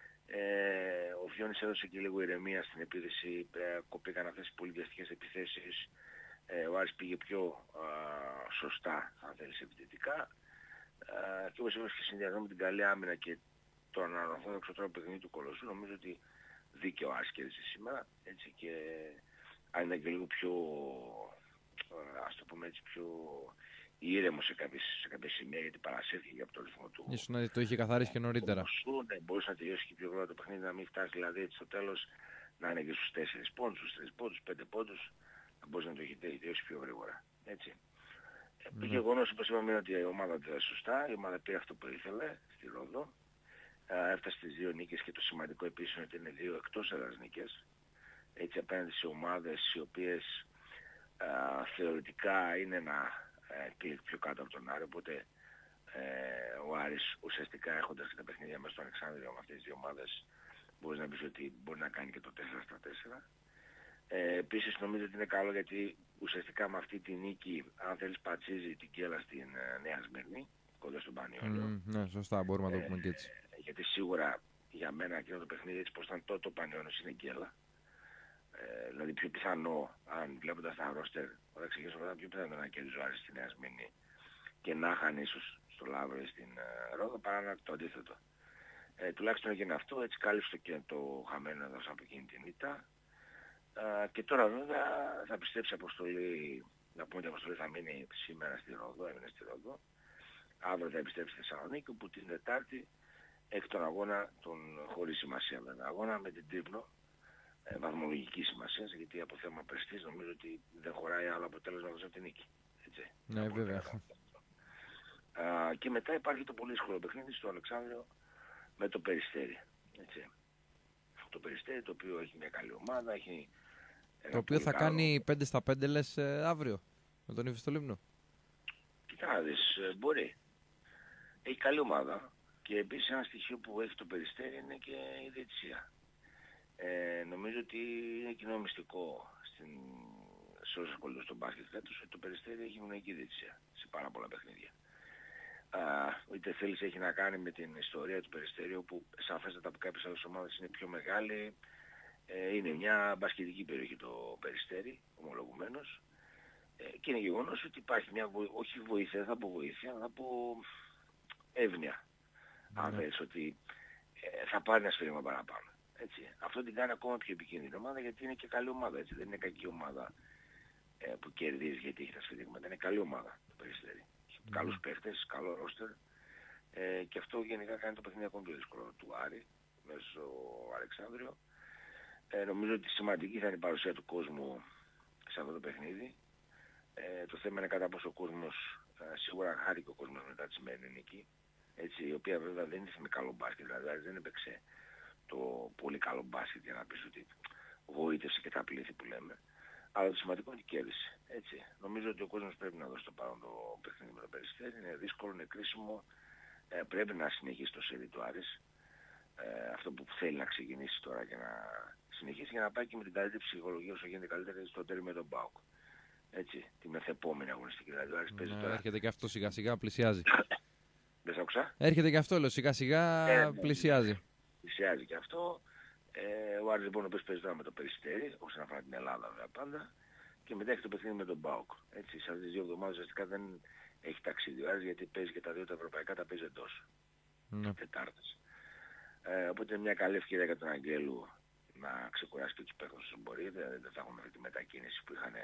Ε, ο Φιόνις έδωσε και λίγο ηρεμία στην επίθεση, ε, κοπήκαν αυτές τις πολύ βιαστικές επιθέσεις, ε, ο Άρης πήγε πιο α, σωστά, αν θέλεις, επιθετικά ε, και όπως είπες και συνδυασμό με την καλή άμυνα και τον ανορθόδοξο τρόπο παιχνίδι του Κολοσσού, νομίζω ότι δίκαιο ο Άρης κέρδισε σήμερα, έτσι, και αν είναι και λίγο πιο, ας το πούμε έτσι, πιο ήρεμο σε κάποιες, σε κάποια σημεία, γιατί παρασύρθηκε από το ρυθμό του. Ίσως να το είχε καθαρίσει και νωρίτερα. Ναι, μπορούσε να τελειώσει και πιο γρήγορα το παιχνίδι, να μην φτάσει δηλαδή έτσι στο τέλος να είναι και στους τέσσερις πόντους, στους τρεις πόντους, πέντε πόντους, να μπορούσε να το έχει τελειώσει πιο γρήγορα. Έτσι. Mm. Το γεγονός, όπως είπαμε, είναι ότι η ομάδα ήταν σωστά, η ομάδα πήρε αυτό που ήθελε στη Ρόδο. Ε, έφτασε στις δύο νίκες και το σημαντικό επίσης είναι ότι είναι δύο εκτός έδρας νίκες. Έτσι απέναντι σε ομάδες οι οποίες ε, θεωρητικά είναι να κλικ πιο κάτω από τον Άρη, οπότε ε, ο Άρης ουσιαστικά έχοντας και τα παιχνίδια μέσα στο Αλεξάνδριο με αυτές τις δύο ομάδες μπορείς να πεις ότι μπορεί να κάνει και το τέσσερα στα τέσσερα. Ε, επίσης νομίζω ότι είναι καλό γιατί ουσιαστικά με αυτή τη νίκη, αν θέλεις, πατσίζει την κέλα στην ε, Νέα Σμύρνη, κοντά στον Πανιόνιο. Mm, ναι, σωστά, μπορούμε να το πούμε ε, και έτσι. Γιατί σίγουρα για μένα εκείνο το παιχνίδι, έτσι πως ήταν τότε ο Πανιόνιος, είναι κέλα. Ε, δηλαδή πιο πιθανό, αν βλέποντας τα ρόστερ, όταν ξεκινήσω μετά, πιο πιθανό να κερδίζει ο Άρης στη Νέα Σμύρνη και να χάνει ίσως στο Λαύρο ή στην uh, Ρόδο, παρά να το αντίθετο. Ε, τουλάχιστον έγινε αυτό, έτσι κάλυψε και το χαμένο έδαφος από εκείνη την ήττα. Ε, και τώρα βέβαια θα πιστέψει αποστολή, να πούμε ότι η αποστολή θα μείνει σήμερα στη Ρόδο, έμεινε στη Ρόδο. Αύριο θα επιστρέψει στη Θεσσαλονίκη, που την Τετάρτη έχει τον αγώνα, τον χωρίς σημασία με έναν αγώνα, με την Τρίπνο, ε, βαθμολογική σημασία, γιατί από θέμα πρεστής νομίζω ότι δεν χωράει άλλο αποτέλεσμα από την νίκη. Έτσι. Ναι, βέβαια. Α, και μετά υπάρχει το πολύ δύσκολο παιχνίδι στο Αλεξάνδριο με το Περιστέρι. Έτσι. Το Περιστέρι, το οποίο έχει μια καλή ομάδα, έχει... Το οποίο θα καλό... κάνει πέντε στα πέντε λες ε, αύριο με τον Ήφη στο Λίμνο. Κοιτά να δεις, ε, μπορεί. Έχει καλή ομάδα και επίσης ένα στοιχείο που έχει το Περιστέρι είναι και η διαιτησία. Ε, νομίζω ότι είναι κοινό μυστικό στην... σε όσους ασχολούνται στον μπάσκετ φέτος ότι το Περιστέρι έχει μοναδική διαιτησία σε πάρα πολλά παιχνίδια. Uh, είτε θέλεις έχει να κάνει με την ιστορία του Περιστέριου που σαφέστατα από κάποιες άλλες ομάδες είναι πιο μεγάλη. Ε, είναι μια μπασκετική περιοχή το Περιστέρι, ομολογουμένως. Ε, και είναι γεγονός ότι υπάρχει μια βοήθεια, όχι βοήθεια, θα πω βοήθεια, θα πω εύνοια. Mm. Αν θες ότι ε, θα πάρει ένα σφαίρημα παραπάνω. Έτσι. Αυτό την κάνει ακόμα πιο επικίνδυνη ομάδα γιατί είναι και καλή ομάδα. Έτσι. Δεν είναι κακή ομάδα ε, που κερδίζει γιατί έχει τα σφαιρίγματα. Είναι καλή ομάδα το Περιστέρι. Mm. Καλούς παίχτες, καλό ρόστερ ε, και αυτό γενικά κάνει το παιχνίδι ακόμη πιο δύσκολο του Άρη μέσα στο Αλεξάνδριο. Ε, νομίζω ότι σημαντική θα είναι η παρουσία του κόσμου σε αυτό το παιχνίδι. Ε, το θέμα είναι κατά πόσο ο κόσμος, ε, σίγουρα χάρηκε ο κόσμος μετά τη σημερινή νίκη, έτσι, η οποία βέβαια δεν ήρθε με καλό μπάσκετ, δηλαδή δεν έπαιξε το πολύ καλό μπάσκετ για να πεις ότι γοήτευσε και τα πλήθη που λέμε. Αλλά το σημαντικό είναι ότι κέρδισε. Έτσι. Νομίζω ότι ο κόσμος πρέπει να δώσει το παρόν το παιχνίδι με το Περιστέρι. Είναι δύσκολο, είναι κρίσιμο. Ε, πρέπει να συνεχίσει το σερί του Άρης. Ε, αυτό που θέλει να ξεκινήσει τώρα και να συνεχίσει για να πάει και με την καλύτερη ψυχολογία όσο γίνεται καλύτερα στο τέρι με τον ΠΑΟΚ. Έτσι, τη μεθεπόμενη αγωνιστική. Δηλαδή, ο Άρης παίζει τώρα. Έρχεται και αυτό σιγά σιγά, πλησιάζει. Δεν σ' άκουσα. Έρχεται και αυτό, λέω, σιγά σιγά ε, πλησιάζει. Πλησιάζει και αυτό. Ε, ο Άρης λοιπόν ο οποίος παίζει τώρα με το Περιστέρι, όσον αφορά την Ελλάδα βέβαια πάντα, και μετά έχει το παιχνίδι με τον ΠΑΟΚ. Έτσι, σε αυτές τις δύο εβδομάδες ουσιαστικά δεν έχει ταξίδι ο Άρης γιατί παίζει και τα δύο τα ευρωπαϊκά, τα παίζει εντός. Mm. Τετάρτες. Ε, οπότε είναι μια καλή ευκαιρία για τον Αγγέλου να ξεκουράσει και τους παίχτες όσο μπορεί. Δεν, δεν θα έχουμε αυτή τη μετακίνηση που είχαν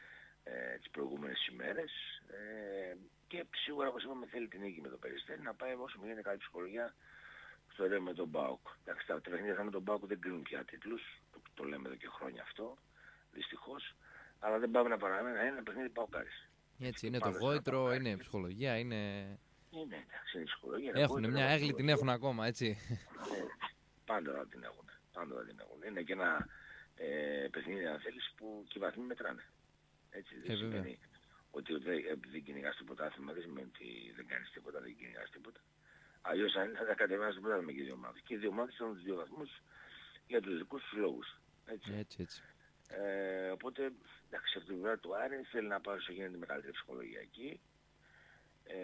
ε, τις προηγούμενες ημέρες. Ε, και σίγουρα όπως είπαμε θέλει την νίκη με το Περιστέρι να πάει όσο μην είναι καλή ψυχολογία στο ρεύμα με τον ΠΑΟΚ. Εντάξει, τα παιχνίδια με τον ΠΑΟΚ δεν κρίνουν πια τίτλους, το, το λέμε εδώ και χρόνια αυτό, δυστυχώς, αλλά δεν πάμε να παραμένει, είναι ένα παιχνίδι ΠΑΟΚάρης. Έτσι, είναι το βόητρο, είναι ψυχολογία, είναι... Είναι, εντάξει, είναι ψυχολογία. Έχουν μια έγλη, την έχουν ακόμα, έτσι. Ε, πάντα θα την έχουν, πάντα θα την έχουν. Είναι και ένα ε, παιχνίδι, αν θέλεις, που και οι βαθμοί μετράνε. Έτσι, δεν ε, σημαίνει ότι επειδή κυνηγάς τίποτα άθλημα, δεν σημαίνει ότι δεν κάνεις τίποτα, δεν κυνηγάς τίποτα. Αλλιώς αν θα τα κατεβάσει τίποτα με και οι δύο ομάδες. Και οι δύο ομάδες θέλουν τους δύο βαθμούς για τους δικούς τους λόγους. Έτσι. έτσι, έτσι. Ε, οπότε, εντάξει, από την πλευρά του Άρη θέλει να πάρει όσο γίνεται με καλύτερη ψυχολογία εκεί. Ε,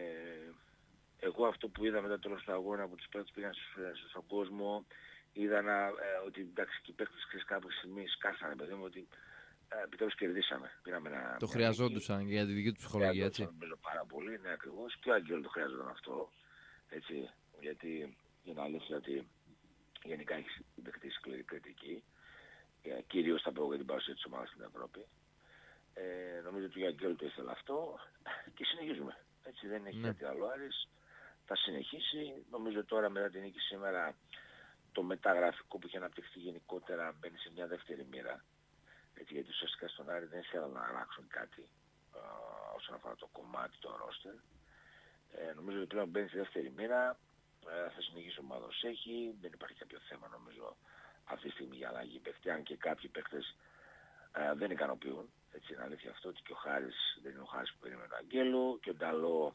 εγώ αυτό που είδα μετά το τέλος του αγώνα που τους παίκτες πήγαν στον κόσμο, είδα να, ε, ότι εντάξει και οι παίκτες ξέρεις κάποια στιγμή σκάσανε, παιδί μου, ότι ε, επιτέλους κερδίσαμε. Πήραμε ένα, το χρειαζόντουσαν για τη δική του ψυχολογία, έτσι. Νομίζω πάρα πολύ, ναι, ακριβώς. Και ο Αγγέλου το χρειαζόταν αυτό. Έτσι, γιατί είναι αλήθεια ότι γενικά έχει δεχτεί σκληρή κριτική, ε, κυρίως θα πω για την παρουσία της ομάδας στην Ευρώπη. Ε, νομίζω ότι ο Αγγέλου το ήθελε αυτό και συνεχίζουμε. Έτσι, δεν έχει ναι. κάτι άλλο Άρης. Θα συνεχίσει. Νομίζω τώρα μετά την νίκη σήμερα το μεταγραφικό που είχε αναπτυχθεί γενικότερα μπαίνει σε μια δεύτερη μοίρα. Έτσι, γιατί ουσιαστικά στον Άρη δεν ήθελαν να αλλάξουν κάτι ε, όσον αφορά το κομμάτι, το ρόστερ. Ε, νομίζω ότι πλέον μπαίνει στη δεύτερη μοίρα, ε, θα συνεχίσει ο ομάδος έχει, δεν υπάρχει κάποιο θέμα νομίζω αυτή τη στιγμή για αλλαγή παίχτη, αν και κάποιοι παίχτες ε, δεν ικανοποιούν, έτσι είναι αλήθεια αυτό, ότι και ο Χάρης δεν είναι ο Χάρης που περίμενε τον Αγγέλου και ο Νταλό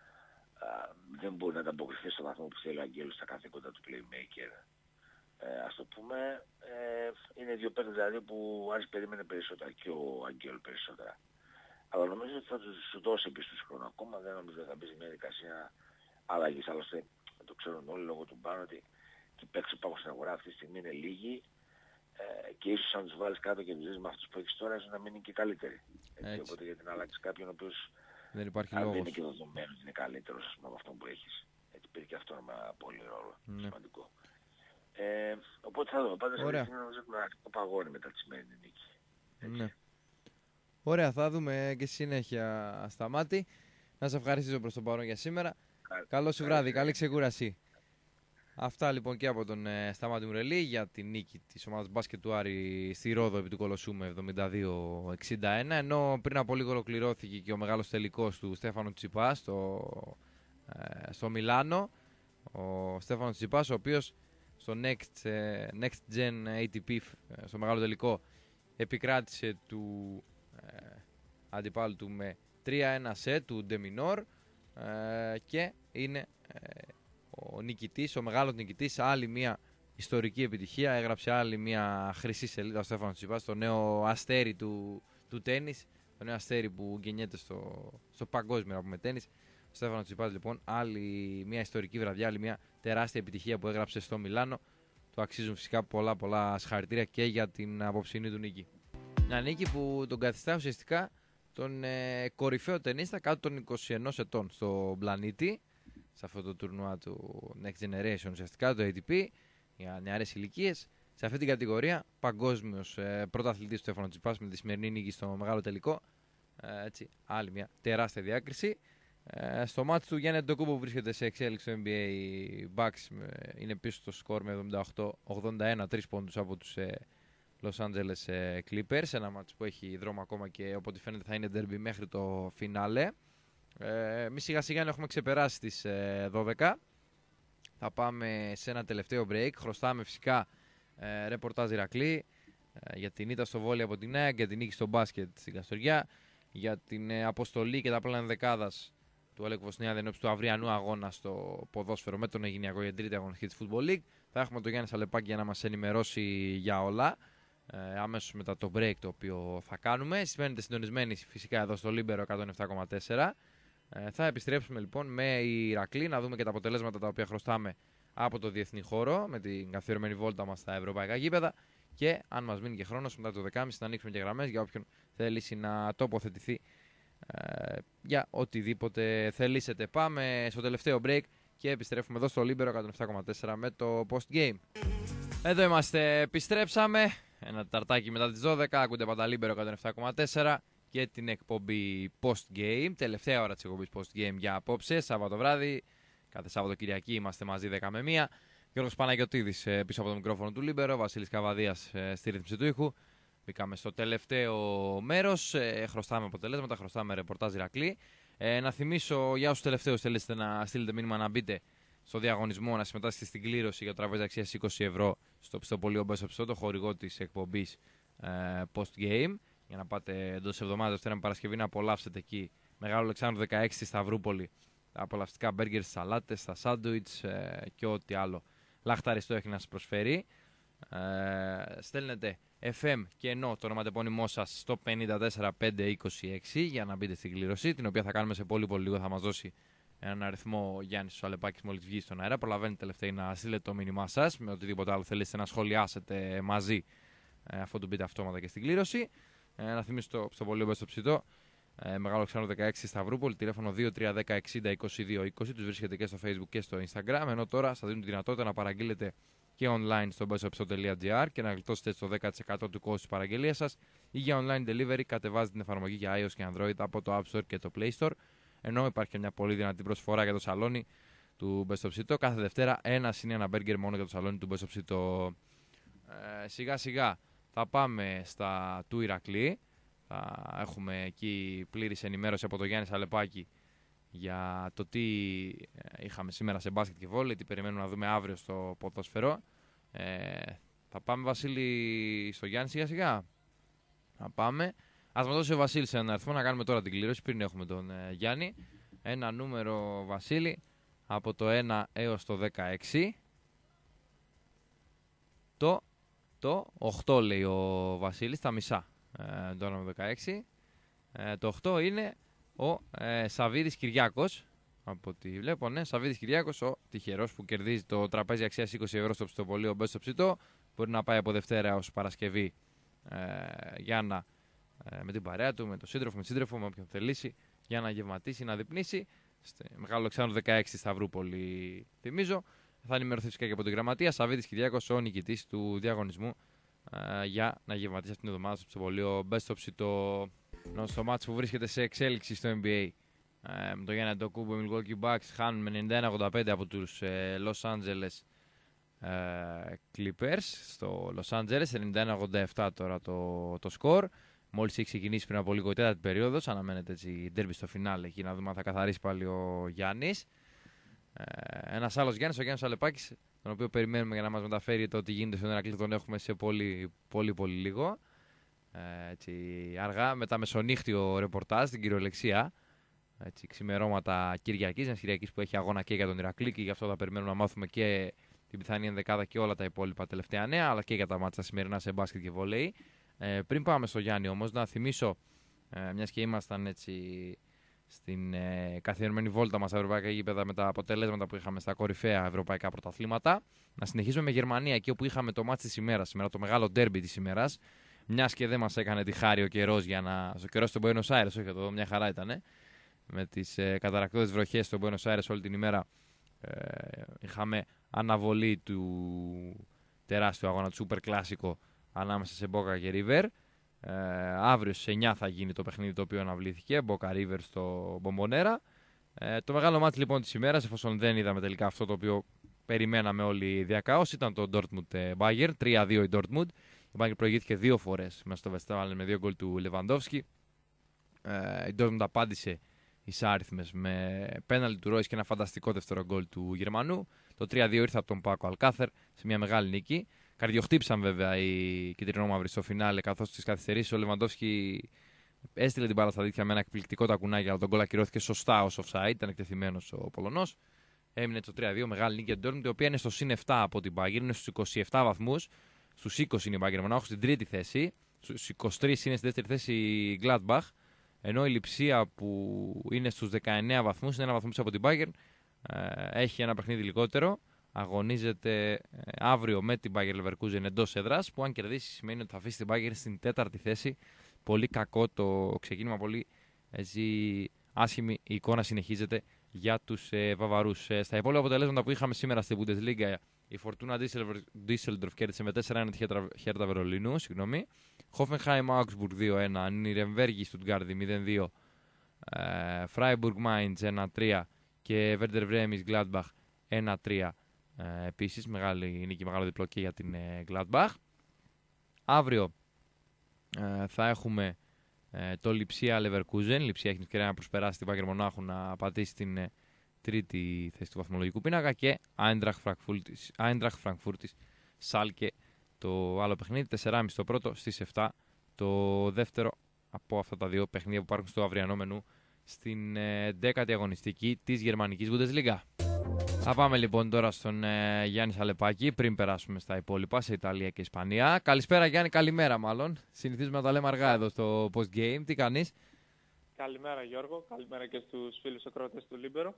ε, δεν μπορεί να ανταποκριθεί στο βαθμό που θέλει ο Αγγέλου στα καθήκοντα του playmaker. Ε, ας το πούμε, ε, είναι δύο παίχτες δηλαδή που Άρης περίμενε περισσότερα και ο Αγγέλου περισσότερα. Αλλά νομίζω ότι θα τους δώσει επίσης χρόνο ακόμα, δεν νομίζω ότι θα μπει σε μια δικασία αλλαγής. Άλλωστε το ξέρουν όλοι λόγω του Μπάνου ότι οι παίκτες που υπάρχουν στην αγορά αυτή τη στιγμή είναι λίγοι ε, και ίσως αν τους βάλεις κάτω και τους δεις με αυτούς που έχεις τώρα ίσως να μην είναι και καλύτεροι. Έτσι, οπότε γιατί να αλλάξεις κάποιον ο οποίος δεν υπάρχει αν λόγος. δεν είναι και δεδομένος είναι καλύτερος από αυτόν που έχεις. Έτσι πήρε και αυτό ένα πολύ ρόλο mm. σημαντικό. Ε, οπότε θα δούμε. Πάντως Ωραία. σήμερα νομίζω έχουμε αρκετό παγώνει μετά τη σημερινή νίκη. Ναι. Ωραία, θα δούμε και συνέχεια Σταμάτη. Να σε ευχαριστήσω προς τον παρόν για σήμερα. Κα... Καλό σου βράδυ, καλή ξεκούραση. Αυτά λοιπόν και από τον ε, Σταμάτη Μουρελή για τη νίκη της ομάδας μπάσκετ του Άρη στη Ρόδο επί του Κολοσσού με εβδομήντα δύο εξήντα ένα. Ενώ πριν από λίγο ολοκληρώθηκε και ο μεγάλος τελικός του Στέφανο Τσιπά στο, ε, στο Μιλάνο. Ο Στέφανο Τσιπάς, ο οποίος στο Next, ε, Next Gen έι τι πι, ε, στο μεγάλο τελικό, επικράτησε του ε, αντιπάλου του με τρία ένα σετ του Ντεμινόρ ε, και είναι ε, ο νικητής, ο μεγάλος νικητής, άλλη μια ιστορική επιτυχία. Έγραψε άλλη μια χρυσή σελίδα ο Στέφανος Τσιπάς, το νέο αστέρι του, του τένις, το νέο αστέρι που γεννιέται στο, στο παγκόσμιο με τένις. Ο Στέφανος Τσιπάς λοιπόν, άλλη μια ιστορική βραδιά, άλλη μια τεράστια επιτυχία που έγραψε στο Μιλάνο. Του αξίζουν φυσικά πολλά πολλά συγχαρητήρια και για την απόψινή του νίκη. Μια νίκη που τον καθιστά ουσιαστικά τον ε, κορυφαίο τενίστα κάτω των είκοσι ένα ετών στο πλανήτη, σε αυτό το τουρνουά του Next Generation, ουσιαστικά το έι τι πι για νεαρές ηλικίες. Σε αυτή την κατηγορία παγκόσμιος ε, πρωταθλητής του Στέφανο Τσιπάς με τη σημερινή νίκη στο μεγάλο τελικό. Ε, έτσι, άλλη μια τεράστια διάκριση. Ε, στο μάτι του Γιάννη Αντετοκούμπο που βρίσκεται σε εξέλιξη στο N B A, οι Bucks ε, είναι πίσω στο σκορ με εβδομήντα οκτώ ογδόντα ένα, τρεις πόντους από τους ε, Los Angeles ε, Clippers. Ένα μάτι που έχει δρόμο ακόμα και όποτε φαίνεται θα είναι derby μέχρι το φινάλε. Ε, Εμεί σιγά σιγά έχουμε ξεπεράσει τις ε, δώδεκα. Θα πάμε σε ένα τελευταίο break. Χρωστάμε φυσικά ε, ρεπορτάζ Ηρακλή ε, για την ήττα στο βόλι από την ΑΕΚ, για την νίκη στο μπάσκετ στην Καστοριά, για την ε, αποστολή και τα πλάνα δεκάδας του Αλέκου Βοσνιάδη ενώπιση του αυριανού αγώνα στο ποδόσφαιρο με τον Αιγυνιακό για την τρίτη αγωνιστική της Football League. Θα έχουμε τον Γιάννη Σαλεπάκη για να μας ενημερώσει για όλα ε, αμέσως μετά το break το οποίο θα κάνουμε. Σημαίνετε συντονισμένοι φυσικά εδώ στο Λίμπερο εκατόν επτά κόμμα τέσσερα. Ε, θα επιστρέψουμε λοιπόν με Ηρακλή να δούμε και τα αποτελέσματα τα οποία χρωστάμε από το διεθνή χώρο με την καθιερωμένη βόλτα μας στα ευρωπαϊκά γήπεδα και αν μας μείνει και χρόνος μετά το δεκάμιση να ανοίξουμε και γραμμές για όποιον θελήσει να τοποθετηθεί ε, για οτιδήποτε θελήσετε. Πάμε στο τελευταίο break και επιστρέφουμε εδώ στο Λίμπερο εκατόν επτά κόμμα τέσσερα με το Post Game. Εδώ είμαστε, επιστρέψαμε. Ένα ταρτάκι μετά τις δώδεκα, ακούτε πάντα Λίμπερο εκατόν επτά κόμμα τέσσερα και την εκπομπή Post Game, τελευταία ώρα της εκπομπής Post Game για απόψε, Σάββατο βράδυ. Κάθε Σάββατο Κυριακή είμαστε μαζί δέκα με μία. Γιώργος Παναγιωτίδης πίσω από το μικρόφωνο του Λίμπερο, Βασίλης Καβαδίας στη ρύθμιση του ήχου. Μπήκαμε στο τελευταίο μέρος, χρωστάμε αποτελέσματα, χρωστάμε ρεπορτάζ Ηρακλή. Ε, να θυμίσω για όσους τελευταίους θέλετε να στείλετε μήνυμα να μπείτε στο διαγωνισμό, να συμμετάσχετε στην κλήρωση για τραπέζι αξίας είκοσι ευρώ στο πιστοπωλείο Μπέσο, το χορηγό της εκπομπής ε, Post Game. Για να πάτε εντός εβδομάδας, Δευτέρα με Παρασκευή, να απολαύσετε εκεί Μεγάλο Αλεξάνδρου δεκαέξι στη Σταυρούπολη τα απολαυστικά μπέργκερ, σαλάτες, τα σάντουιτς ε, και ό,τι άλλο λαχταριστό έχει να σας προσφέρει. Ε, στέλνετε εφ εμ και ενώ το ονοματεπώνυμό σας στο πέντε τέσσερα πέντε είκοσι έξι για να μπείτε στην κλήρωση, την οποία θα κάνουμε σε πολύ πολύ λίγο. Θα μας δώσει έναν αριθμό Γιάννης Σαλεπάκης μόλις βγει στον αέρα. Προλαβαίνετε τελευταία να στείλετε το μήνυμά σας με οτιδήποτε άλλο θέλετε να σχολιάσετε μαζί, ε, αφού του μπείτε αυτόματα και στην κλήρωση. Ε, να θυμίσω στο, στο πολύ στο ψητό. Ε, Μεγάλο Αλεξάνδρου δεκαέξι Σταυρούπολη, τηλέφωνο δύο τρία ένα μηδέν εξήντα είκοσι δύο είκοσι. Τους βρίσκεται και στο Facebook και στο Instagram. Ενώ τώρα σας δίνουν τη δυνατότητα να παραγγείλετε και online στο bestopsito τελεία gr και να γλιτώσετε στο δέκα τοις εκατό του κόστου της παραγγελίας σας, ή για online delivery κατεβάζετε την εφαρμογή για iOS και Android από το App Store και το Play Store. Ενώ υπάρχει και μια πολύ δυνατή προσφορά για το σαλόνι του bestopsito. Κάθε Δευτέρα ένα συν ένα μπέργκερ μόνο για το σαλόνι του bestopsito. Ε, σιγά σιγά θα πάμε στα του Ηρακλή. Θα έχουμε εκεί πλήρης ενημέρωση από τον Γιάννη Σαλεπάκη για το τι είχαμε σήμερα σε μπάσκετ και βόλεϊ, τι περιμένουμε να δούμε αύριο στο ποδόσφαιρο. Ε, θα πάμε, Βασίλη, στο Γιάννη σιγά σιγά. Θα πάμε. Ας μας δώσει ο Βασίλης έναν αριθμό να κάνουμε τώρα την κλήρωση πριν έχουμε τον ε, Γιάννη. Ένα νούμερο, Βασίλη, από το ένα έως το δεκαέξι. Το, το οκτώ λέει ο Βασίλης, τα μισά. Ε, το νούμερο δεκαέξι. Ε, το οκτώ είναι ο ε, Σαββίδης Κυριάκος. Από ό,τι βλέπω, ναι, Σαββίδης Κυριάκος, ο τυχερός που κερδίζει το τραπέζι αξίας είκοσι ευρώ στο ψητοπωλείο Μπέσο Ψητό. Μπορεί να πάει από Δευτέρα ως Παρασκευή ε, για να, ε, με την παρέα του, με τον σύντροφο, με τον σύντροφο, με όποιον θελήσει, για να γευματίσει, να διπνήσει. Στη Μεγάλο Αλεξάνδρου δεκαέξι Σταυρούπολη, θυμίζω. Θα ενημερωθεί φυσικά και από την γραμματεία. Σαββίδης Κυριάκος, ο νικητής του διαγωνισμού ε, για να γευματίσει αυτήν την εβδομάδα στο ψηφολείο Best of το, στο μάτς που βρίσκεται σε εξέλιξη στο N B A. Ε, με το Γιάννη Αντοκούμπο, οι Milwaukee Bucks χάνουν με ενενήντα ένα ογδόντα πέντε από τους ε, Los Angeles ε, Clippers στο Los Angeles. ενενήντα ένα ογδόντα επτά τώρα το, το σκορ. Μόλις έχει ξεκινήσει πριν από λίγο η τέταρτη περίοδος. Αναμένεται έτσι η ντέρμπι στο φινάλε εκεί να δούμε αν θα καθαρίσει πάλι ο Γιάννης. Ε, ένας άλλος Γιάννης, ο Γιάννης Αλεπάκης, τον οποίο περιμένουμε για να μας μεταφέρει το τι γίνεται στον Ηρακλή, τον έχουμε σε πολύ πολύ, πολύ λίγο. Ε, έτσι, αργά με τα μεσονύχτιο ρεπορτάζ στην κυριολεξία. Έτσι, ξημερώματα Κυριακής, μιας Κυριακής που έχει αγώνα και για τον Ηρακλή και γι' αυτό θα περιμένουμε να μάθουμε και την πιθανή ενδεκάδα και όλα τα υπόλοιπα τελευταία νέα, αλλά και για τα μάτσα σημερινά σε μπάσκετ και βολέι. Ε, πριν πάμε στο Γιάννη όμως, να θυμίσω, ε, μιας και ήμασταν έτσι στην ε, καθιερωμένη βόλτα μας στα ευρωπαϊκά γήπεδα με τα αποτελέσματα που είχαμε στα κορυφαία ευρωπαϊκά πρωταθλήματα, να συνεχίσουμε με Γερμανία, εκεί όπου είχαμε το μάτς της ημέρας, σήμερα το μεγάλο ντέρμπι της ημέρας, μιας και δεν μας έκανε τη χάρη ο καιρός για να. Στο καιρό στο Buenos Aires, όχι εδώ, μια χαρά ήταν. Ε, με τις ε, καταρρακτώδες βροχές στο Buenos Aires όλη την ημέρα, ε, είχαμε αναβολή του τεράστιου αγώνα του Super Clásico ανάμεσα σε Boca και River. Ε, αύριο στις εννιά θα γίνει το παιχνίδι το οποίο αναβλήθηκε, Boca River στο Bombonera. Ε, το μεγάλο μάτι λοιπόν της ημέρας, εφόσον δεν είδαμε τελικά αυτό το οποίο περιμέναμε όλοι διακάως, ήταν το Dortmund Bayern, τρία δύο η Dortmund. Η Bayern προηγήθηκε δύο φορές μέσα στο Westfalen με δύο γκολ του Lewandowski. Ε, η Dortmund απάντησε εισάριθμες με πέναλτι του Ρόις και ένα φανταστικό δεύτερο γκολ του Γερμανού. Το τρία δύο ήρθε από τον Πάκο Αλκάθερ σε μια μεγάλη νίκη. Καρδιοχτύπησαν βέβαια οι κεντρινόμαυροι στο φινάλε, καθώς στις καθυστερήσεις ο Λεβαντόφσκι έστειλε την μπάλα στα δίκτυα με ένα εκπληκτικό τακουνάκι, αλλά τον γκολ ακυρώθηκε σωστά ως offside, ήταν εκτεθειμένος ο Πολωνός. Έμεινε το τρία δύο, μεγάλη νίκη για την Dortmund, η οποία είναι στο συν επτά από την Bayern, είναι στους είκοσι επτά βαθμούς, στους είκοσι είναι η Bayern μονάχος στην τρίτη θέση, στους είκοσι τρεις είναι στη δεύτερη θέση η Gladbach, ενώ η Λειψία που είναι στους δεκαεννέα βαθμούς, είναι ένα βαθμό από την Bayern, έχει ένα παιχνίδι λιγότερο. Αγωνίζεται αύριο με την Bayer Leverkusen εντός έδρας, που αν κερδίσει σημαίνει ότι θα αφήσει την Bayer στην τέταρτη θέση. Πολύ κακό το ξεκίνημα, πολύ έτσι, άσχημη η εικόνα συνεχίζεται για τους ε, Βαβαρούς. Ε, στα υπόλοιπα αποτελέσματα που είχαμε σήμερα στη Bundesliga, η Fortuna Düsseldorf κέρδισε με τέσσερα ένα τη Χέρτα Βερολίνου, συγγνώμη. Hoffenheim Augsburg δύο ένα, Νιρεμβέργη Stuttgart μηδέν δύο, ε, Freiburg Mainz ένα τρία και Werder Bremen Gladbach ένα τρία. Ε, επίσης, μεγάλη νίκη, μεγάλο διπλό και για την ε, Gladbach. Αύριο ε, θα έχουμε ε, το Λειψία Leverkusen. Η Λειψία έχει την ευκαιρία να προσπεράσει την Bayern Μονάχου, να πατήσει την ε, τρίτη θέση του βαθμολογικού πίνακα, και Eintracht Frankfurt Schalke το άλλο παιχνίδι, τέσσερα και μισή το πρώτο, στις επτά το δεύτερο από αυτά τα δύο παιχνίδια που υπάρχουν στο αυριανό μενού στην ε, δέκατη αγωνιστική της γερμανικής Bundesliga. Θα πάμε λοιπόν τώρα στον ε, Γιάννη Σαλεπάκη πριν περάσουμε στα υπόλοιπα, σε Ιταλία και Ισπανία. Καλησπέρα Γιάννη, καλημέρα μάλλον. Συνηθίζουμε να τα λέμε αργά εδώ στο post game. Τι κάνεις? Καλημέρα Γιώργο, καλημέρα και στους φίλους ακροατές του Λίμπερο.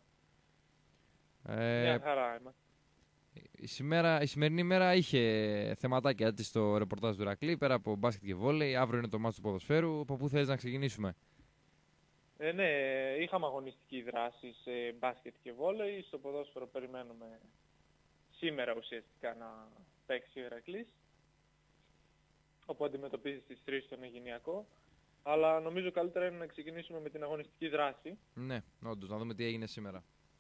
Ε, Μια χαρά είμαι. Η, σημέρα, η σημερινή μέρα είχε θεματάκια έτσι, στο ρεπορτάζ του Ηρακλή, πέρα από μπάσκετ και βόλεϊ. Αύριο είναι το μάτς του ποδοσφαίρου. Από πού θέλεις να ξεκινήσουμε? Ε, ναι, είχαμε αγωνιστική δράση σε μπάσκετ και βόλεϊ. Στο ποδόσφαιρο περιμένουμε σήμερα ουσιαστικά να παίξει ο Ηρακλής, όπου αντιμετωπίζει στις τρεις τον Αιγινιακό. Αλλά νομίζω καλύτερα είναι να ξεκινήσουμε με την αγωνιστική δράση. Ναι, όντως, να δούμε τι έγινε σήμερα.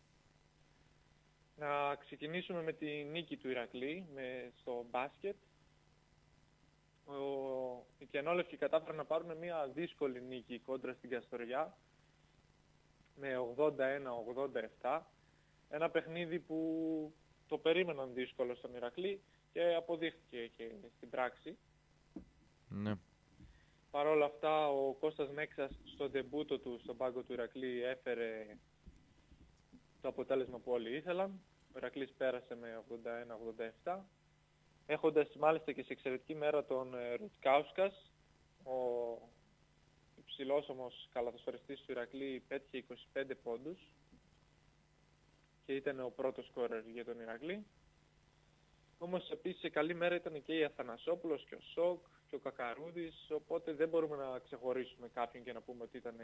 Να ξεκινήσουμε με τη νίκη του Ηρακλή με, στο μπάσκετ. Ο, οι κενόλευκοι κατάφεραν να πάρουν μια δύσκολη νίκη κόντρα στην Καστοριά με ογδόντα ένα ογδόντα επτά. Ένα παιχνίδι που το περίμεναν δύσκολο στον Ηρακλή και αποδείχθηκε και στην πράξη. Ναι. Παρ' όλα αυτά ο Κώστας Μέξας στο ντεμπούτο του στον πάγκο του Ηρακλή έφερε το αποτέλεσμα που όλοι ήθελαν. Ο Ηρακλής πέρασε με ογδόντα ένα ογδόντα επτά. Έχοντας μάλιστα και σε εξαιρετική μέρα τον Ρουτκάουσκας, ο υψηλός όμως καλαθοσφαιριστής του Ηρακλή πέτυχε είκοσι πέντε πόντους και ήταν ο πρώτος σκόρερ για τον Ηρακλή. Όμως επίσης σε καλή μέρα ήταν και η Αθανασόπουλος και ο Σοκ και ο Κακαρούδης, οπότε δεν μπορούμε να ξεχωρίσουμε κάποιον και να πούμε ότι ήταν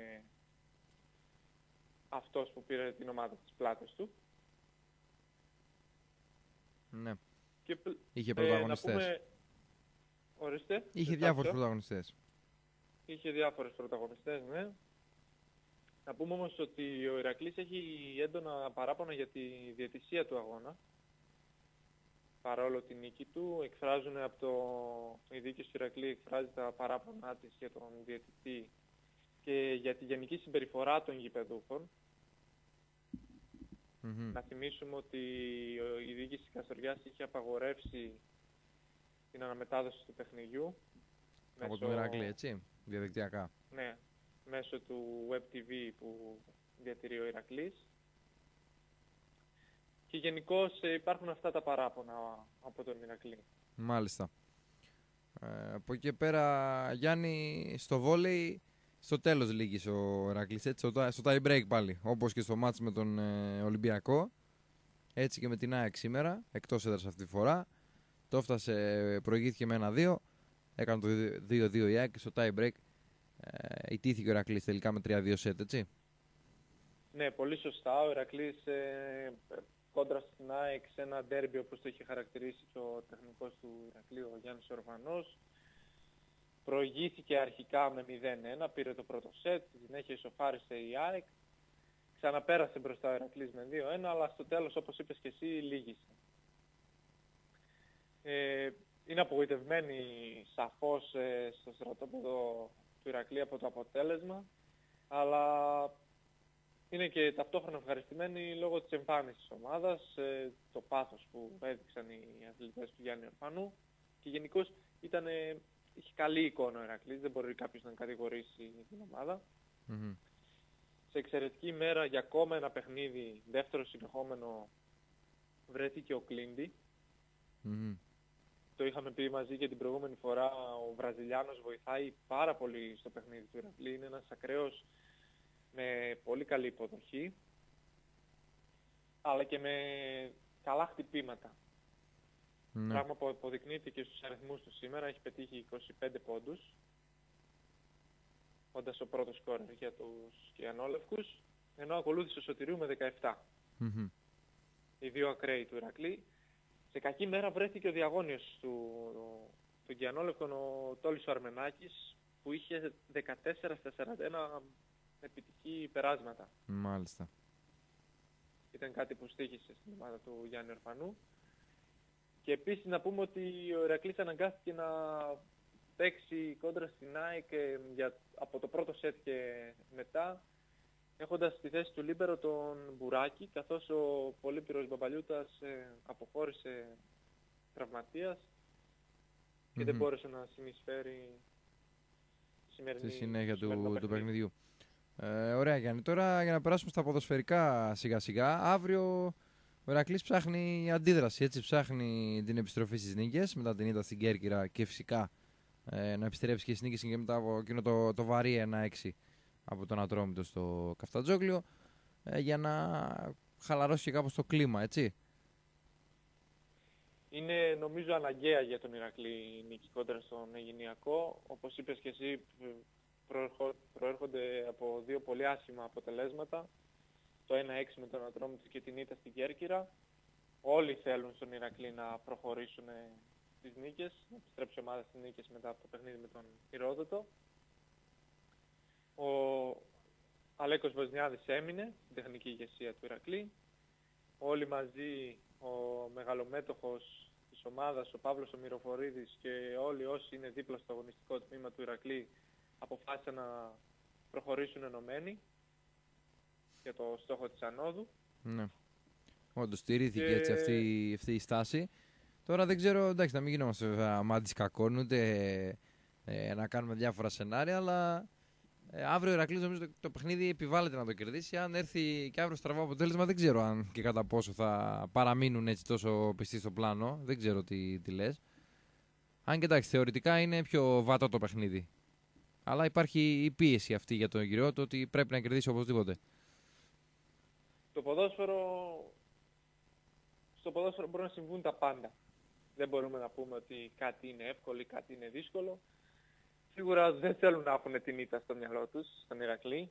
αυτός που πήρε την ομάδα της πλάτας του. Ναι. Και, είχε πρωταγωνιστές. Ε, να πούμε... Ορίστε. Είχε διάφορους πρωταγωνιστές. Είχε διάφορους πρωταγωνιστές, ναι. Να πούμε όμως ότι ο Ηρακλής έχει έντονα παράπονα για τη διαιτησία του αγώνα. Παρόλο τη νίκη του, εκφράζουν από το... η δίκη του Ηρακλή εκφράζει τα παράπονά της για τον διαιτητή και για τη γενική συμπεριφορά των γηπεδούχων. Mm-hmm. Να θυμίσουμε ότι η διοίκηση της Καστοριάς είχε απαγορεύσει την αναμετάδοση του παιχνιδιού. Από μέσω... τον Ηρακλή, έτσι, διαδικτυακά. Ναι, μέσω του Web τι βι που διατηρεί ο Ηρακλής. Και γενικώς υπάρχουν αυτά τα παράπονα από τον Ηρακλή. Μάλιστα. Ε, από εκεί πέρα, Γιάννη, στο βόλεϊ, στο τέλος λήγησε ο Ηρακλής, έτσι, στο tie break πάλι. Όπως και στο μάτς με τον ε, Ολυμπιακό. Έτσι και με την ΑΕΚ σήμερα, εκτός έδρας αυτή τη φορά. Το έφτασε, προηγήθηκε με ένα δύο. Έκανε το δύο δύο η ΑΕΚ και στο tie break ε, ιτήθηκε ο Ηρακλής τελικά με τρία δύο σετ, έτσι. Ναι, πολύ σωστά. Ο Ηρακλής ε, κόντρα στην ΑΕΚ σε ένα ντέρμπι όπως το είχε χαρακτηρίσει και ο τεχνικός του Ηρακλή, ο Γιάννης Ορβανός. Προηγήθηκε αρχικά με μηδέν ένα, πήρε το πρώτο σετ, στη συνέχεια ισοφάρισε η ΑΕΚ. Ξαναπέρασε μπροστά ο Ηρακλής με δύο ένα, αλλά στο τέλος, όπως είπες και εσύ, λύγησε. Ε, είναι απογοητευμένοι σαφώς ε, στο στρατόπεδο του Ηρακλή από το αποτέλεσμα, αλλά είναι και ταυτόχρονα ευχαριστημένοι λόγω της εμφάνισης της ομάδας, ε, το πάθος που έδειξαν οι αθλητές του Γιάννη Ορφανού και γενικώς ήταν, ε, είχε καλή εικόνα ο Ηρακλής, δεν μπορεί κάποιος να κατηγορήσει την ομάδα. Mm-hmm. Σε εξαιρετική ημέρα για ακόμα ένα παιχνίδι, δεύτερο συνεχόμενο, βρέθηκε ο Κλίντι. Mm-hmm. Το είχαμε πει μαζί και την προηγούμενη φορά, ο Βραζιλιάνος βοηθάει πάρα πολύ στο παιχνίδι του Ηρακλή, είναι ένας ακραίος με πολύ καλή υποδοχή, αλλά και με καλά χτυπήματα. Mm-hmm. Πράγμα που αποδεικνύεται και στους αριθμούς του σήμερα, έχει πετύχει είκοσι πέντε πόντους, όντας ο πρώτος σκόρερ για τους Κιανόλευκους, ενώ ακολούθησε ο Σωτηρίου με δεκαεπτά. Mm-hmm. Οι δύο ακραίοι του Ηρακλή. Σε κακή μέρα βρέθηκε ο διαγώνιος του, του Κιανόλευκων, ο Τόλης ο Αρμενάκης, που είχε δεκατέσσερα στα σαράντα ένα επιτυχή περάσματα. Μάλιστα. Ήταν κάτι που στοίχησε στην ομάδα του Γιάννη Ορφανού. Και επίσης να πούμε ότι ο Ηρακλής αναγκάστηκε να παίξει κόντρα στην ΑΕΚ για, από το πρώτο σετ και μετά, έχοντας στη θέση του λίμπερο τον Μπουράκη, καθώς ο Πολύπυρος Μπαμπαλιούτας ε, αποχώρησε τραυματίας και mm-hmm. δεν μπόρεσε να συνεισφέρει σημερινή, στη συνέχεια του, παιχνίδι. του παιχνιδιού. Ε, ωραία Γιάννη, τώρα για να περάσουμε στα ποδοσφαιρικά σιγά σιγά, αύριο ο Ηρακλής ψάχνει αντίδραση, έτσι, ψάχνει την επιστροφή στις νίκες μετά την ήττα στην Κέρκυρα και φυσικά ε, να επιστρέψει και στις νίκες και μετά από εκείνο το, το βαρύ ένα έξι από τον Ατρόμητο στο Καφτατζόγλιο, ε, για να χαλαρώσει και κάπως το κλίμα, έτσι. Είναι νομίζω αναγκαία για τον Ηρακλή η νίκη κόντρα στον Αιγινιακό. Όπως είπες και εσύ, προέρχονται από δύο πολύ άσχημα αποτελέσματα. Το ένα έξι με τον Ατρόμητο και την ήττα στην Κέρκυρα. Όλοι θέλουν στον Ηρακλή να προχωρήσουν τις νίκες, να επιστρέψει η ομάδα στις νίκες μετά από το παιχνίδι με τον Ηρόδοτο. Ο Αλέκος Βοσνιάδης έμεινε στην τεχνική ηγεσία του Ηρακλή. Όλοι μαζί, ο μεγαλομέτωχος της ομάδας, ο Παύλος ο Μυροφορίδης και όλοι όσοι είναι δίπλα στο αγωνιστικό τμήμα του Ηρακλή αποφάσισαν να προχωρήσουν ενωμένοι για το στόχο της ανόδου. Ναι. Όντως στηρίθηκε και... έτσι αυτή, αυτή η στάση. Τώρα δεν ξέρω, εντάξει, να μην γινόμαστε βέβαια μάντης κακών, ούτε ε, να κάνουμε διάφορα σενάρια, αλλά ε, αύριο ο Ηρακλής νομίζω το, το παιχνίδι επιβάλλεται να το κερδίσει. Αν έρθει και αύριο στραβό αποτέλεσμα, δεν ξέρω αν και κατά πόσο θα παραμείνουν έτσι τόσο πιστοί στο πλάνο. Δεν ξέρω τι, τι λες. Αν και εντάξει, θεωρητικά είναι πιο βατό το παιχνίδι. Αλλά υπάρχει η πίεση αυτή για τον γύρο, το ότι πρέπει να κερδίσει οπωσδήποτε. Το ποδόσφαιρο... Στο ποδόσφαιρο μπορούν να συμβούν τα πάντα. Δεν μπορούμε να πούμε ότι κάτι είναι εύκολο ή κάτι είναι δύσκολο. Σίγουρα δεν θέλουν να έχουν την ήττα στο μυαλό τους, στον Ηρακλή.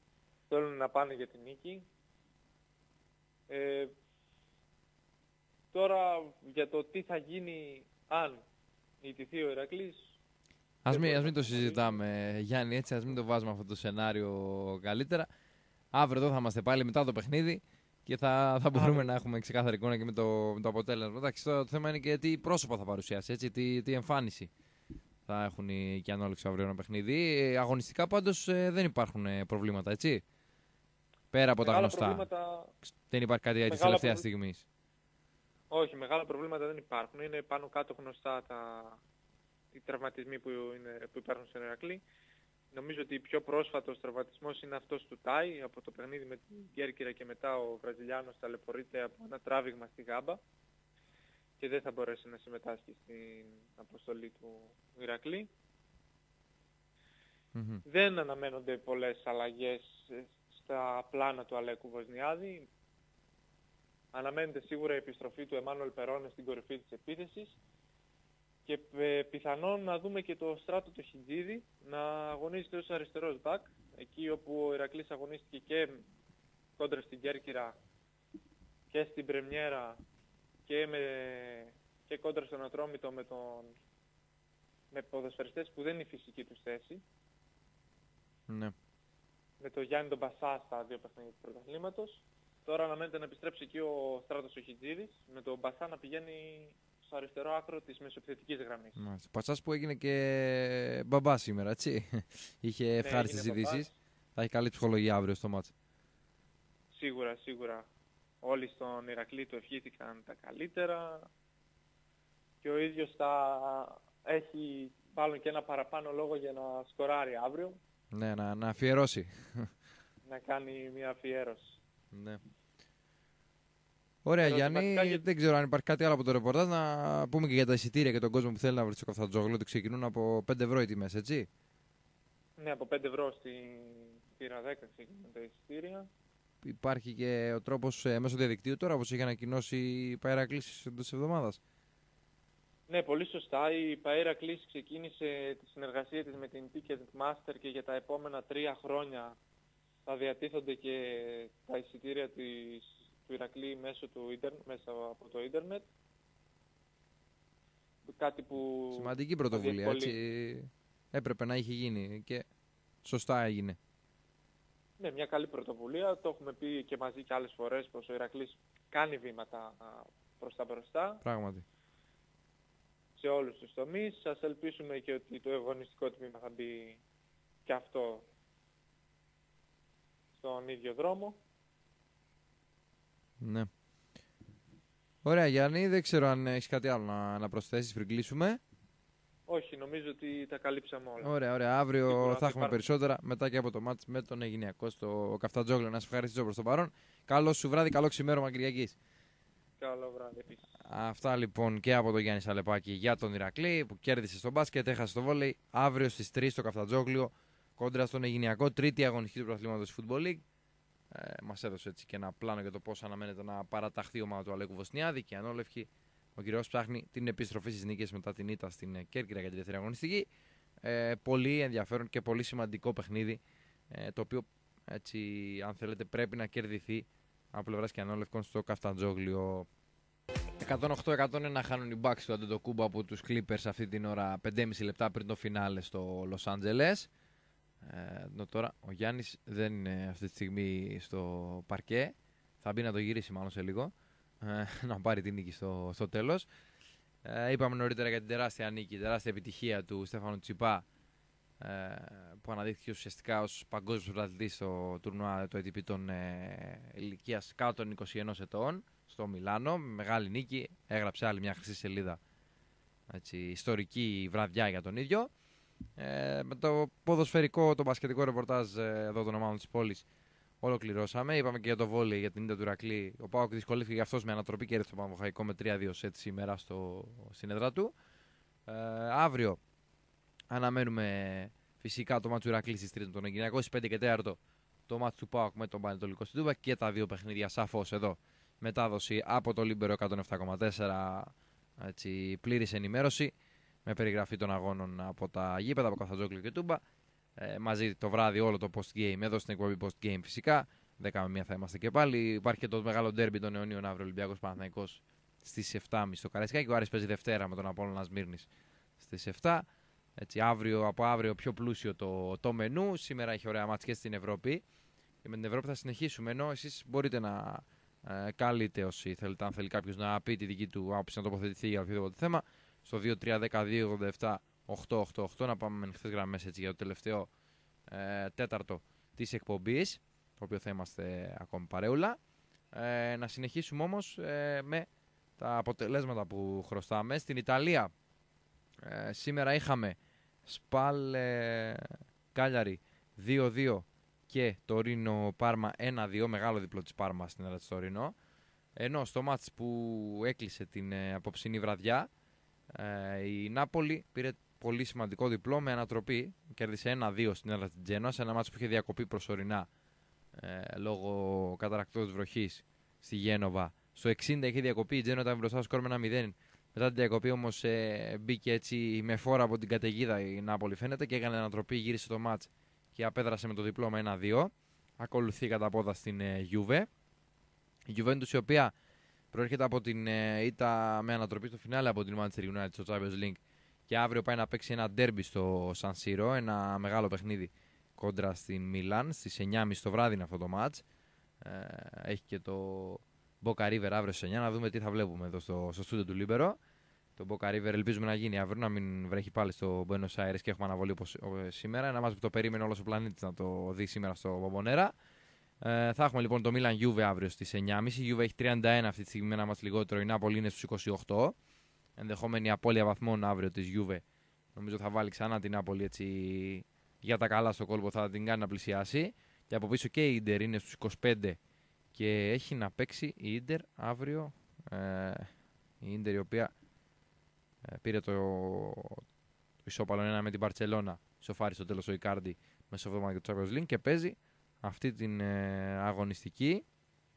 Θέλουν να πάνε για την νίκη. Ε, Τώρα για το τι θα γίνει αν ιτηθεί ο Ηρακλής. Ας μην, ας μην το συζητάμε, Γιάννη, έτσι, ας μην το βάζουμε αυτό το σενάριο καλύτερα. Αύριο εδώ θα είμαστε πάλι μετά το παιχνίδι και θα, θα μπορούμε να έχουμε ξεκάθαρη εικόνα και με το, με το αποτέλεσμα. Εντάξει, το, το θέμα είναι και τι πρόσωπα θα παρουσιάσει, έτσι, τι, τι εμφάνιση θα έχουν οι Κιανόλεξ αύριο ένα παιχνίδι. Ε, αγωνιστικά πάντως ε, δεν υπάρχουν ε, προβλήματα, έτσι. Πέρα από μεγάλα τα γνωστά. Προβλήματα... Δεν υπάρχει κάτι της τελευταίας προβλ... στιγμής. Όχι, μεγάλα προβλήματα δεν υπάρχουν. Είναι πάνω κάτω γνωστά τα... οι τραυματισμοί που, είναι, που υπάρχουν στον Ηρακλή. Νομίζω ότι πιο πρόσφατος τραυματισμός είναι αυτός του Τάι. Από το παιχνίδι με την Κέρκυρα και μετά ο Βραζιλιάνος ταλαιπωρείται από ένα τράβηγμα στη γάμπα και δεν θα μπορέσει να συμμετάσχει στην αποστολή του Ηρακλή. Mm-hmm. Δεν αναμένονται πολλές αλλαγές στα πλάνα του Αλέκου Βοσνιάδη. Αναμένεται σίγουρα η επιστροφή του Εμμάνουελ Περόνε στην κορυφή της επίθεσης και πιθανόν να δούμε και το Στράτο το Χιτζίδη να αγωνίζεται ως αριστερός μπακ, εκεί όπου ο Ηρακλής αγωνίστηκε και κόντρα στην Κέρκυρα και στην Πρεμιέρα και, με, και κόντρα στον Ατρόμητο με, τον, με ποδοσφαιριστές που δεν είναι η φυσική τους θέση. Ναι. Με τον Γιάννη τον Μπασά στα δύο παιχνίδια του πρωταθλήματος. Τώρα αναμένεται να επιστρέψει εκεί ο Στράτος ο Χιτζίδης με τον Μπασά να πηγαίνει στο αριστερό άκρο της μεσοεπιθετικής γραμμής. Ο Πατσάς που έγινε και μπαμπά σήμερα, έτσι. Είχε ευχάριστες ειδήσεις. Θα έχει καλή ψυχολογία αύριο στο μάτς. Σίγουρα, σίγουρα. Όλοι στον Ηρακλή του ευχήθηκαν τα καλύτερα και ο ίδιος θα έχει μάλλον και ένα παραπάνω λόγο για να σκοράρει αύριο. Ναι, να, να αφιερώσει. Να κάνει μια αφιέρωση. Ναι. Ωραία, Γιάννη, για... δεν ξέρω αν υπάρχει κάτι άλλο από το ρεπορτάζ. Να πούμε και για τα εισιτήρια και τον κόσμο που θέλει να βρει στο Καφτατζόγλιο ότι ξεκινούν από πέντε ευρώ οι τιμές, έτσι. Ναι, από πέντε ευρώ στην θύρα δέκα ξεκινούν τα εισιτήρια. Υπάρχει και ο τρόπος ε, μέσω διαδικτύου τώρα, όπως είχε ανακοινώσει η Παΐρακλης εντός της εβδομάδας. Ναι, πολύ σωστά. Η Παΐρακλης ξεκίνησε τη συνεργασία της με την Ticketmaster και για τα επόμενα τρία χρόνια θα διατίθονται και τα εισιτήρια της, του Ηρακλή μέσω, του ίντερνετ, μέσα από το ίντερνετ. Κάτι που... Σημαντική πρωτοβουλία, έτσι. Έπρεπε να είχε γίνει και σωστά έγινε. Ναι, μια καλή πρωτοβουλία. Το έχουμε πει και μαζί και άλλες φορές πως ο Ηρακλής κάνει βήματα προς τα μπροστά. Πράγματι. Σε όλους τους τομείς. Ας ελπίσουμε και ότι το αγωνιστικό τμήμα θα μπει και αυτό στον ίδιο δρόμο. Ναι. Ωραία, Γιάννη, δεν ξέρω αν έχεις κάτι άλλο να, να προσθέσεις πριν κλείσουμε. Όχι, νομίζω ότι τα καλύψαμε όλα. Ωραία, ωραία. Αύριο Σίγουρα θα έχουμε υπάρχει. περισσότερα μετά και από το μάτς με τον Αιγινιακό στο Καφτατζόγλιο. Να σε ευχαριστήσω προς τον παρόν. Καλό σου βράδυ, καλό ξημέρωμα Κυριακής. Καλό βράδυ επίσης. Αυτά λοιπόν και από τον Γιάννη Σαλεπάκη για τον Ηρακλή που κέρδισε στο μπάσκετ, έχασε στο βόλεϊ. Αύριο στις τρεις στο Καφτατζόγλιο κόντρα στον Αιγινιακό, τρίτη αγωνιστική του πρωταθλήματος Football League. Ε, μας έδωσε έτσι και ένα πλάνο για το πώς αναμένεται να παραταχθεί η ομάδα του Αλέκου Βοσνιάδη και ανόλευκη. Ο κ. ψάχνει την επιστροφή στις νίκες μετά την ήττα στην Κέρκυρα για τη δεύτερη αγωνιστική. Ε, πολύ ενδιαφέρον και πολύ σημαντικό παιχνίδι, ε, το οποίο έτσι, αν θέλετε, πρέπει να κερδιθεί από πλευράς και ανόλευκων στο Καφτατζόγλιο. εκατόν οκτώ εκατόν ένα χάνουν οι Bucks του Αντετοκούμπο από τους Clippers αυτή την ώρα, πέντε και μισό λεπτά πριν το φινάλε στο Λος Άντζελες. Ε, τώρα ο Γιάννης δεν είναι αυτή τη στιγμή στο παρκέ. Θα μπει να το γυρίσει μάλλον σε λίγο, ε, να πάρει την νίκη στο, στο τέλος. Ε, είπαμε νωρίτερα για την τεράστια νίκη, τεράστια επιτυχία του Στέφανου Τσιπά, ε, που αναδείχθηκε ουσιαστικά ως παγκόσμιος πρωταθλητής στο τουρνουά του έι τι πι των ε, ηλικίας κάτω των είκοσι ενός ετών στο Μιλάνο. Μεγάλη νίκη, έγραψε άλλη μια χρυσή σελίδα, έτσι, ιστορική βραδιά για τον ίδιο. Ε, με το ποδοσφαιρικό, το μπασκετικό ρεπορτάζ ε, εδώ των ομάδων της πόλης ολοκληρώσαμε. Είπαμε και για το βόλεϊ, για την ήττα του Ηρακλή. Ο ΠΑΟΚ δυσκολεύτηκε για αυτός με ανατροπή και έρθει στο Πανβοχαϊκό με τρία δύο σετ σήμερα στο, στην έδρα του. Ε, αύριο αναμένουμε φυσικά το μάτσο του Ηρακλή στις τρεις με τον Αιγινιακό, στις πέντε και τέσσερα το μάτσο του ΠΑΟΚ με τον Πανετολικό στην Τούμπα και τα δύο παιχνίδια σαφώς εδώ. Μετάδοση από το Λίμπερο εκατόν επτά κόμμα τέσσερα, έτσι, πλήρης ενημέρωση με περιγραφή των αγώνων από τα γήπεδα, από Καφτατζόγλιο και Τούμπα. Ε, μαζί το βράδυ όλο το post-game, εδώ στην εκπομπή post-game φυσικά. δέκα με μία θα είμαστε και πάλι. Υπάρχει και το μεγάλο ντέρμπι των αιωνίων αύριο, Ολυμπιακός Παναθηναϊκός στις επτά και μισή στο Καραϊσκάκι. Ο Άρης παίζει Δευτέρα με τον Απόλλωνα Σμύρνης στις επτά. Έτσι, αύριο, από αύριο πιο πλούσιο το, το μενού. Σήμερα έχει ωραία μάτς και στην Ευρώπη. Και με την Ευρώπη θα συνεχίσουμε. Ενώ εσείς μπορείτε να ε, καλείτε όσοι θέλετε, αν θέλει κάποιος να πει τη δική του άποψη, να τοποθετηθεί για οποιοδήποτε θέμα, στο δύο τρία ένα δύο ογδόντα επτά οκτακόσια ογδόντα οκτώ, να πάμε με ανοιχτές γραμμές έτσι, για το τελευταίο ε, τέταρτο της εκπομπής, το οποίο θα είμαστε ακόμη παρέουλα. Ε, να συνεχίσουμε όμως ε, με τα αποτελέσματα που χρωστάμε. Στην Ιταλία ε, σήμερα είχαμε Σπάλ ε, Κάλιαρη δύο δύο και Τωρίνο Πάρμα ένα δύο, μεγάλο διπλό της Πάρμα στην έδρα της Τωρίνο. Ενώ στο μάτς που έκλεισε την ε, απόψινή βραδιά, ε, η Νάπολη πήρε πολύ σημαντικό διπλό με ανατροπή. Κέρδισε ένα δύο στην έδρα της Τζένοα, σε ένα μάτς που είχε διακοπεί προσωρινά ε, λόγω καταρακτώδης βροχής στη Γένοβα. Στο εξήντα είχε διακοπεί, η Τζένοα ήταν μπροστά στο σκορ με ένα μηδέν. Μετά την διακοπή όμως ε, μπήκε έτσι με φόρα από την καταιγίδα η Νάπολη, φαίνεται, και έκανε ανατροπή, γύρισε το μάτς και απέδρασε με το διπλό με ένα δύο. Ακολουθεί κατά πόδα στην ε, Juve. Η Juventus, η οποία προέρχεται από την ε, ήττα με ανατροπή στο φινάλε από την Manchester United στο Champions League και αύριο πάει να παίξει ένα ντέρμπι στο San Siro, ένα μεγάλο παιχνίδι κόντρα στην Μίλαν. Στις εννιά και μισή το βράδυ είναι αυτό το μάτς. Ε, έχει και το Boca River αύριο στις εννιά, να δούμε τι θα βλέπουμε εδώ στο, στο στούντιο του Λίμπερο. Το Boca River ελπίζουμε να γίνει αύριο, να μην βρέχει πάλι στο Buenos Aires και έχουμε αναβολή όπως σήμερα. Ένα μάτς που το περίμενε όλος ο πλανήτης να το δει σήμερα στο Bombonera. Ε, θα έχουμε λοιπόν το Milan Juve αύριο στις εννιά και μισή. Η Juve έχει τριάντα ένα αυτή τη στιγμή, ένα μάτς λιγότερο. Η Νάπολη είναι στους είκοσι οκτώ. Ενδεχόμενη απώλεια βαθμών αύριο της Juve. Νομίζω θα βάλει ξανά την Νάπολη έτσι για τα καλά στο κόλπο, θα την κάνει να πλησιάσει. Και από πίσω και η Ίντερ είναι στους είκοσι πέντε και έχει να παίξει η Ίντερ αύριο. Ε, η Ίντερ η οποία ε, πήρε το, το ισόπαλο ένα με την Μπαρτσελώνα. Ισοφάρει στο τέλος ο Ικάρντι μεσοβδόματα για το Champions League και παίζει αυτή την ε, αγωνιστική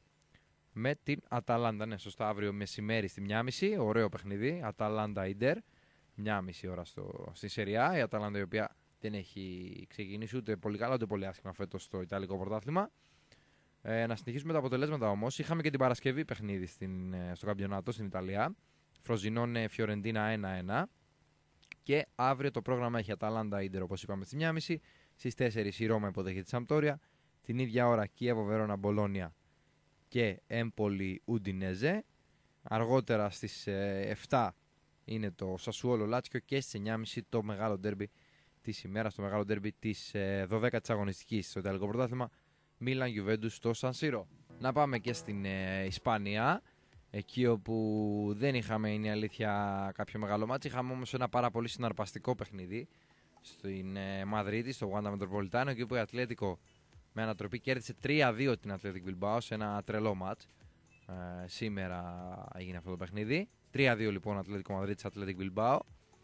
με την Αταλάντα. Ναι, σωστά, αύριο μεσημέρι στη μία και μισή. Ωραίο παιχνίδι. Αταλάντα Ίντερ. μία και μισή ώρα στο, στη Σεριά. Η Αταλάντα η οποία δεν έχει ξεκινήσει ούτε πολύ καλά ούτε πολύ άσχημα φέτος στο Ιταλικό πρωτάθλημα. Ε, να συνεχίσουμε τα αποτελέσματα όμως. Είχαμε και την Παρασκευή παιχνίδι στην, στο καμπιονάτο στην Ιταλία. Φροζινόνε Φιωρεντίνα ένα ένα. Και αύριο το πρόγραμμα έχει Αταλάντα Ίντερ όπως είπαμε στη μία και μισή. Στις τέσσερις η Ρώμα υποδέχεται τη Σαμπτόρια. Την ίδια ώρα Κίεβο Βερόνα Μπολόνια και Έμπολη Ουντινέζε. Αργότερα στις ε, επτά είναι το Σασουόλο Λάτσιο και στις εννιά και μισή το μεγάλο ντέρμπι της ημέρας, το μεγάλο ντέρμπι της ε, δωδέκατης αγωνιστικής στο Ιταλικό πρωτάθλημα, Μίλαν Γιουβέντους στο Σαν Σίρο. Να πάμε και στην ε, Ισπανία, εκεί όπου δεν είχαμε, είναι η αλήθεια, κάποιο μεγάλο μάτσι. Είχαμε όμως ένα πάρα πολύ συναρπαστικό παιχνίδι στην ε, Μαδρίτη, στο Wanda Metropolitano, εκεί όπου η Ατλέτικο με ανατροπή κέρδισε τρία δύο την Athletic Bilbao σε ένα τρελό μάτς. Ε, σήμερα έγινε αυτό το παιχνίδι. τρία δύο λοιπόν Ατλέτικο Μαδρίτης Athletic Bilbao.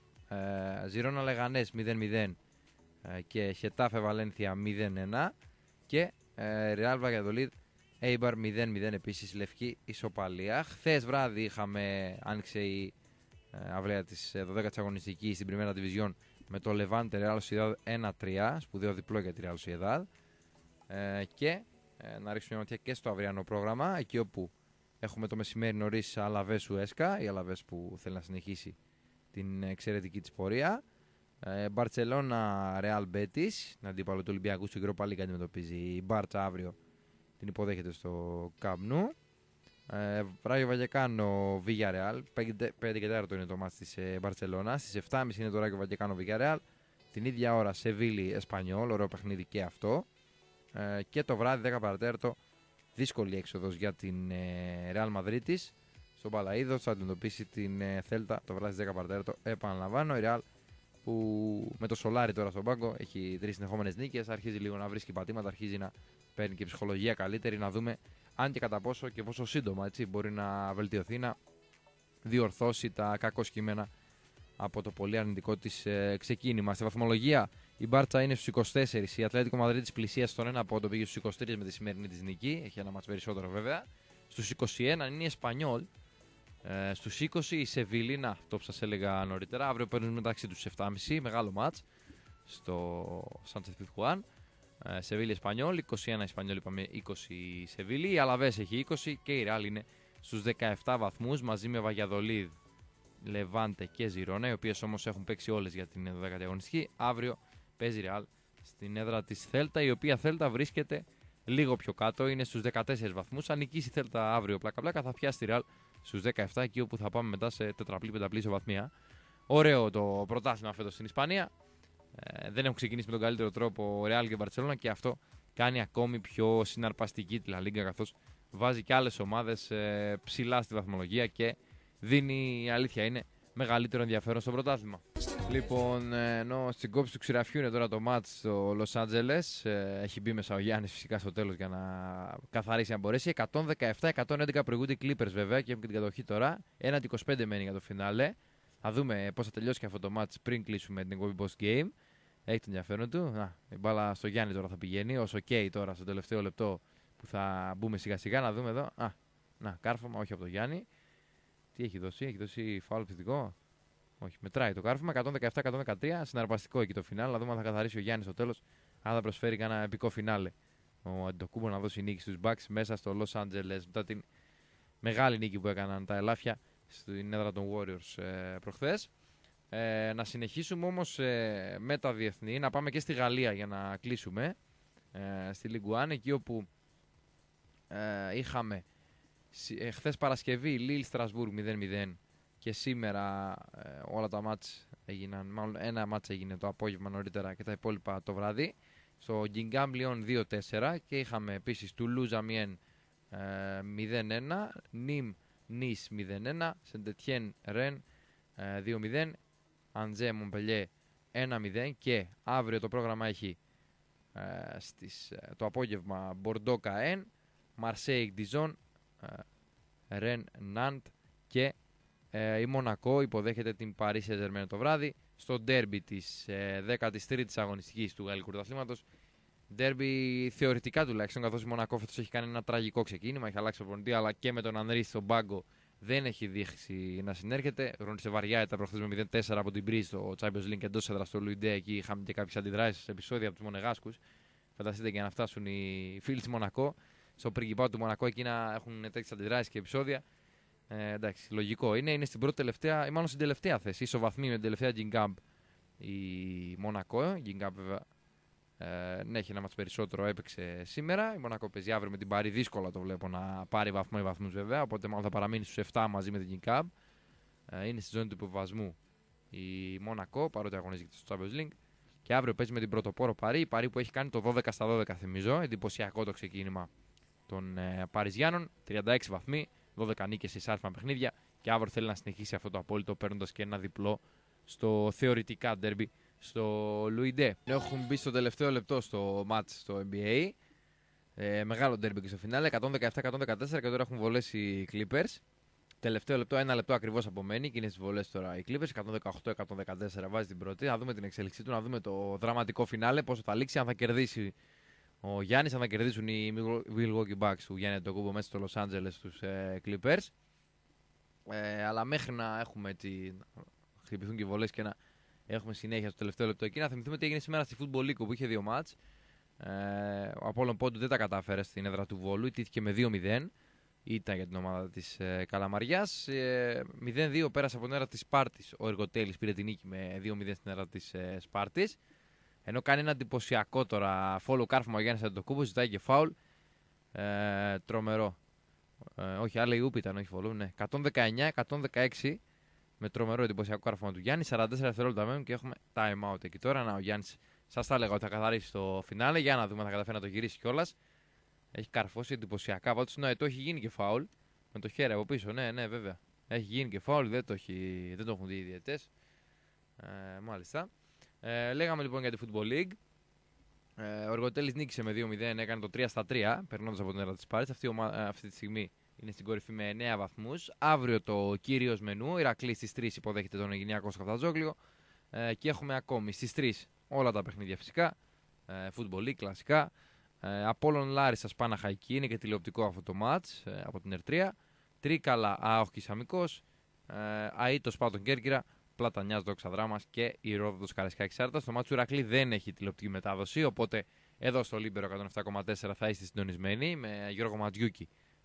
Ε, Ζιρόνα Λεγανές μηδέν μηδέν ε, και Χετάφε Βαλένθια μηδέν ένα και ε, Real Valladolid Eibar μηδέν μηδέν επίσης, λευκή ισοπαλία. Χθες βράδυ είχαμε, άνοιξε η ε, αυλαία της ε, δωδέκατης αγωνιστικής στην Primera Division με το Levante Real Sociedad ένα τρία, σπουδαίο διπλό για τη Real Sociedad. Ε, και ε, να ρίξουμε μια ματιά και στο αυριανό πρόγραμμα, εκεί όπου έχουμε το μεσημέρι νωρίς Αλαβές Ουέσκα, η Αλαβές που θέλει να συνεχίσει την εξαιρετική της πορεία. Μπαρτσελώνα Ρεάλ Μπέτις, την αντίπαλο του Ολυμπιακού στην Europa League αντιμετωπίζει η Μπάρτσα αύριο, την υποδέχεται στο Camp Nou. Ράγιο Βαγεκάνο Βίγια Ρεάλ, πέντε και τέσσερα είναι το μάτς της Μπαρτσελώνα. Στις επτά και μισή είναι το Ράγιο Βαγεκάνο Βίγια Ρεάλ. Την ίδια ώρα Σεβίλη Εσπανιόλ, ωραίο παιχνίδι και αυτό. Ε, και το βράδυ δέκα παρά τέταρτο, δύσκολη έξοδος για την ε, Ρεάλ Μαδρίτης στον Παλαΐδο, θα αντιμετωπίσει την ε, Θέλτα το βράδυ δέκα παρά τέταρτο. Επαναλαμβάνω, η Ρεάλ που με το Σολάρι τώρα στον πάγκο έχει τρεις συνεχόμενες νίκες, αρχίζει λίγο να βρίσκει πατήματα, αρχίζει να παίρνει και ψυχολογία καλύτερη, να δούμε αν και κατά πόσο και πόσο σύντομα έτσι, μπορεί να βελτιωθεί, να διορθώσει τα κακό κείμενα από το πολύ αρνητικό της ε, ξεκίνημα. Στη βαθμολογία η Μπάρτσα είναι στους είκοσι τέσσερα, η Ατλέτικο Μαδρίτης πλησία στον ένα πόντο, πήγε στους είκοσι τρία με τη σημερινή της νίκη, έχει ένα μάτς περισσότερο βέβαια. Στους είκοσι ένα είναι η Εσπανιόλ, ε, στους είκοσι η Σεβίλη, να, το που σας έλεγα νωρίτερα, αύριο παίρνουν μεταξύ τους επτά και μισή, μεγάλο μάτς στο Sánchez Pizjuán. ε, Σεβίλη Εσπανιόλ, είκοσι ένα Εσπανιόλ είπαμε, είκοσι η Σεβίλη, η Αλαβές έχει είκοσι και η Ρεάλ είναι στους δεκαεπτά βαθμούς μαζί με Βαγιαδολίδ, Λεβάντε και Ζιρόνα, οι οποίες όμως έχουν παίξει όλες για την δωδεκάτη αγωνιστική. Αύριο παίζει Ρεάλ στην έδρα της Θέλτα, η οποία Θέλτα βρίσκεται λίγο πιο κάτω, είναι στους δεκατέσσερις βαθμούς. Αν νικήσει η Θέλτα αύριο πλάκα-πλάκα θα πιάσει τη Ρεάλ στους δεκαεπτά, εκεί όπου θα πάμε μετά σε τετραπλή-πενταπλή ισοβαθμία. Ωραίο το πρωτάθλημα φέτος στην Ισπανία. Ε, δεν έχουν ξεκινήσει με τον καλύτερο τρόπο ο Ρεάλ και η Μπαρτσελόνα και αυτό κάνει ακόμη πιο συναρπαστική τη Λα Λίγκα, καθώς βάζει και άλλες ομάδες ε, ψηλά στη βαθμολογία και δίνει, η αλήθεια είναι, μεγαλύτερο ενδιαφέρον στο πρωτάθλημα. Λοιπόν, ενώ στην κόψη του ξηραφιού είναι τώρα το μάτς στο Λος Άντζελες, ε, έχει μπει μέσα ο Γιάννης φυσικά στο τέλος για να καθαρίσει αν μπορέσει. εκατόν δεκαεπτά εκατόν έντεκα προηγούνται οι Clippers βέβαια και έχουν και την κατοχή τώρα. Έναντι είκοσι πέντε μένει για το φινάλε. Θα δούμε πώς θα τελειώσει και αυτό το μάτς πριν κλείσουμε την εκπομπή Post Game. Έχει το ενδιαφέρον του. Να, η μπάλα στο Γιάννη τώρα θα πηγαίνει. Όσο OK τώρα στο τελευταίο λεπτό που θα μπούμε σιγά σιγά. Να δούμε εδώ. Α, να, κάρφωμα, όχι από το Γιάννη. Τι έχει δώσει, έχει δώσει φάουλ επιθετικό. Όχι, μετράει το κάρφωμα. εκατόν δεκαεπτά εκατόν δεκατρία. Συναρπαστικό εκεί το φινάλε. Να δούμε αν θα καθαρίσει ο Γιάννης στο τέλος. Αν θα προσφέρει κανένα επικό φινάλε. Ο Αντιτοκούμπο να δώσει νίκη στους Bucks μέσα στο Los Angeles μετά την μεγάλη νίκη που έκαναν τα ελάφια στην έδρα των Warriors ε, προχθές. Ε, να συνεχίσουμε όμως ε, με τα διεθνή. Να πάμε και στη Γαλλία για να κλείσουμε. Ε, στη Ligue ένα, εκεί όπου ε, είχαμε ε, χθες Παρασκευή Λίλ Στρασβούργκ μηδέν μηδέν και σήμερα ε, όλα τα μάτς έγιναν, μάλλον ένα μάτς έγινε το απόγευμα νωρίτερα και τα υπόλοιπα το βράδυ. Στο Guingamp Lyon δύο τέσσερα και είχαμε επίσης Toulouse Amiens ε, μηδέν ένα, Nîmes Nice μηδέν ένα, Saint-Étienne Rennes ε, δύο μηδέν, Angers Montpellier ένα μηδέν και αύριο το πρόγραμμα έχει ε, στις, ε, το απόγευμα Bordeaux Caen, Marseille Dijon, ε, Rennes Nantes και ε, η Μονακό υποδέχεται την Paris Saint-Germain το βράδυ στο ντέρμπι της ε, δέκατης τρίτης αγωνιστικής του Γαλλικού Πρωταθλήματος. Ντέρμπι θεωρητικά τουλάχιστον, καθώς η Μονακό φέτος έχει κάνει ένα τραγικό ξεκίνημα, έχει αλλάξει προπονητή, αλλά και με τον Ανρί στον πάγκο δεν έχει δείξει να συνέρχεται. Ρώνησε βαριά ήταν προχθές με μηδέν τέσσερα από την Μπρίζ στο Champions League εντός έδρας στο Λουιντέ. Εκεί είχαμε και κάποιες αντιδράσεις σε επεισόδια από τους Μονεγάσκους. Φανταστείτε και να φτάσουν οι φίλοι της Μονακό στο πριγκιπάτο του Μονακό εκεί να έχουν τέτοιες αντιδράσεις και επεισόδια. Ε, εντάξει, λογικό είναι. Είναι στην πρώτη τελευταία, ή μάλλον στην τελευταία θέση. Ισοβαθμή με την τελευταία Guingamp η Μονακό. Guingamp βέβαια ε, ναι, έχει ένα μάτς περισσότερο, έπαιξε σήμερα. Η Μονακό παίζει αύριο με την Παρί. Δύσκολα το βλέπω να πάρει βαθμό ή βαθμούς βέβαια. Οπότε μάλλον θα παραμείνει στους επτά μαζί με την Guingamp. Ε, είναι στη ζώνη του υποβασμού η Μονακό, παρότι αγωνίζεται στο Champions League. Και αύριο παίζει με την πρωτοπόρο Παρί. Η Παρί που έχει κάνει το δώδεκα στα δώδεκα, θυμίζω. Εντυπωσιακό το ξεκίνημα των ε, Παριζιάνων. τριάντα έξι βαθμοί. δώδεκα νίκες σε εισάριθμα παιχνίδια και αύριο θέλει να συνεχίσει αυτό το απόλυτο παίρνοντας και ένα διπλό στο θεωρητικά ντέρμπι στο Λουιντέ. Έχουν μπει στο τελευταίο λεπτό στο μάτς στο N B A. Ε, μεγάλο ντέρμπι και στο φινάλε. εκατόν δεκαεπτά εκατόν δεκατέσσερα και τώρα έχουν βολέσει οι Clippers. Τελευταίο λεπτό, ένα λεπτό ακριβώς απομένει και είναι στις βολές τώρα οι Clippers. εκατόν δεκαοκτώ εκατόν δεκατέσσερα βάζει την πρώτη. Να δούμε την εξέλιξή του, να δούμε το δραματικό φινάλε, πόσο θα λήξει, αν θα κερδίσει ο Γιάννης, αν θα κερδίσουν οι Milwaukee Bucks του Γιάννη Αντιτοκούμπο μέσα στο Los Angeles στους ε, Clippers. Ε, αλλά μέχρι να έχουμε έτσι, χτυπηθούν και οι βολές και να έχουμε συνέχεια στο τελευταίο λεπτό εκεί, να θυμηθούμε τι έγινε σήμερα στη Football League που είχε δύο μάτς. Ε, ο Απόλλων Πόντου δεν τα κατάφερε στην έδρα του Βόλου, ιτήθηκε με δύο μηδέν. Ήταν για την ομάδα της ε, Καλαμαριάς. Ε, μηδέν δύο πέρασε από την έδρα της Σπάρτης. Ο Εργοτέλης πήρε την νίκη με δύο μηδέν στην έδρα της ε, Σπάρτης. Ενώ κάνει ένα εντυπωσιακό τώρα φόλο κάρφωμα ο Γιάννης Αντιτοκούμπος, ζητάει και φάουλ. Ε, τρομερό. Ε, όχι, άλλη ούπη ήταν, όχι φόλο. Ναι. εκατόν δεκαεννιά εκατόν δεκαέξι με τρομερό εντυπωσιακό κάρφωμα του Γιάννη. σαράντα τέσσερα δευτερόλεπτα μένουν και έχουμε time out εκεί τώρα. Να, ο Γιάννης, σας τα έλεγα ότι θα καθαρίσει στο φινάλε. Για να δούμε αν θα καταφέρει να το γυρίσει κιόλας. Έχει καρφώσει εντυπωσιακά. Πάντως, ναι, το έχει γίνει και φάουλ. Με το χέρι από πίσω, ναι, ναι, βέβαια. Έχει γίνει και φάουλ, δεν το, έχει, δεν το έχουν δει οι διαιτητές. Ε, μάλιστα. Ε, λέγαμε λοιπόν για τη Football League. Ε, ο Εργοτέλης νίκησε με δύο μηδέν, έκανε το τρία στα τρία, περνώντας από την έδρα της Πάρης. Αυτή, αυτή τη στιγμή είναι στην κορυφή με εννέα βαθμούς. Αύριο το κύριος μενού. Ηρακλής στις τρεις υποδέχεται τον Αιγινιακό στο Καφτατζόγλιο. Ε, και έχουμε ακόμη στις τρεις όλα τα παιχνίδια φυσικά. Ε, Football League κλασικά. Ε, Απόλλων Λάρισσας Παναχαϊκή, είναι και τηλεοπτικό αυτό το μάτς ε, από την Ερ τρία. Τρίκαλα ΑΟΧ Κισαμικός. Ε, Αΐτος Πάτων Κέρκυρα. Πλατανιάς Δόξα Δράμας και η Ρόδοτος Καραϊσκάκης Άρτας. Το μάτι του Ηρακλή δεν έχει τηλεοπτική μετάδοση, οπότε εδώ στο Λίμπερο εκατόν επτά κόμμα τέσσερα θα είστε συντονισμένοι με Γιώργο Ματζιούκη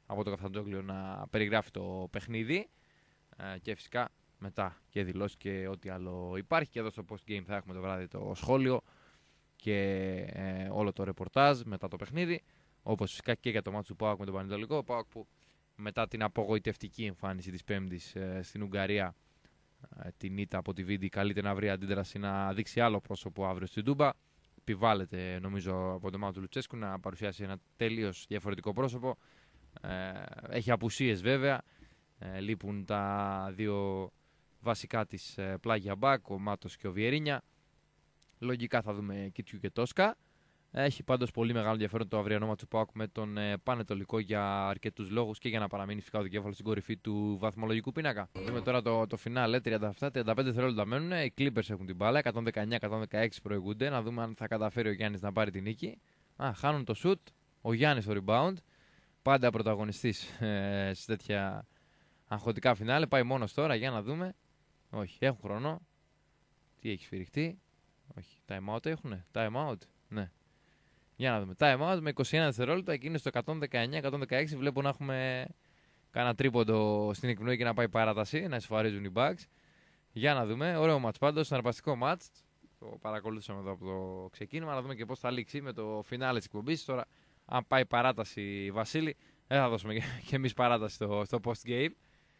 από το Καφτατζόγλιο να περιγράφει το παιχνίδι. Ε, και φυσικά μετά και δηλώσει και ό,τι άλλο υπάρχει. Και εδώ στο post game θα έχουμε το βράδυ το σχόλιο και ε, όλο το ρεπορτάζ μετά το παιχνίδι. Όπως φυσικά και για το μάτσο του ΠΑΟΚ με τον Πανετολικό. Ο ΠΑΟΚ που μετά την απογοητευτική εμφάνιση της Πέμπτης ε, στην Ουγγαρία, ε, την ήττα από τη Βίντι, καλείται να βρει αντίδραση να δείξει άλλο πρόσωπο αύριο στην Τούμπα. Επιβάλλεται νομίζω από το ομάδα του Λουτσέσκου να παρουσιάσει ένα τελείως διαφορετικό πρόσωπο. Ε, έχει απουσίες βέβαια. Ε, λείπουν τα δύο βασικά της ε, πλάγια μπακ, ο Μάτος και ο Βιερίνια. Λογικά θα δούμε Κίτσιου και Τόσκα. Έχει πάντως πολύ μεγάλο ενδιαφέρον το αυριανό μάτσο του ΠΑΟΚ με τον ε, Πανετολικό για αρκετούς λόγους και για να παραμείνει φυσικά ο δικέφαλος στην κορυφή του βαθμολογικού πίνακα. Θα δούμε τώρα το, το φινάλε, τριάντα επτά τριάντα πέντε δευτερόλεπτα μένουν. Οι Clippers έχουν την μπάλα, εκατόν δεκαεννιά εκατόν δεκαέξι προηγούνται. Να δούμε αν θα καταφέρει ο Γιάννης να πάρει την νίκη. Α, χάνουν το shoot, ο Γιάννης το rebound. Πάντα πρωταγωνιστής ε, σε τέτοια αγχωτικά φινάλε. Πάει μόνος τώρα, για να δούμε. Όχι, έχουν χρόνο. Τι έχει σφυριχτεί. Όχι, time out έχουνε. Time out, ναι. Για να δούμε. Time out με είκοσι ένα δευτερόλεπτα. Εκείνο στο εκατόν δεκαεννιά εκατόν δεκαέξι. Βλέπω να έχουμε κάνα τρίποντο στην εκπνοή και να πάει παράταση. Να εισφαρίζουν οι Bucks. Για να δούμε. Ωραίο μάτς πάντως. Συναρπαστικό μάτς. Το παρακολούθησαμε εδώ από το ξεκίνημα. Να δούμε και πώς θα λήξει με το φινάλε της εκπομπής. Τώρα, αν πάει παράταση, Βασίλη, δεν θα δώσουμε και εμείς παράταση στο, στο post game.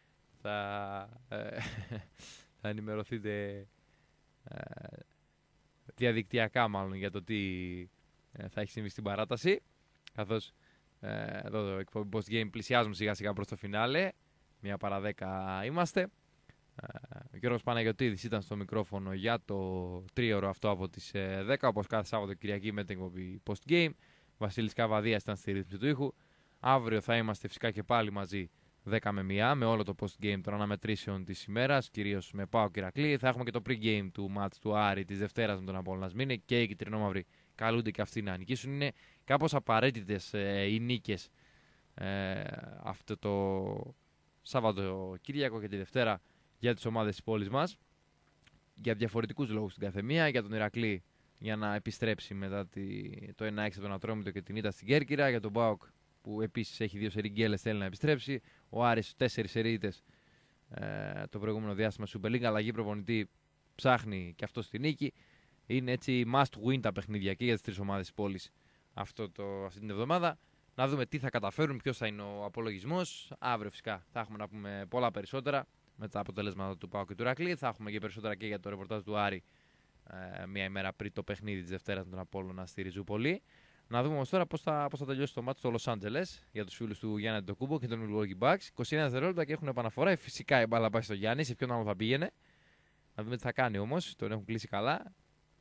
Θα, ε, θα ενημερωθείτε ε, διαδικτυακά μάλλον για το τι ε, θα έχει συμβεί στην παράταση, καθώς ε, εδώ το εκπομπή post game πλησιάζουμε σιγά σιγά προς το φινάλε. Μία παρά δέκα είμαστε. ε, ο Γιώργος Παναγιωτίδης ήταν στο μικρόφωνο για το τρίωρο αυτό από τις ε, δέκα, όπως κάθε Σάββατο Κυριακή με την εκπομπή post game. Βασίλης Καβαδίας ήταν στη ρύθμιση του ήχου. Αύριο θα είμαστε φυσικά και πάλι μαζί δέκα με μία με όλο το post-game των αναμετρήσεων της ημέρας, κυρίως με ΠΑΟΚ και Ηρακλή. Θα έχουμε και το pre-game του match του Άρη της Δευτέρας με τον Απόλλωνα Σμήνε και οι κυτρινόμαυροι καλούνται και αυτοί να νικήσουν. Είναι κάπως απαραίτητες ε, οι νίκες ε, αυτό το Σαββατοκύριακο και τη Δευτέρα για τις ομάδες της πόλης μας. Για διαφορετικούς λόγους στην καθεμία. Για τον Ηρακλή για να επιστρέψει μετά τη, το ένα έξι τον Ατρόμητο και την ήττα στην Κέρκυρα. Για τον ΠΑΟΚ που επίσης έχει δύο σερί γκέλες, θέλει να επιστρέψει. Ο Άρης τέσσερις σερίτες ε, το προηγούμενο διάστημα Super League, αλλαγή προπονητή, ψάχνει και αυτό στη νίκη. Είναι έτσι must win τα παιχνίδια και για τις τρεις ομάδες της πόλης αυτό το, αυτή την εβδομάδα. Να δούμε τι θα καταφέρουν, ποιος θα είναι ο απολογισμός. Αύριο φυσικά θα έχουμε να πούμε πολλά περισσότερα με τα αποτελέσματα του ΠΑΟΚ και του Ηρακλή. Θα έχουμε και περισσότερα και για το ρεπορτάζ του Άρη ε, μία ημέρα πριν το παιχνίδι της Δευτέρας με τον Απόλλωνα στη Ριζούπολη. Να δούμε όμως τώρα πώς θα, πώς θα τελειώσει το μάτι στο Λος Άντζελες για τους φίλους του Γιάννη Αντετοκούμπο και τον Milwaukee Bucks. είκοσι ένα δευτερόλεπτα και έχουν επαναφορά. Φυσικά η μπάλα πάει στο Γιάννη, σε ποιον άλλο θα πήγαινε. Να δούμε τι θα κάνει όμως. Τον έχουν κλείσει καλά.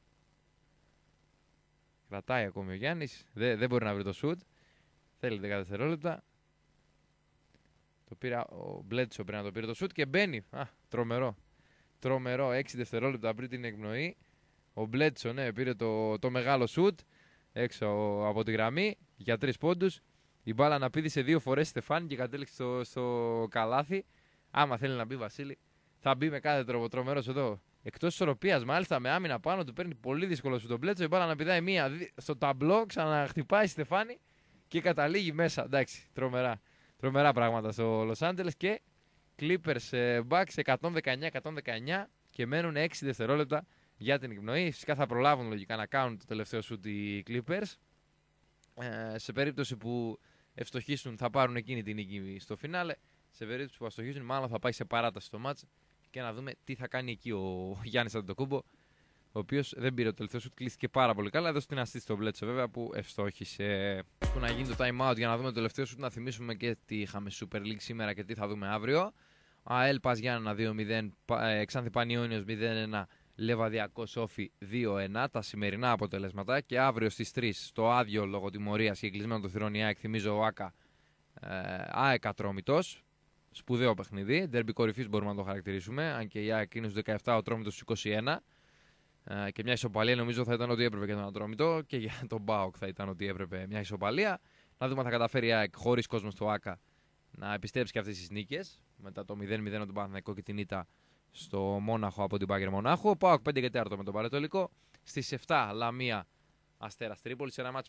Κρατάει ακόμη ο Γιάννης. Δεν, δεν μπορεί να βρει το σουτ. Θέλει δέκα δευτερόλεπτα. Το πήρε, ο Μπλέτσο πρέπει να το πήρε το σουτ και μπαίνει. Α, τρομερό. Τρομερό. έξι δευτερόλεπτα πριν την εκπνοή. Ο Μπλέτσο, ναι, πήρε το, το μεγάλο σουτ έξω από τη γραμμή για τρεις πόντους. Η μπάλα αναπήδησε δύο φορές Στεφάνη και κατέληξε στο, στο καλάθι. Άμα θέλει να μπει Βασίλη, θα μπει με κάθε τρόπο. Τρομερός εδώ. Εκτός ισορροπίας, μάλιστα με άμυνα πάνω του παίρνει πολύ δύσκολο σου τον Μπλέτσο. Η μπάλα αναπηδάει μία στο ταμπλό, ξαναχτυπάει η Στεφάνη και καταλήγει μέσα. Εντάξει, τρομερά. Τρομερά πράγματα στο Λος Άντζελες και Clippers Bucks εκατόν δεκαεννιά εκατόν δεκαεννιά και μένουν έξι δευτερόλεπτα για την εκπνοή. Φυσικά θα προλάβουν λογικά να κάνουν το τελευταίο σουτ οι Clippers. Ε, σε περίπτωση που ευστοχήσουν θα πάρουν εκείνη την νίκη στο φινάλε. Σε περίπτωση που αστοχήσουν μάλλον θα πάει σε παράταση στο μάτς και να δούμε τι θα κάνει εκεί ο Γιάννης Αντετοκούμπο, ο οποίος δεν πήρε το τελευταίο σουτ, κλείστηκε πάρα πολύ καλά. Εδώ στην αστή στο Μπλέτσο βέβαια που ευστόχησε. Που να γίνει το time out για να δούμε το τελευταίο σουτ, να θυμίσουμε και τι είχαμε Super League σήμερα και τι θα δούμε αύριο. ΑΕΛ Πας Γιάννενα δύο μηδέν, Ξάνθη Πανιόνιος μηδέν ένα, Λεβαδιακό Σόφι δύο ένα, τα σημερινά αποτελέσματα. Και αύριο στις τρεις στο άδειο λόγω τιμωρίας και κλεισμένο το θυρών η ΑΕΚ, θυμίζω ο ΆΚΑ ε, ΑΕΚ Ατρόμητος. Σπουδαίο παιχνίδι, ντέρμπι κορυφής μπορούμε να το χαρακτηρίσουμε. Αν και η ΑΕΚ είναι στους δεκαεπτά, ο Ατρόμητος στους είκοσι ένα. Ε, και μια ισοπαλία νομίζω θα ήταν ότι έπρεπε για τον Ατρόμητο και για τον ΠΑΟΚ θα ήταν ότι έπρεπε μια ισοπαλία. Να δούμε αν θα καταφέρει η ΑΕΚ χωρίς κόσμο στο ΆΚΑ να επιστρέψει και αυτές τις νίκες μετά το μηδέν μηδέν από τον Παναθηναϊκό και την ήττα στο Μόναχο από την Μπάγκερ Μονάχο. ΠΑΟΚ πέντε και τέσσερα με τον Παρετολικό. Στις επτά Λαμία Αστέρας Τρίπολης, ένα μάτς που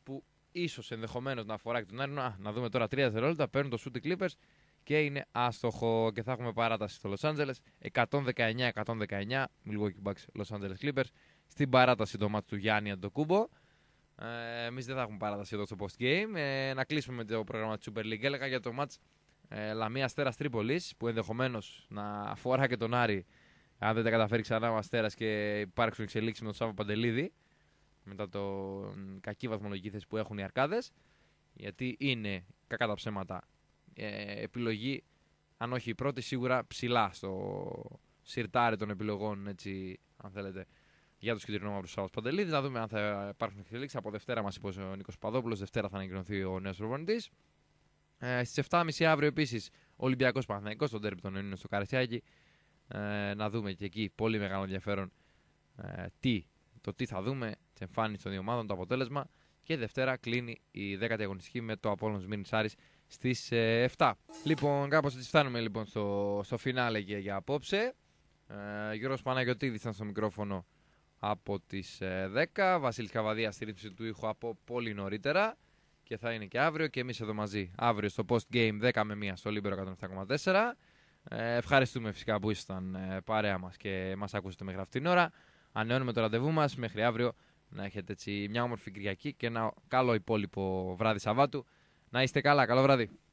ίσως ενδεχομένως να αφορά και τον Άρη. Α, να δούμε τώρα τρία δευτερόλεπτα. Παίρνουν το σουτ οι Clippers και είναι άστοχο και θα έχουμε παράταση στο Los Angeles. εκατόν δεκαεννιά εκατόν δεκαεννιά Milwaukee Bucks Los Angeles Clippers. Στην παράταση το μάτς του Γιάννη Αντοκούμπο. Ε, εμείς δεν θα έχουμε παράταση εδώ στο post game. Ε, να κλείσουμε με το πρόγραμμα της Super League. Έλεγα για το μάτς ε, Λαμία Αστέρας Τρίπολης που ενδεχομένως να αφορά και τον Άρη αν δεν τα καταφέρει ξανά ο Αστέρας και υπάρξουν εξελίξεις με τον Σάββα Παντελίδη μετά το κακή βαθμολογική θέση που έχουν οι Αρκάδες. Γιατί είναι κακά τα ψέματα ε, επιλογή, αν όχι η πρώτη, σίγουρα ψηλά στο σιρτάρι των επιλογών, έτσι, αν θέλετε, για τους κυτρινόμαυρους Σάββας Παντελίδη. Να δούμε αν θα υπάρχουν εξελίξεις. Από Δευτέρα μας είπε ο Νίκος Παδόπουλος, Δευτέρα θα ανακοινωθεί ο νέος προπονητής. Ε, στις επτά και μισή αύριο επίσης Ολυμπιακός Παναθηναϊκός, στο ντέρμπι των Ιουνίων στο Καραϊσκάκι. Ε, να δούμε και εκεί πολύ μεγάλο ενδιαφέρον ε, τι, το τι θα δούμε, τη εμφάνιση των δύο ομάδων, το αποτέλεσμα. Και Δευτέρα κλείνει η δέκατη αγωνιστική με το Απόλλων Σμύρνης Άρης στις ε, επτά. Λοιπόν, κάπως έτσι φτάνουμε λοιπόν στο, στο φινάλε για, για απόψε. Ε, Γιώργος Παναγιωτίδης ήταν στο μικρόφωνο από τις ε, δέκα. Βασίλης Καβαδίας στη ρύθμιση του ήχου από πολύ νωρίτερα. Και θα είναι και αύριο και εμείς εδώ μαζί. Αύριο στο post game δέκα με μία στο Λίμπερο εκατόν επτά κόμμα τέσσερα. Ε, ευχαριστούμε φυσικά που ήσασταν ε, παρέα μας και μας ακούσατε μέχρι αυτήν την ώρα. Ανανεώνουμε το ραντεβού μας μέχρι αύριο. Να έχετε έτσι μια όμορφη Κυριακή και ένα καλό υπόλοιπο βράδυ Σαββάτου. Να είστε καλά. Καλό βράδυ.